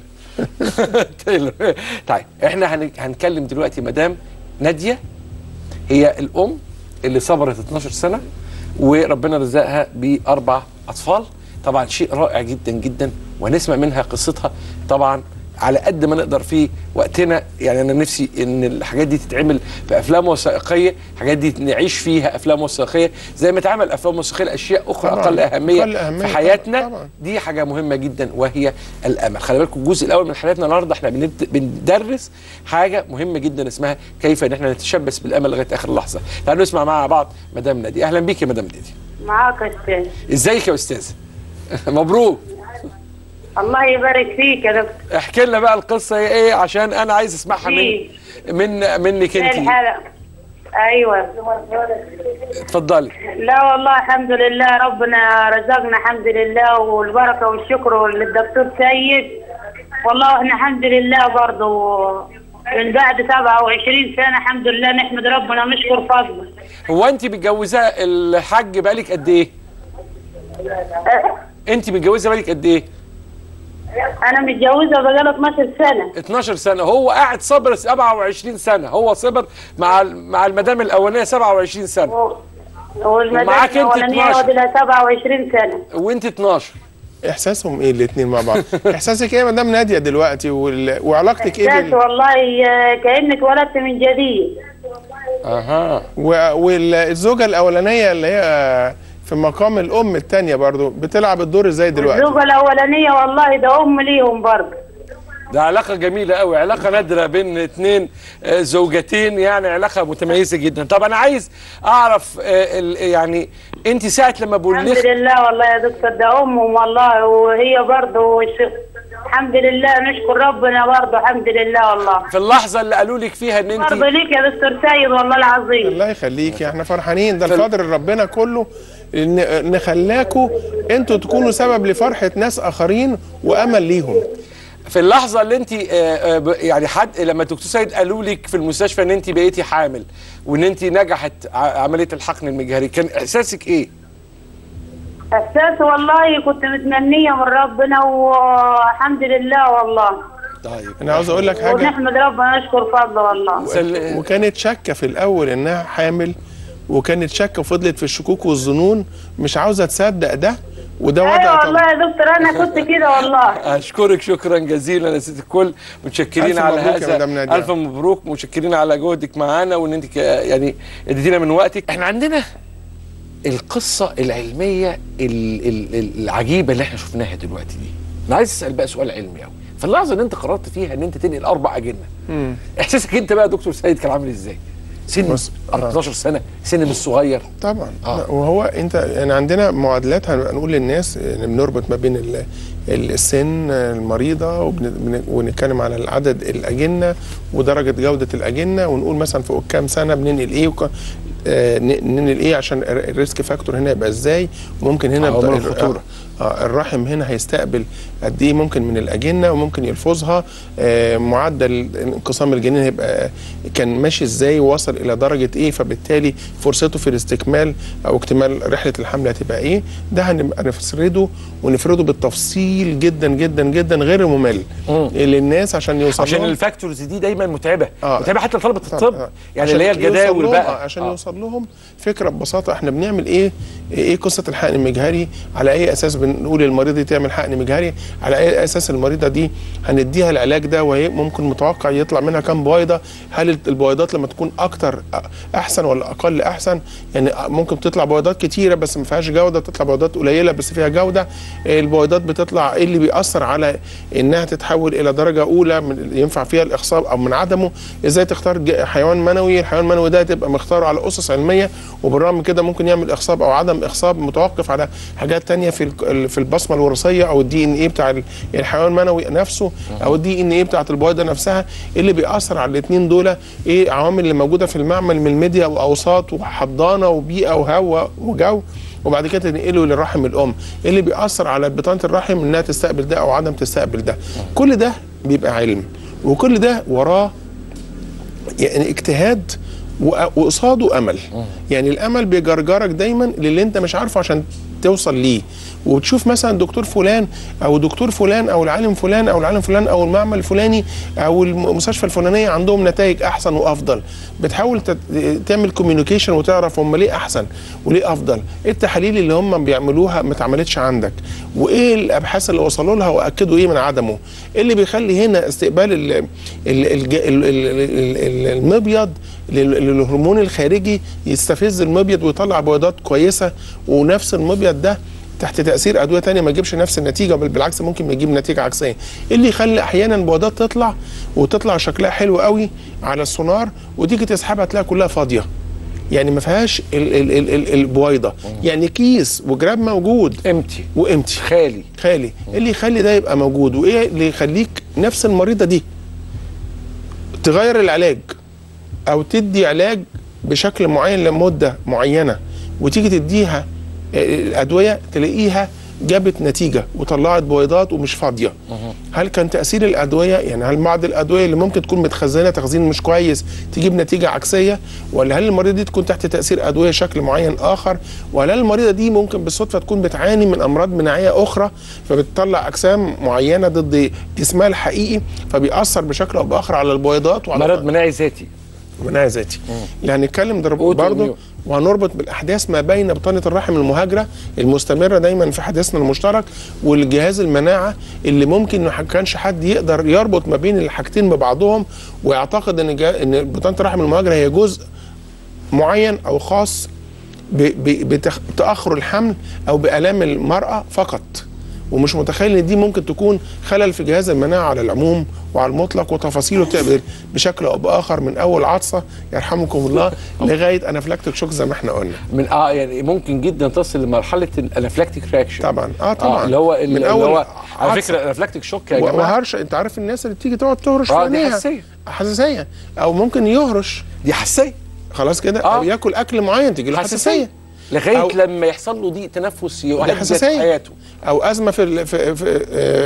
طيب احنا هنتكلم دلوقتي مدام ناديه، هي الام اللي صبرت اتناشر سنه وربنا رزقها باربع اطفال. طبعا شيء رائع جدا جدا، وهنسمع منها قصتها طبعا على قد ما نقدر في وقتنا. يعني انا نفسي ان الحاجات دي تتعمل بافلام وثائقيه، الحاجات دي نعيش فيها افلام وثائقيه زي ما اتعمل افلام وثائقيه لاشياء اخرى اقل اهميه, أقل أهمية في حياتنا. طبعا. دي حاجه مهمه جدا وهي الامل. خلي بالكم الجزء الاول من حلقتنا النهارده احنا بندرس حاجه مهمه جدا اسمها كيف ان احنا نتشبث بالامل لغايه اخر لحظه. تعالوا نسمع مع بعض مدام ناديه. اهلا بيك يا مدام ناديه. معاك يا استاذ. ازيك يا استاذه؟ مبروك. الله يبارك فيك يا دكتور. احكي لنا بقى القصه ايه عشان انا عايز اسمعها من من منك انت. الحلقه ايوه اتفضلي. لا والله الحمد لله ربنا رزقنا الحمد لله، والبركه والشكر للدكتور سيد. والله احنا الحمد لله برضه من بعد سبعة وعشرين سنه الحمد لله نحمد ربنا ونشكر فضله. هو انت متجوزه الحاج بقالك قد ايه؟ انت متجوزه بقالك قد ايه؟ انا متجوزه بقالي اتناشر سنه. اتناشر سنه. هو قاعد صبر سبعة وعشرين سنه، هو صبر مع مع المدام الاولانيه سبعة وعشرين سنه. والمدام الاولانيه ودي سبعة وعشرين سنه. وانت اتناشر. احساسهم ايه الاثنين مع بعض؟ احساسك ايه يا مدام ناديه دلوقتي وال... وعلاقتك ايه بال... والله كانك ولدت من جديد. اها. و... والزوجه الاولانيه اللي هي في مقام الام الثانيه برضو بتلعب الدور ازاي دلوقتي؟ الزوجه الاولانيه والله ده ام ليهم برضه. ده علاقه جميله قوي، علاقه نادره بين اثنين زوجتين، يعني علاقه متميزه جدا. طب انا عايز اعرف يعني انت ساعه لما بولغت. الحمد لله والله يا دكتور ده امهم والله، وهي برضه الحمد لله نشكر ربنا برضه الحمد لله والله. في اللحظه اللي قالوا لك فيها ان انت برضه ليك يا دكتور سيد والله العظيم. الله يخليكي، احنا فرحانين. ده الفضل ربنا كله ان نخلاكوا انتوا تكونوا سبب لفرحه ناس اخرين وامل ليهم. في اللحظه اللي انت يعني حد لما دكتور سيد قالوا لك في المستشفى ان انت بقيتي حامل وان انت نجحت عمليه الحقن المجهري، كان احساسك ايه؟ احساسي والله كنت متمنيه من ربنا والحمد لله والله. طيب انا عاوز اقول لك حاجه، ونحمد ربنا نشكر فضله والله. وكانت شاكه في الاول انها حامل، وكانت شاكه وفضلت في الشكوك والظنون، مش عاوزه تصدق ده، وده وضع. ايوه والله يا دكتور انا كنت كده والله. اشكرك شكرا جزيلا يا ست الكل، متشكرين على هذا. الف مبروك، متشكرين على جهدك معانا وان انت يعني اديتينا من وقتك. احنا عندنا القصه العلميه العجيبه اللي احنا شفناها دلوقتي دي. انا عايز اسال بقى سؤال علمي قوي. في اللحظه اللي انت قررت فيها ان انت تنقل اربع اجنه، امم احساسك انت بقى يا دكتور سيد كان عامل ازاي؟ سن اتناشر سنه، سن مش صغير طبعا. آه. وهو انت يعني عندنا معادلات هنقول للناس، يعني بنربط ما بين السن المريضه ونتكلم على العدد الاجنه ودرجه جوده الاجنه، ونقول مثلا فوق كام سنه بننقل ايه. آه ننقل ايه عشان الريسك فاكتور هنا يبقى ازاي، وممكن هنا عوامل الخطوره. آه الرحم هنا هيستقبل قد ايه ممكن من الاجنه وممكن يلفظها، آه معدل انقسام الجنين هيبقى كان ماشي ازاي ووصل الى درجه ايه، فبالتالي فرصته في الاستكمال او اكتمال رحله الحمل هتبقى ايه. ده هنبقى نفرده ونفرده بالتفصيل جدا جدا جدا غير ممل للناس عشان يوصل عشان لهم. الفاكتورز دي دايما متعبه آه. متعبه حتى لطلبه الطب آه. يعني اللي هي الجداول بقى عشان آه. يوصل لهم فكره ببساطه احنا بنعمل ايه ايه قصه الحقن المجهري، على اي اساس بنقول للمريض دي تعمل حقن مجهري، على اي اساس المريضه دي هنديها العلاج ده وهي ممكن متوقع يطلع منها كام بويضه، هل البويضات لما تكون اكتر احسن ولا اقل احسن، يعني ممكن تطلع بويضات كتيره بس ما فيهاش جوده، تطلع بويضات قليله بس فيها جوده، البويضات بتطلع ايه اللي بيأثر على انها تتحول الى درجه اولى من ينفع فيها الاخصاب او من عدمه، ازاي تختار حيوان منوي، الحيوان المنوي ده تبقى مختاره على اسس علميه، وبالرغم من كده ممكن يعمل اخصاب او عدم اخصاب متوقف على حاجات تانية في في البصمه الوراثيه او الدي ان ايه بتاع الحيوان المنوي نفسه او الدي ان ايه بتاعت البويضه نفسها. اللي بيأثر على الاثنين دول ايه عوامل اللي موجوده في المعمل من الميديا واوساط وحضانه وبيئه وهواء وجو، وبعد كده تنقله للرحم الام، اللي بيأثر على بطانه الرحم انها تستقبل ده او عدم تستقبل ده. كل ده بيبقى علم، وكل ده وراه يعني اجتهاد وقصاده امل. يعني الامل بيجرجرك دايما للي انت مش عارفه عشان توصل ليه، وتشوف مثلا دكتور فلان او دكتور فلان او العالم فلان او العالم فلان او المعمل الفلاني او المستشفى الفلانيه عندهم نتائج احسن وافضل، بتحاول تعمل كوميونيكيشن وتعرف هم ليه احسن وليه افضل، ايه التحاليل اللي هم بيعملوها ما اتعملتش عندك، وايه الابحاث اللي وصلوا لها واكدوا ايه من عدمه، ايه اللي بيخلي هنا استقبال ال ال ال ال ال المبيض للهرمون الخارجي يستفز المبيض ويطلع بويضات كويسه، ونفس المبيض ده تحت تاثير ادويه ثانيه ما يجيبش نفس النتيجه، بل بالعكس ممكن يجيب نتيجه عكسيه. اللي يخلي احيانا بويضات تطلع وتطلع شكلها حلو قوي على السونار وتيجي تسحبها تلاقي كلها فاضيه، يعني ما فيهاش البويضه، يعني كيس وجراب موجود امتي وامتي خالي خالي. اللي يخلي ده يبقى موجود وايه اللي يخليك نفس المريضه دي تغير العلاج او تدي علاج بشكل معين لمده معينه وتيجي تديها الادويه تلاقيها جابت نتيجه وطلعت بويضات ومش فاضيه. هل كان تاثير الادويه، يعني هل بعض الادويه اللي ممكن تكون متخزنه تخزين مش كويس تجيب نتيجه عكسيه، ولا هل المريضه دي تكون تحت تاثير ادويه شكل معين اخر، ولا هل المريضه دي ممكن بالصدفه تكون بتعاني من امراض مناعيه اخرى فبتطلع اجسام معينه ضد جسمها الحقيقي فبيأثر بشكل او باخر على البويضات وعلى مرض مناعي ذاتي. مناعي ذاتي. يعني نتكلم برضه وهنربط بالاحداث ما بين بطانه الرحم المهاجره المستمره دايما في حديثنا المشترك والجهاز المناعه، اللي ممكن ما كانش حد يقدر يربط ما بين الحاجتين ببعضهم ويعتقد ان ان بطانه الرحم المهاجره هي جزء معين او خاص بتاخر الحمل او بالام المراه فقط، ومش متخيل ان دي ممكن تكون خلل في جهاز المناعه على العموم وعلى المطلق، وتفاصيله بتقبل بشكل او باخر من اول عطسه يرحمكم الله لغايه انافلاكتيك شوك زي ما احنا قلنا. من اه يعني ممكن جدا تصل لمرحله الانافلاكتيك رياكشن. طبعا اه طبعا آه اللي هو من اللي اول هو على فكره الانافلاكتيك شوك يا جماعه وهرش. انت عارف الناس اللي بتيجي تقعد تهرش آه في عينيها، دي حساسيه حساسيه او ممكن يهرش، دي حساسيه خلاص كده آه. او ياكل اكل معين تيجي له حساسيه لغايه أو لما يحصل له ضيق تنفس يهدد حياته، او ازمه في في, في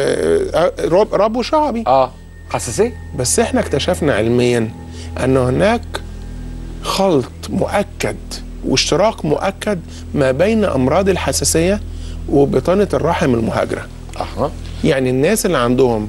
آه ربو شعبي اه حساسيه. بس احنا اكتشفنا علميا ان هناك خلط مؤكد واشتراك مؤكد ما بين امراض الحساسيه وبطانه الرحم المهاجره. اها يعني الناس اللي عندهم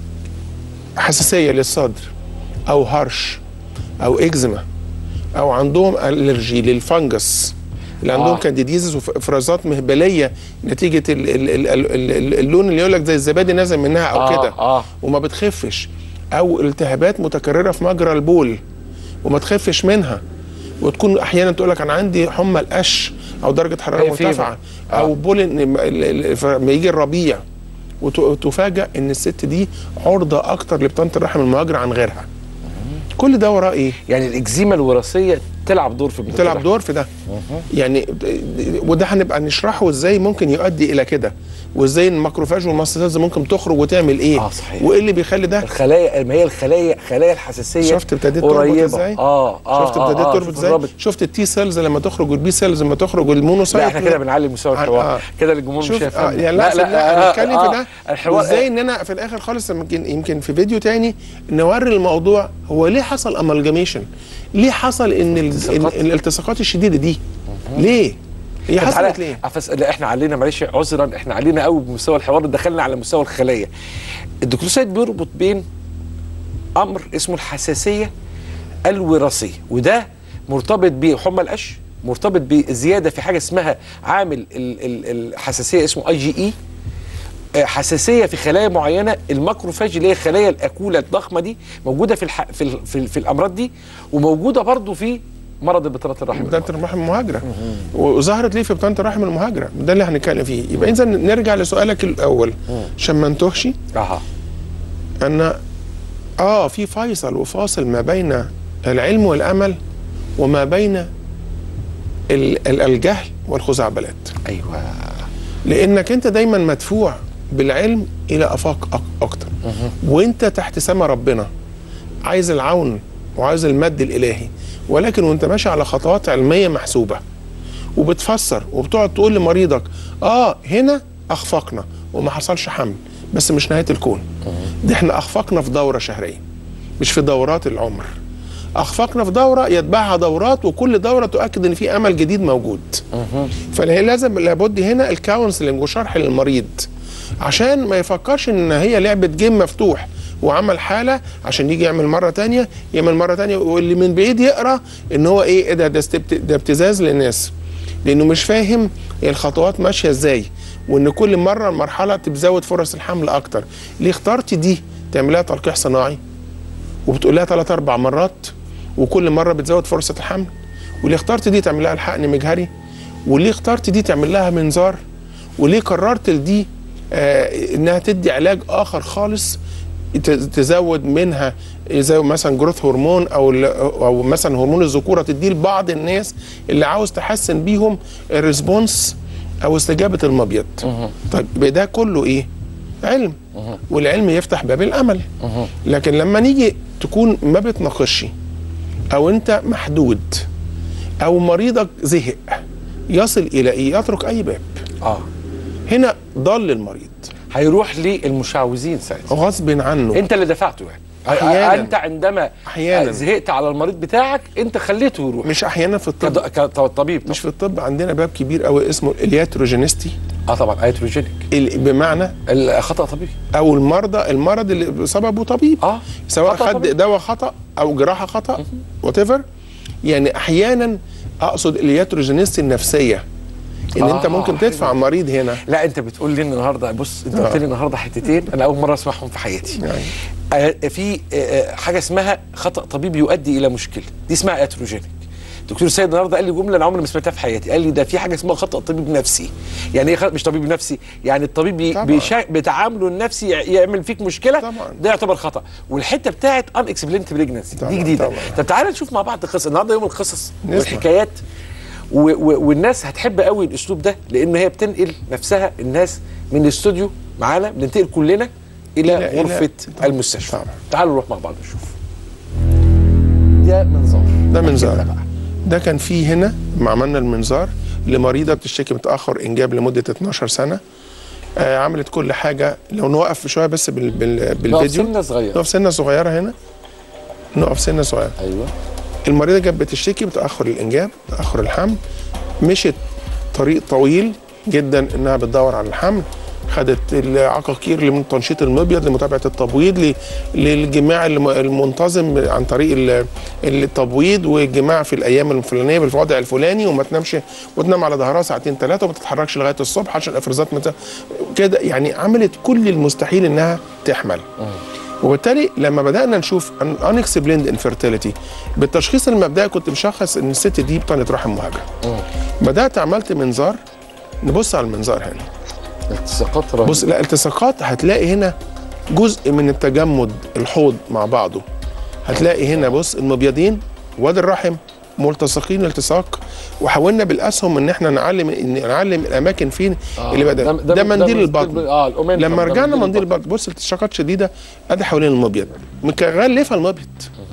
حساسيه للصدر او هرش او اكزيما او عندهم الرجي للفنجس اللي عندهم آه. كانديديزز وافرازات مهبليه نتيجه ال ال ال ال اللون اللي يقول لك زي الزبادي نازل منها او آه. كده آه. وما بتخفش، او التهابات متكرره في مجرى البول وما تخفش منها، وتكون احيانا تقول لك انا عندي حمى القش او درجه حراره مرتفعه آه. او بول لما يجي الربيع، وتفاجئ ان الست دي عرضه اكتر لبطانه الرحم المهاجره عن غيرها. كل ده وراه ايه؟ يعني الاكزيما الوراثيه بتلعب دور في بتلعب دور في ده. يعني وده هنبقى نشرحه ازاي ممكن يؤدي الى كده، وازاي الماكروفاج والماستوسيلز ممكن تخرج وتعمل ايه. اه صحيح. وايه اللي بيخلي ده الخلايا، ما هي الخلايا خلايا الحساسيه. شفت ابتديت تربط ازاي؟ اه اه شفت ابتديت آه تربط ازاي؟ شفت التي سيلز لما تخرج والبي سيلز لما تخرج والمونوسايت. لا احنا كده بنعلي مستوى الحوار آه. كده الجمهور مش هيفهم. آه يعني لا لا, لا انا بتكلم آه في ده الحوار ازاي ان انا في الاخر خالص يمكن يمكن في فيديو تاني نوري الموضوع هو ليه حصل امالجاميشن، ليه حصل ان الالتصاقات الشديده دي ليه؟ هي حصلت ليه؟ أفس... لا احنا علينا معلش عذرا، احنا علينا قوي بمستوى الحوار، دخلنا على مستوى الخلايا. الدكتور سيد بيربط بين امر اسمه الحساسيه الوراثيه، وده مرتبط بحمى القش، مرتبط بزياده في حاجه اسمها عامل ال... ال... الحساسيه اسمه اي جي اي، حساسيه في خلايا معينه، الماكروفاج اللي هي خلايا الاكوله الضخمه دي موجوده في الح... في, ال... في, ال... في الامراض دي، وموجوده برضو في مرض بطانه الرحم بطانه الرحم المهاجره. وظهرت ليه في بطانه الرحم المهاجره؟ ده اللي هنتكلم فيه. يبقى اذا نرجع لسؤالك الاول عشان ما نتوهش. اها ان اه في فيصل وفاصل ما بين العلم والامل وما بين ال... الجهل والخزعبلات. ايوه، لانك انت دايما مدفوع بالعلم الى افاق اكتر، وانت تحت سما ربنا عايز العون وعايز المد الالهي، ولكن وانت ماشي على خطوات علميه محسوبه وبتفسر وبتقعد تقول لمريضك اه هنا اخفقنا وما حصلش حمل، بس مش نهايه الكون. ده احنا اخفقنا في دوره شهريه مش في دورات العمر. اخفقنا في دوره يتبعها دورات، وكل دوره تؤكد ان في امل جديد موجود. فلازم لابد هنا الكونسلنج وشرح للمريض عشان ما يفكرش ان هي لعبه جيم مفتوح وعمل حاله عشان يجي يعمل مره ثانيه يعمل مره ثانيه، واللي من بعيد يقرا ان هو ايه ده ده, ده ابتزاز للناس، لانه مش فاهم الخطوات ماشيه ازاي، وان كل مره المرحله تزود فرص الحمل اكتر. ليه اخترتي دي تعملها تلقيح صناعي وبتقول لها ثلاث اربع مرات وكل مره بتزود فرصه الحمل؟ وليه اخترت دي تعمل لها الحقن مجهري؟ وليه اخترت دي تعمل لها منظار؟ وليه قررت دي آه انها تدي علاج اخر خالص تزود منها زي مثلا جروث هرمون او او مثلا هرمون الذكوره تديه لبعض الناس اللي عاوز تحسن بيهم الريسبونس او استجابه المبيض؟ طيب ده كله ايه؟ علم، والعلم يفتح باب الامل. لكن لما نيجي تكون ما بتناقشش او انت محدود او مريضك زهق يصل الى ايه؟ يترك اي باب. اه هنا ضل المريض، هيروح للمشعوذين ساعتها غصب عنه. انت اللي دفعته يعني. أحياناً. انت عندما أحياناً. زهقت على المريض بتاعك انت خليته يروح. مش احيانا في الطب كطبيب، مش في الطب عندنا باب كبير قوي اسمه الياتروجينيستي. اه طبعا ايتروجينيك، بمعنى الخطا طبيبي او المرضى المرض اللي سببه طبيب، اه سواء خد دواء خطا او جراحه خطا وات ايفر. يعني احيانا اقصد الياتروجينيستي النفسيه، ان آه انت ممكن تدفع حلو. مريض هنا. لا انت بتقول لي النهارده، بص انت قلت لي النهارده حتتين انا اول مره اسمعهم في حياتي. يعني. آه في آه حاجه اسمها خطا طبيب يؤدي الى مشكله، دي اسمها اتروجينيك. دكتور سيد النهارده قال لي جمله انا عمري ما سمعتها في حياتي، قال لي ده في حاجه اسمها خطا طبيب نفسي. يعني ايه مش طبيب نفسي؟ يعني الطبيب بيشا... بتعامله النفسي يعمل فيك مشكله طبعا. ده يعتبر خطا. والحته بتاعت ان اكسبلينت بريجنسي دي جديده. طب تعالى نشوف مع بعض القصص النهارده، يوم القصص والحكايات، و... و... والناس هتحب قوي الاسلوب ده، لان هي بتنقل نفسها الناس من الاستوديو معانا، بننتقل كلنا الى, إلى غرفه إلى... المستشفى. طبعا. تعالوا نروح مع بعض نشوف. ده منظار، ده منظار ده كان فيه هنا ما عملنا المنظار لمريضه بتشتكي متاخر انجاب لمده اتناشر سنه. آه عملت كل حاجه. لو نوقف شويه بس بال... بال... بالفيديو، نقف سنه صغيره، نقف سنه صغيره هنا، نقف سنه صغيره. ايوه. المريضه كانت بتشتكي بتاخر الانجاب، تاخر الحمل، مشت طريق طويل جدا انها بتدور على الحمل، خدت العقاقير لتنشيط المبيض، لمتابعه التبويض، للجماع المنتظم عن طريق التبويض، والجماع في الايام الفلانيه بالوضع الفلاني، وما تنامش وتنام على ظهرها ساعتين ثلاثه وما تتحركش لغايه الصبح عشان الافرازات مت... كده. يعني عملت كل المستحيل انها تحمل. وبالتالي لما بدانا نشوف unexplained infertility بالتشخيص المبدئي كنت مشخص ان الست دي بطانه رحم مهاجره. بدات عملت منظار، نبص على المنظار هنا. التصاقات رهيبة. بص، لا التصاقات هتلاقي هنا جزء من التجمد الحوض مع بعضه. هتلاقي هنا بص المبيضين وادي الرحم ملتصقين التصاق، وحاولنا بالاسهم ان احنا نعلم ان نعلم الاماكن فين آه. اللي بدا. ده, ده, ده منديل البطن. اه الأومنتم. لما ده رجعنا منديل البطن بص التصاقات شديده ادي حوالين المبيض، مغلفه المبيض،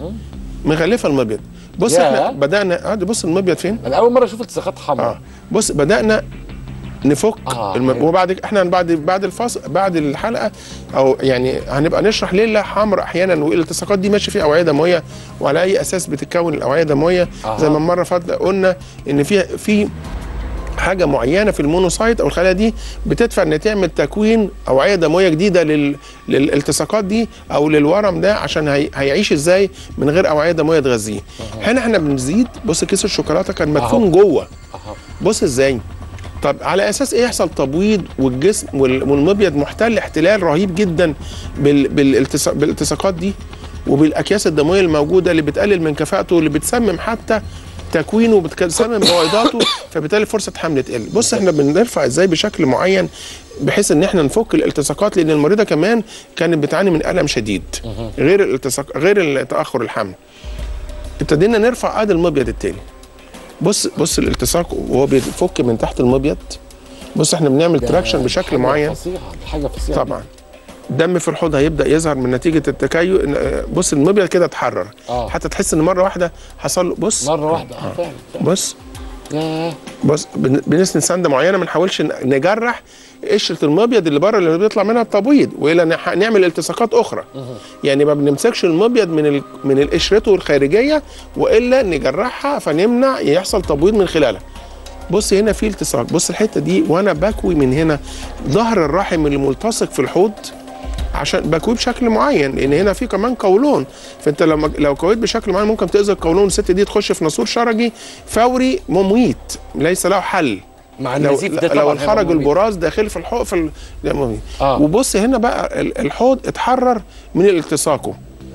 مغلفه المبيض. بص يا. احنا بدانا ادي بص المبيض فين. انا اول مره اشوف التصاقات حمراء. اه بص بدانا نفك آه. الم... وبعد احنا بعد بعد الفصل بعد الحلقه او يعني هنبقى نشرح ليه الحمراء احيانا والالتصاقات دي ماشي فيها اوعيه دمويه وعلى اي اساس بتتكون الاوعيه الدمويه. آه. زي ما المره فاتت قلنا ان في في حاجه معينه في المونوسايت او الخلايا دي بتدفع ان تعمل تكوين اوعيه دمويه جديده لل... للالتصاقات دي او للورم ده عشان هي... هيعيش ازاي من غير اوعيه دمويه تغذيه. آه. هنا احنا بنزيد بص كيس الشوكولاته كان مدفون آه. جوه. آه. بص ازاي. طب على اساس ايه يحصل تبويض والجسم والمبيض محتل احتلال رهيب جدا بال... بالالتصاق... بالالتصاقات دي وبالاكياس الدمويه الموجوده اللي بتقلل من كفاءته اللي بتسمم حتى تكوينه وبتسمم بويضاته، فبالتالي فرصه حمل تقل. بص احنا بنرفع ازاي بشكل معين بحيث ان احنا نفك الالتصاقات، لان المريضه كمان كانت بتعاني من الم شديد غير الالتصاق غير تاخر الحمل. ابتدينا نرفع ادي المبيض التاني. بص بص الالتصاق وهو بيفك من تحت المبيض. بص احنا بنعمل تراكشن بشكل معين. فصيحه حاجه فصيحه طبعا. الدم في الحوض هيبدا يظهر من نتيجه التكيف. بص المبيض كده اتحرر. آه. حتى تحس ان مره واحده حصل له بص مره واحده اه فعلا. بص ياه بص بنسند سنده معينه ما نحاولش نجرح قشره المبيض اللي بره اللي بيطلع منها التبويض والا نعمل التصاقات اخرى. يعني ما بنمسكش المبيض من ال... من قشرته الخارجيه والا نجرحها فنمنع يحصل تبويض من خلالها. بص هنا في التصاق. بص الحته دي وانا بكوي من هنا ظهر الرحم اللي ملتصق في الحوض عشان بكوي بشكل معين لان هنا في كمان قولون، فانت لما لو كويت بشكل معين ممكن تاذي القولون الست دي تخش في ناسور شرجي فوري مميت ليس له حل. مع لو, ده لو انخرج البراز داخل في الحوض في ال... آه. وبص هنا بقى الحوض اتحرر من الالتصاقه.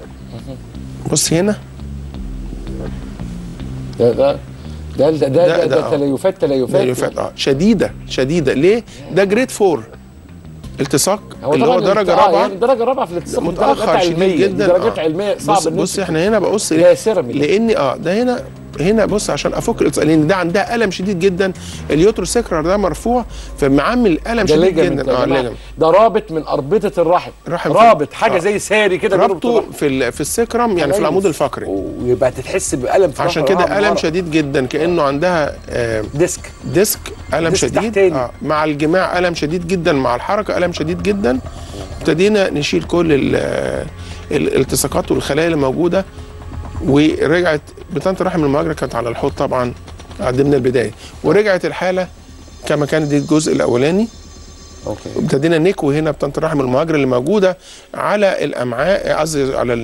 بص هنا ده ده ده ده ده, ده, ده, ده تليفات تليفات تليفات اه شديده شديده. ليه؟ ده جريد فور التصاق اللي هو درجه رابعه. يعني درجه رابعه في الالتصاق متاخر شديد جدا. درجات آه. علميه صعبه. بص, بص احنا هنا بقص لان اه ده هنا هنا بص عشان افك الالتصاق لان ده عندها الم شديد جدا. اليوتروسكرر ده مرفوع فمعمل الم شديد جدا. اه ليجمنت ده رابط من اربطه الرحم. رحم رابط حاجه آه. زي ساري كده رابطه في في السكرم يعني في العمود الفقري ويبقى تتحس بالم في عشان كده الم شديد جدا كانه عندها آه ديسك ديسك الم ديسك شديد آه مع الجماع الم شديد جدا مع الحركه الم شديد جدا. ابتدينا نشيل كل الالتصاقات والخلايا اللي موجوده ورجعت بطانه الرحم المهاجره كانت على الحوض طبعا قدمنا البدايه ورجعت الحاله كما كان دي الجزء الاولاني. اوكي ابتدينا نكوي هنا بطانه الرحم المهاجره اللي موجوده على الامعاء قصدي على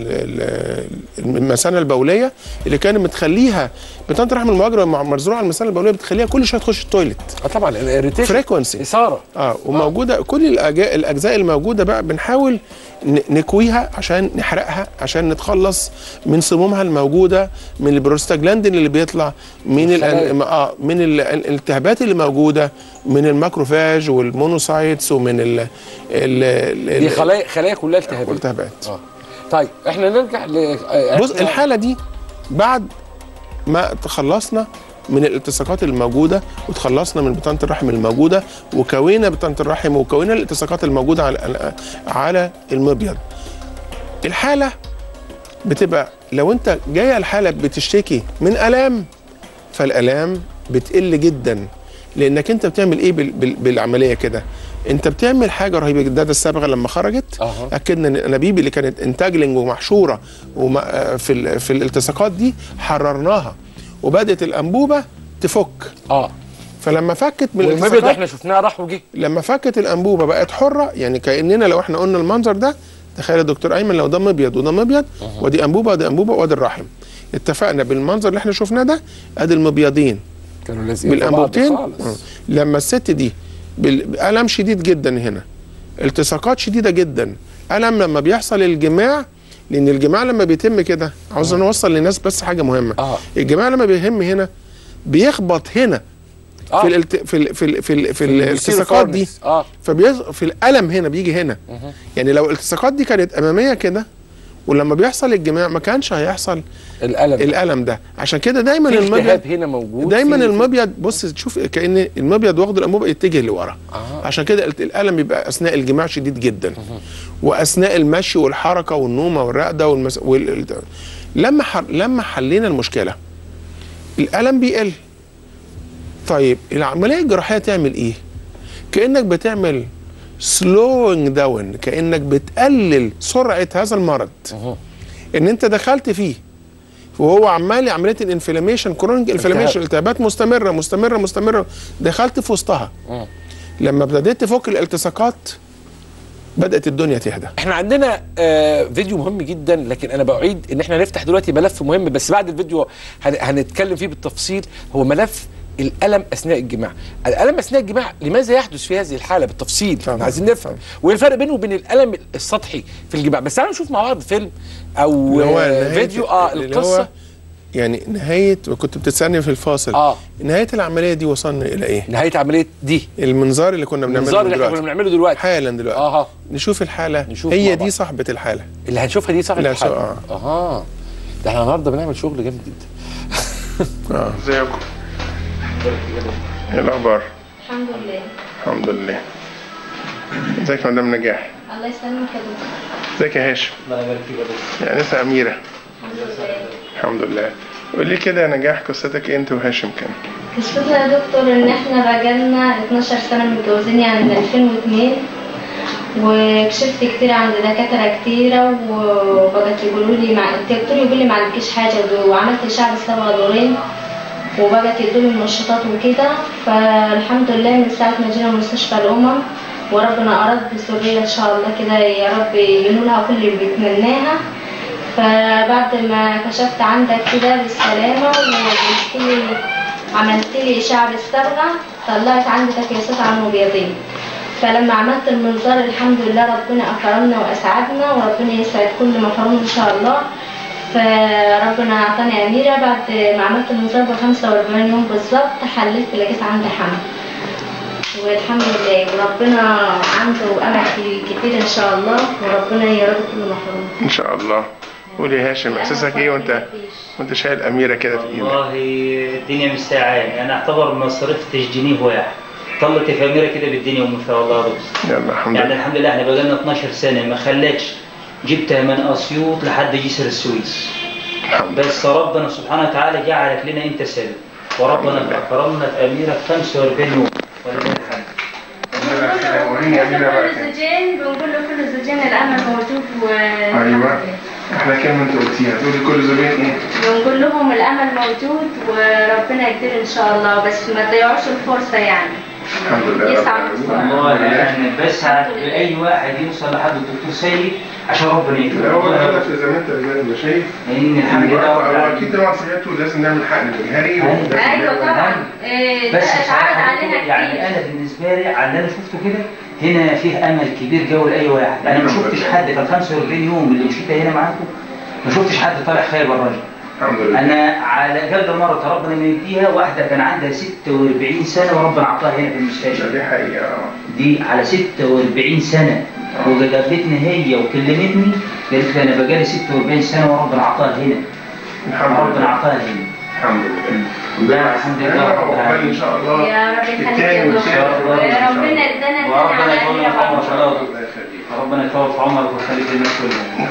المثانه البوليه اللي كانت متخليها بطانه الرحم المهاجره مرزوعه على المثانه البوليه بتخليها كل شويه تخش التويليت. اه طبعا الاريتيشن فريكونسي اثاره اه وموجوده آه. كل الأجزاء الاجزاء الموجوده بقى بنحاول نكويها عشان نحرقها عشان نتخلص من سمومها الموجوده من البروستاجلاندين اللي بيطلع من ال اه من الالتهابات اللي موجوده من الماكروفاج والمونوسايتس ومن ال ال دي خلايا خلايا كلها التهابات التهابات اه طيب احنا نرجع ل بص الحاله دي بعد ما تخلصنا من الالتصاقات الموجوده وتخلصنا من بطانه الرحم الموجوده وكوينا بطانه الرحم وكوينا الالتصاقات الموجوده على على المبيض. الحاله بتبقى لو انت جايه الحاله بتشتكي من الام فالالام بتقل جدا لانك انت بتعمل ايه بالعمليه كده؟ انت بتعمل حاجه رهيبه جدا. ده الصبغه لما خرجت أه. اكدنا ان الانابيب اللي كانت انتاجلنج ومحشوره في في الالتصاقات دي حررناها وبدات الانبوبه تفك. اه فلما فكت من الالتصاقات احنا شفناها راح وجه. لما فكت الانبوبه بقت حره يعني كاننا لو احنا قلنا المنظر ده تخيل يا دكتور ايمن لو ده مبيض وده مبيض أه. ودي انبوبه ودي انبوبه وادي الرحم. اتفقنا بالمنظر اللي احنا شفناه ده ادي المبيضين كانوا لازقين بالانبوبتين. لما الست دي بالالم شديد جدا هنا التصاقات شديده جدا الم لما بيحصل الجماع لان الجماع لما بيتم كده عاوز نوصل للناس بس حاجه مهمه. آه. الجماع لما بيهم هنا بيخبط هنا آه. في الالت... في ال... في ال... في, ال... في الالتصاقات دي آه. فبيز... في الالم هنا بيجي هنا. آه. يعني لو الالتصاقات دي كانت اماميه كده ولما بيحصل الجماع ما كانش هيحصل الالم الالم ده. عشان كده دايما في المبيض التهاب هنا موجود، دايما في المبيض بص تشوف كأن المبيض واخد الانبوبه يتجه لورا. آه. عشان كده الالم بيبقى اثناء الجماع شديد جدا، واثناء المشي والحركه والنومه والرقده والمس... وال... لما ح... لما حلينا المشكله الالم بيقل. طيب العمليه الجراحيه تعمل ايه؟ كانك بتعمل سلوينج داون، كانك بتقلل سرعه هذا المرض. أه. ان انت دخلت فيه وهو عمال عمليه الانفلاميشن، كرونيك انفلاميشن، التهابات مستمره مستمره مستمره، دخلت في وسطها. أه. لما بدات تفك الالتصاقات بدات الدنيا تهدى. احنا عندنا آه فيديو مهم جدا، لكن انا بعيد ان احنا نفتح دلوقتي ملف مهم، بس بعد الفيديو هن هنتكلم فيه بالتفصيل. هو ملف الالم اثناء الجماع. الالم اثناء الجماع لماذا يحدث في هذه الحاله بالتفصيل؟ احنا عايزين نفهم وايه الفرق بينه وبين الالم السطحي في الجماع. بس تعالوا نشوف مع بعض فيلم او آه فيديو اه القصه. يعني نهايه، وكنت بتسالني في الفاصل اه نهايه العمليه دي وصلنا الى ايه؟ نهايه عمليه دي المنظار اللي كنا بنعمله المنظار اللي احنا كنا بنعمله دلوقتي حالا دلوقتي. اه نشوف الحاله. نشوف هي دي صاحبه الحاله اللي هنشوفها، دي صاحبه الحاله. اه اها ده احنا النهارده بنعمل شغل جامد جدا. اه ازيكم؟ ايه الاخبار؟ الحمد لله. الحمد لله. ازيك يا مدام نجاح؟ الله يسلمك يا دكتور. ازيك يا هاشم؟ الله يبارك فيك يا دكتور. يا انسه اميره. الحمد لله. الحمد لله. قولي كده يا نجاح، قصتك ايه انت وهاشم كان؟ قصتنا يا دكتور ان احنا بقالنا اتناشر سنه متجوزين، يعني من ألفين واثنين، وكشفت كتير عند دكاتره كتيره، وبقت يقولوا لي مع الدكتور يقول لي ما عندكيش حاجه، وعملت اشعه بالصبغه دورين وبقت يدولي منشطات وكده. فالحمد لله من ساعه ما جينا مستشفى الامم وربنا اراد بسريه ان شاء الله كده يا رب ينولها كل اللي بيتمناها. فبعد ما كشفت عندك كده بالسلامه وجبتلي عملت لي اشعه بالصبغه، طلعت عندي تكيسات على المبيضين. فلما عملت المنظار الحمد لله ربنا اكرمنا واسعدنا، وربنا يسعد كل محروم ان شاء الله. فربنا اعطاني اميره بعد ما عملت المنظار ب خمسة وأربعين يوم بالظبط، حللت لقيت عندي حمل والحمد لله، وربنا عنده امل كتير ان شاء الله، وربنا يرضي كل محروم ان شاء الله. قولي يا هاشم، احساسك ايه وانت وانت شايل اميره كده في ايدك؟ والله الدنيا مش ساعاني، انا اعتبر ما صرفتش جنيه واحد، طلت في اميره كده بالدنيا وما شاء الله رزق. يلا الحمد لله. يعني الحمد لله احنا بقالنا اتناشر سنه ما خلتش، جبتها من اسيوط لحد جسر السويس. بس ربنا سبحانه وتعالى جعلك لنا انت سبب، وربنا اكرمنا في اميره في خمسة وأربعين يوم. ولله الحمد. كل زوجين بنقول له كل زوجين الامل موجود و ايوه احنا كام انت قلتيها؟ تقولي كل زوجين ايه؟ بنقول لهم الامل موجود وربنا يقدر ان شاء الله، بس ما تضيعوش الفرصه يعني. الحمد لله. يسعد والله احنا بسعد باي واحد يوصل لحد الدكتور سيد عشان ربنا يكرمه. هو الهدف زي ما انت زي ما شايف ان الحمد لله هو اكيد طبعا سمعته لازم نعمل حقن بالهري. ايوه طبعا. إيه بس اتعرض علينا كتير. يعني انا بالنسبه لي على اللي انا شفته كده هنا فيه امل كبير جو لاي واحد. انا ما شفتش حد في ال خمسة وأربعين يوم اللي مشيت هنا معاكم ما شفتش حد طالع خير بالراجل. الحمد لله. انا على قد مره ربنا ما يديها واحده كان عندها ستة وأربعين سنه وربنا عطاها هنا في المستشفى. دي حقيقه. دي على ستة وأربعين سنه وقابلتني هي وكلمتني قالت لي انا بقالي ستة وأربعين سنه وربنا عطاها هنا. الحمد لله. ربنا عطاها هنا. الحمد لله. لا الحمد لله رب العالمين. ان شاء الله. يا رب يخليك يا دكتور. ربنا يدينا وربنا الدنيا يطول في عمرك يا رب. ربنا يطول في عمرك ويخليك للناس كلها.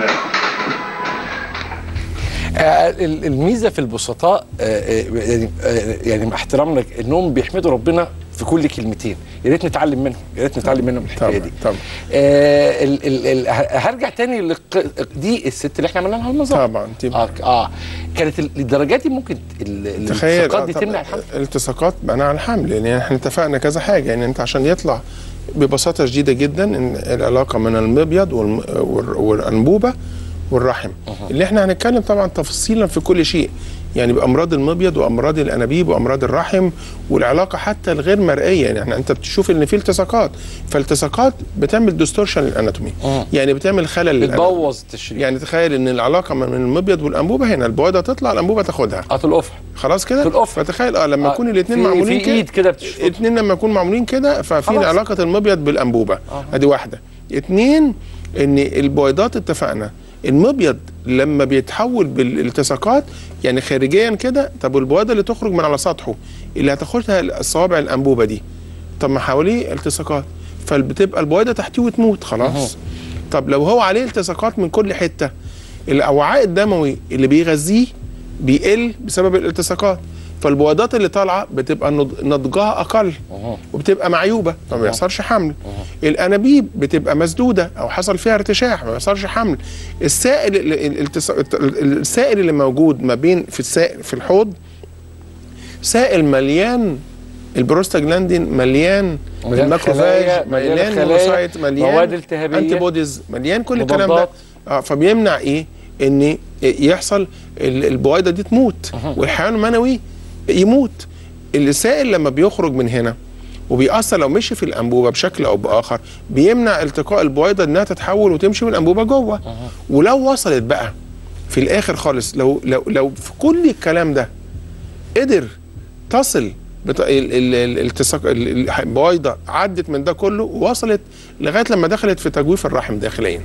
آه الميزه في البسطاء آه يعني آه يعني مع احترامنا انهم بيحمدوا ربنا في كل كلمتين، يا ريت نتعلم منهم، يا ريت نتعلم منهم الحكايه دي. طبعا. آه ال ال ال هرجع تاني لق... دي الست اللي احنا عملنا لها المظاهر. طبعا. اه اه كانت للدرجات دي ممكن الالتصاقات دي تمنع الحمل؟ الالتصاقات منع الحمل، يعني احنا اتفقنا كذا حاجه، يعني انت عشان يطلع ببساطه شديده جدا ان العلاقه من المبيض والانبوبه والرحم، أه. اللي احنا هنتكلم طبعا تفصيلا في كل شيء، يعني بامراض المبيض وامراض الانابيب وامراض الرحم والعلاقه حتى الغير مرئيه، يعني احنا انت بتشوف ان في التصاقات، فالتصاقات بتعمل ديستورشن للاناتومي، أه. يعني بتعمل خلل، بتبوظ التشريح. يعني تخيل ان العلاقه من المبيض والانبوبه هنا البويضه تطلع الانبوبه تاخدها. اه تلقفها. خلاص كده؟ تلقفها. فتخيل اه لما يكون الاثنين معمولين كده في ايد كده بتشفط. الاثنين لما يكونوا معمولين كده ففي علاقه المبيض بالانبوبه. ادي واحده. اثنين ان البويضات اتفقنا المبيض لما بيتحول بالالتصاقات يعني خارجيا كده، طب والبويضه اللي تخرج من على سطحه اللي هتاخدها الصوابع الانبوبه دي، طب ما حواليه التصاقات فبتبقى البويضه تحتيه وتموت خلاص. طب لو هو عليه التصاقات من كل حته، الاوعاء الدموي اللي بيغذيه بيقل بسبب الالتصاقات، فالبويضات اللي طالعه بتبقى نضجها اقل وبتبقى معيوبه فما بيحصلش حمل. الانابيب بتبقى مسدوده او حصل فيها ارتشاح ما بيحصلش حمل. السائل السائل اللي موجود ما بين في السائل في الحوض سائل مليان البروستاجلاندين، مليان الماكروفاج، مليان المونوسايت، مليان مواد التهابيه، انتي بوديز، مليان كل الكلام ده. اه فبيمنع ايه؟ ان يحصل البويضه دي تموت والحيوان المنوي يموت. السائل لما بيخرج من هنا وبيأثر لو مشي في الانبوبه بشكل او باخر بيمنع التقاء البويضه انها تتحول وتمشي من الانبوبه جوه. ولو وصلت بقى في الاخر خالص، لو لو لو في كل الكلام ده قدر تصل الالتصاق البويضه عدت من ده كله ووصلت لغايه لما دخلت في تجويف الرحم داخليا.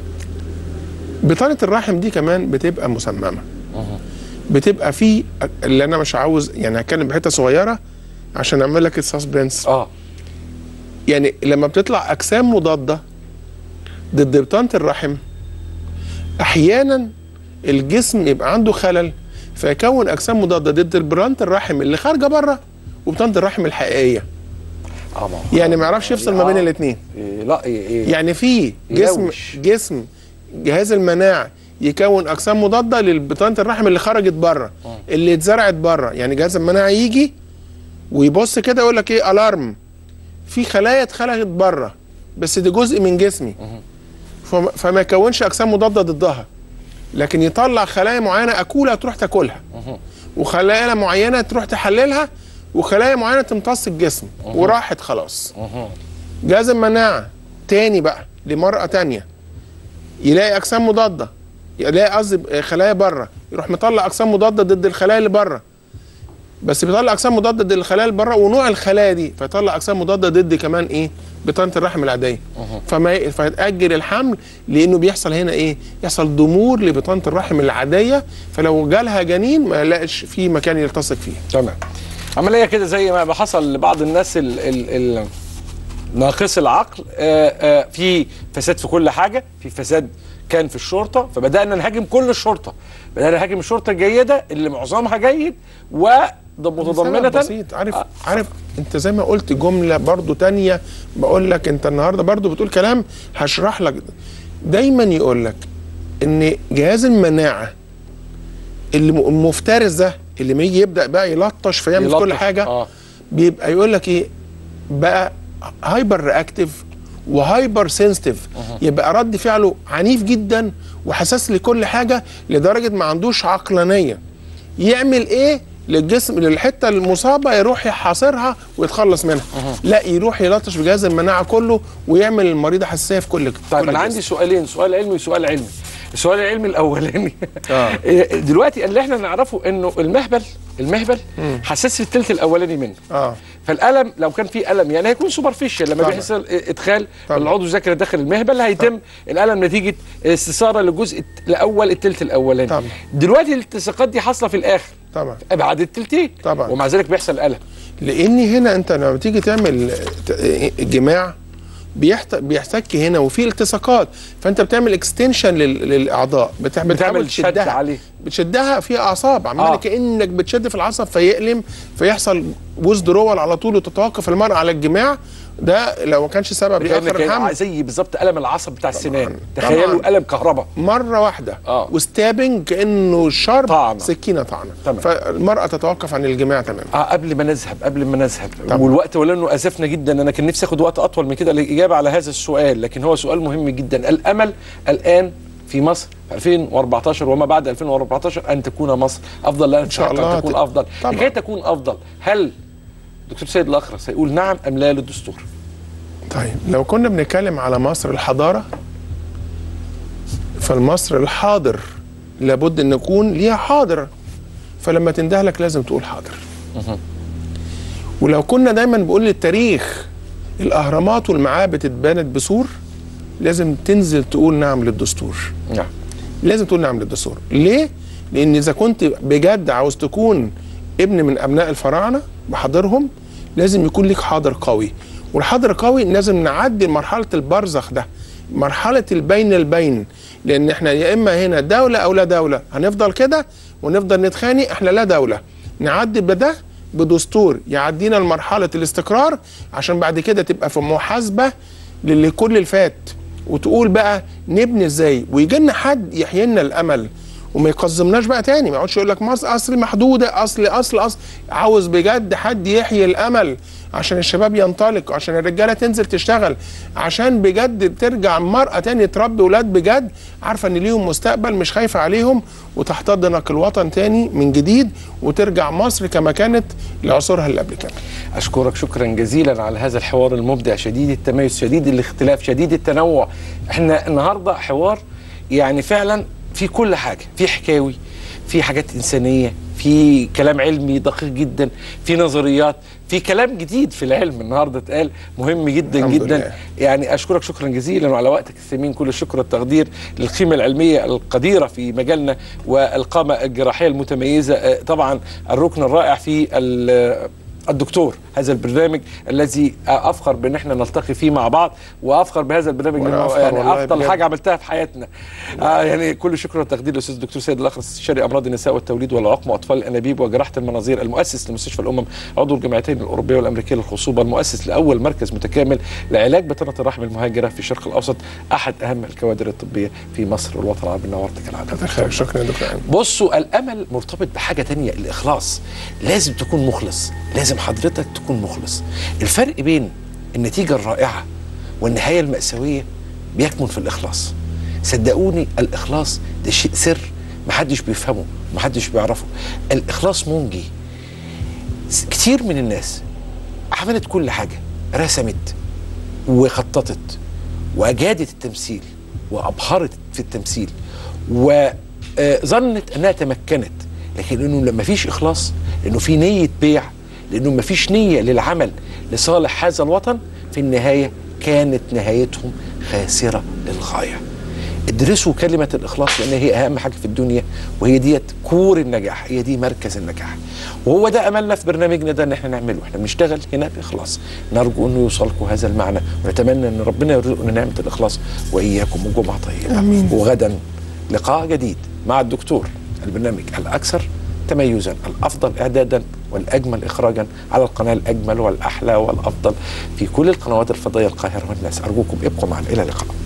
بطانه الرحم دي كمان بتبقى مسممه. بتبقى في اللي انا مش عاوز يعني هتكلم بحته صغيره عشان اعمل لك السسبنس. اه يعني لما بتطلع اجسام مضاده ضد بطانه الرحم احيانا الجسم يبقى عنده خلل فيكون اجسام مضاده ضد بطانه الرحم اللي خارجه بره وبطانه الرحم الحقيقيه. اه يعني ما يعرفش يفصل ما بين الاثنين. إيه لا إيه إيه يعني في جسم يلوش. جسم جهاز المناعه يكون اجسام مضاده للبطانه الرحم اللي خرجت بره اللي اتزرعت بره. يعني جهاز المناعه يجي ويبص كده يقول لك ايه الارم في خلايا اتخلقت بره بس دي جزء من جسمي فما يكونش اجسام مضاده ضدها، لكن يطلع خلايا معينه اكلها تروح تاكلها وخلايا معينه تروح تحللها وخلايا معينه تمتص الجسم وراحت خلاص. جهاز المناعه تاني بقى لمرأة تانية يلاقي اجسام مضاده، يلاقي قصدي خلايا بره يروح مطلع اجسام مضاده ضد الخلايا اللي بره، بس بيطلع اجسام مضاده ضد الخلايا اللي بره ونوع الخلايا دي فيطلع اجسام مضاده ضد كمان ايه بطانه الرحم العاديه. فما فيتاجل الحمل لانه بيحصل هنا ايه؟ يحصل ضمور لبطانه الرحم العاديه، فلو جالها جنين ما يلاقيش في مكان يلتصق فيه. تمام. عمليه كده زي ما حصل لبعض الناس ال ال ال ناقص العقل. آآ آآ في فساد في كل حاجه، في فساد كان في الشرطه فبدانا نهاجم كل الشرطه، بدانا نهاجم الشرطه الجيده اللي معظمها جيد ومتضمنه بسيط. عارف آه. عارف انت زي ما قلت جمله برضو تانية بقول لك انت النهارده برضو بتقول كلام هشرح لك. دايما يقول لك ان جهاز المناعه اللي المفترس ده اللي ما يجي يبدا بقى يلطش فيعمل كل حاجه آه. بيبقى يقول لك ايه بقى هايبر رياكتيف وهايبر سنسيتيف، يبقى رد فعله عنيف جدا وحساس لكل حاجه لدرجه ما عندوش عقلانيه. يعمل ايه للجسم للحته المصابه يروح يحاصرها ويتخلص منها. أه. لا يروح يلطش بجهاز المناعه كله ويعمل المريضه حساسيه في كل. طيب انا عندي سؤالين، سؤال علمي وسؤال علمي. السؤال العلمي الاولاني آه. دلوقتي اللي احنا نعرفه انه المهبل المهبل مم. حساس في الثلث الاولاني منه. اه فالالم لو كان في الم يعني هيكون سوبرفيشال لما طبعا. بيحصل ادخال طبعا. العضو الذكري داخل المهبل هيتم طبعا. الالم نتيجه استثاره للجزء الاول الثلث الاولاني. طبعا. دلوقتي الالتصاقات دي حاصله في الاخر طبعا بعد الثلثين طبعا ومع ذلك بيحصل الم. لان هنا انت لما تيجي تعمل جماع بيحتك هنا وفي التصاقات فانت بتعمل اكستنشن للاعضاء بتعمل شد عليه بتشدها في اعصاب عمال آه. كانك بتشد في العصب فيألم فيحصل ويزدرول على طول وتتوقف المرأة على الجماع. ده لو ما كانش سبب بيأخر الحمل زي بالظبط الم العصب بتاع السنان. تخيلوا الم كهرباء مره واحده آه. وستابنج كانه شرب طعنة. سكينه طعنه فالمرأة تتوقف عن الجماع تماما. اه قبل ما نذهب قبل ما نذهب والوقت ولانه اسفنا جدا انا كان نفسي اخد وقت اطول من كده للاجابه على هذا السؤال، لكن هو سؤال مهم جدا. الامل الان في مصر في ألفين وأربعتاشر وما بعد ألفين وأربعتاشر ان تكون مصر افضل لنا ان شاء الله تكون افضل. لكي تكون افضل هل دكتور سيد الاخرس هيقول نعم ام لا للدستور؟ طيب لو كنا بنتكلم على مصر الحضاره فالمصر الحاضر لابد ان يكون ليها حاضر، فلما تندهلك لازم تقول حاضر. أه. ولو كنا دايما بقول للتاريخ الاهرامات والمعابد اتبنت بسور لازم تنزل تقول نعم للدستور. نعم. لازم تقول نعم للدستور. ليه؟ لان اذا كنت بجد عاوز تكون ابن من ابناء الفراعنه بحاضرهم، لازم يكون لك حاضر قوي، والحاضر القوي لازم نعدي مرحله البرزخ ده، مرحله البين البين، لان احنا يا اما هنا دوله او لا دوله، هنفضل كده ونفضل نتخانق، احنا لا دوله. نعدي بده بدستور يعدينا لمرحله الاستقرار، عشان بعد كده تبقى في محاسبه لكل الفات، وتقول بقى نبني ازاي، ويجي لنا حد يحيي لنا الامل وما يقزمناش بقى تاني، ما يقعدش يقول لك مصر اصل محدوده، اصل اصل اصل عاوز بجد حد يحيي الامل عشان الشباب ينطلق، عشان الرجاله تنزل تشتغل، عشان بجد ترجع المراه تاني تربي ولاد بجد عارفه ان ليهم مستقبل، مش خايفه عليهم، وتحتضنك الوطن تاني من جديد، وترجع مصر كما كانت لعصورها اللي قبل كده. اشكرك شكرا جزيلا على هذا الحوار المبدع، شديد التميز، شديد الاختلاف، شديد التنوع. احنا النهارده حوار يعني فعلا في كل حاجه، في حكاوي، في حاجات انسانيه، في كلام علمي دقيق جدا، في نظريات، في كلام جديد في العلم النهارده اتقال مهم جدا جدا لله. يعني اشكرك شكرا جزيلا وعلى وقتك الثمين، كل الشكر والتقدير للقيمه العلميه القديره في مجالنا والقامه الجراحيه المتميزه، طبعا الركن الرائع في الدكتور، هذا البرنامج الذي افخر بان احنا نلتقي فيه مع بعض، وافخر بهذا البرنامج لانه يعني افضل حاجه عملتها في حياتنا. آه يعني كل الشكر والتقدير للاستاذ الدكتور سيد الاخرس، استشاري امراض النساء والتوليد والعقم واطفال الانابيب وجراحه المناظير، المؤسس لمستشفى الامم، عضو الجمعيتين الاوروبيه والامريكيه للخصوبه، المؤسس لاول مركز متكامل لعلاج بطانه الرحم المهاجره في الشرق الاوسط، احد اهم الكوادر الطبيه في مصر والوطن العربي. نورتك العالم. شكرا يا دكتور. بصوا، الامل مرتبط بحاجه ثانيه، الاخلاص. لازم تكون مخلص، لازم حضرتك تكون مخلص. الفرق بين النتيجة الرائعة والنهاية المأساوية بيكمن في الإخلاص. صدقوني الإخلاص ده شيء سر محدش بيفهمه، محدش بيعرفه. الإخلاص منجي. كتير من الناس عملت كل حاجة، رسمت وخططت وأجادت التمثيل وأبهرت في التمثيل وظنت أنها تمكنت، لكن إنه لما فيش إخلاص، لأنه في نية بيع، لأنه ما فيش نية للعمل لصالح هذا الوطن، في النهاية كانت نهايتهم خاسرة للغاية. ادرسوا كلمة الإخلاص لأن هي أهم حاجة في الدنيا، وهي ديت كور النجاح، هي دي مركز النجاح. وهو ده أملنا في برنامجنا ده، إن احنا نعمله، احنا بنشتغل هنا بإخلاص. نرجو إنه يوصلكم هذا المعنى، ونتمنى إن ربنا يرزقنا نعمة الإخلاص وإياكم، وجمعة طيبة. آمين. وغدا لقاء جديد مع الدكتور، البرنامج الأكثر تميزا، الأفضل إعدادا والأجمل إخراجا على القناة الأجمل والأحلى والأفضل في كل القنوات الفضائية القاهرة والناس. أرجوكم ابقوا معنا، إلى اللقاء.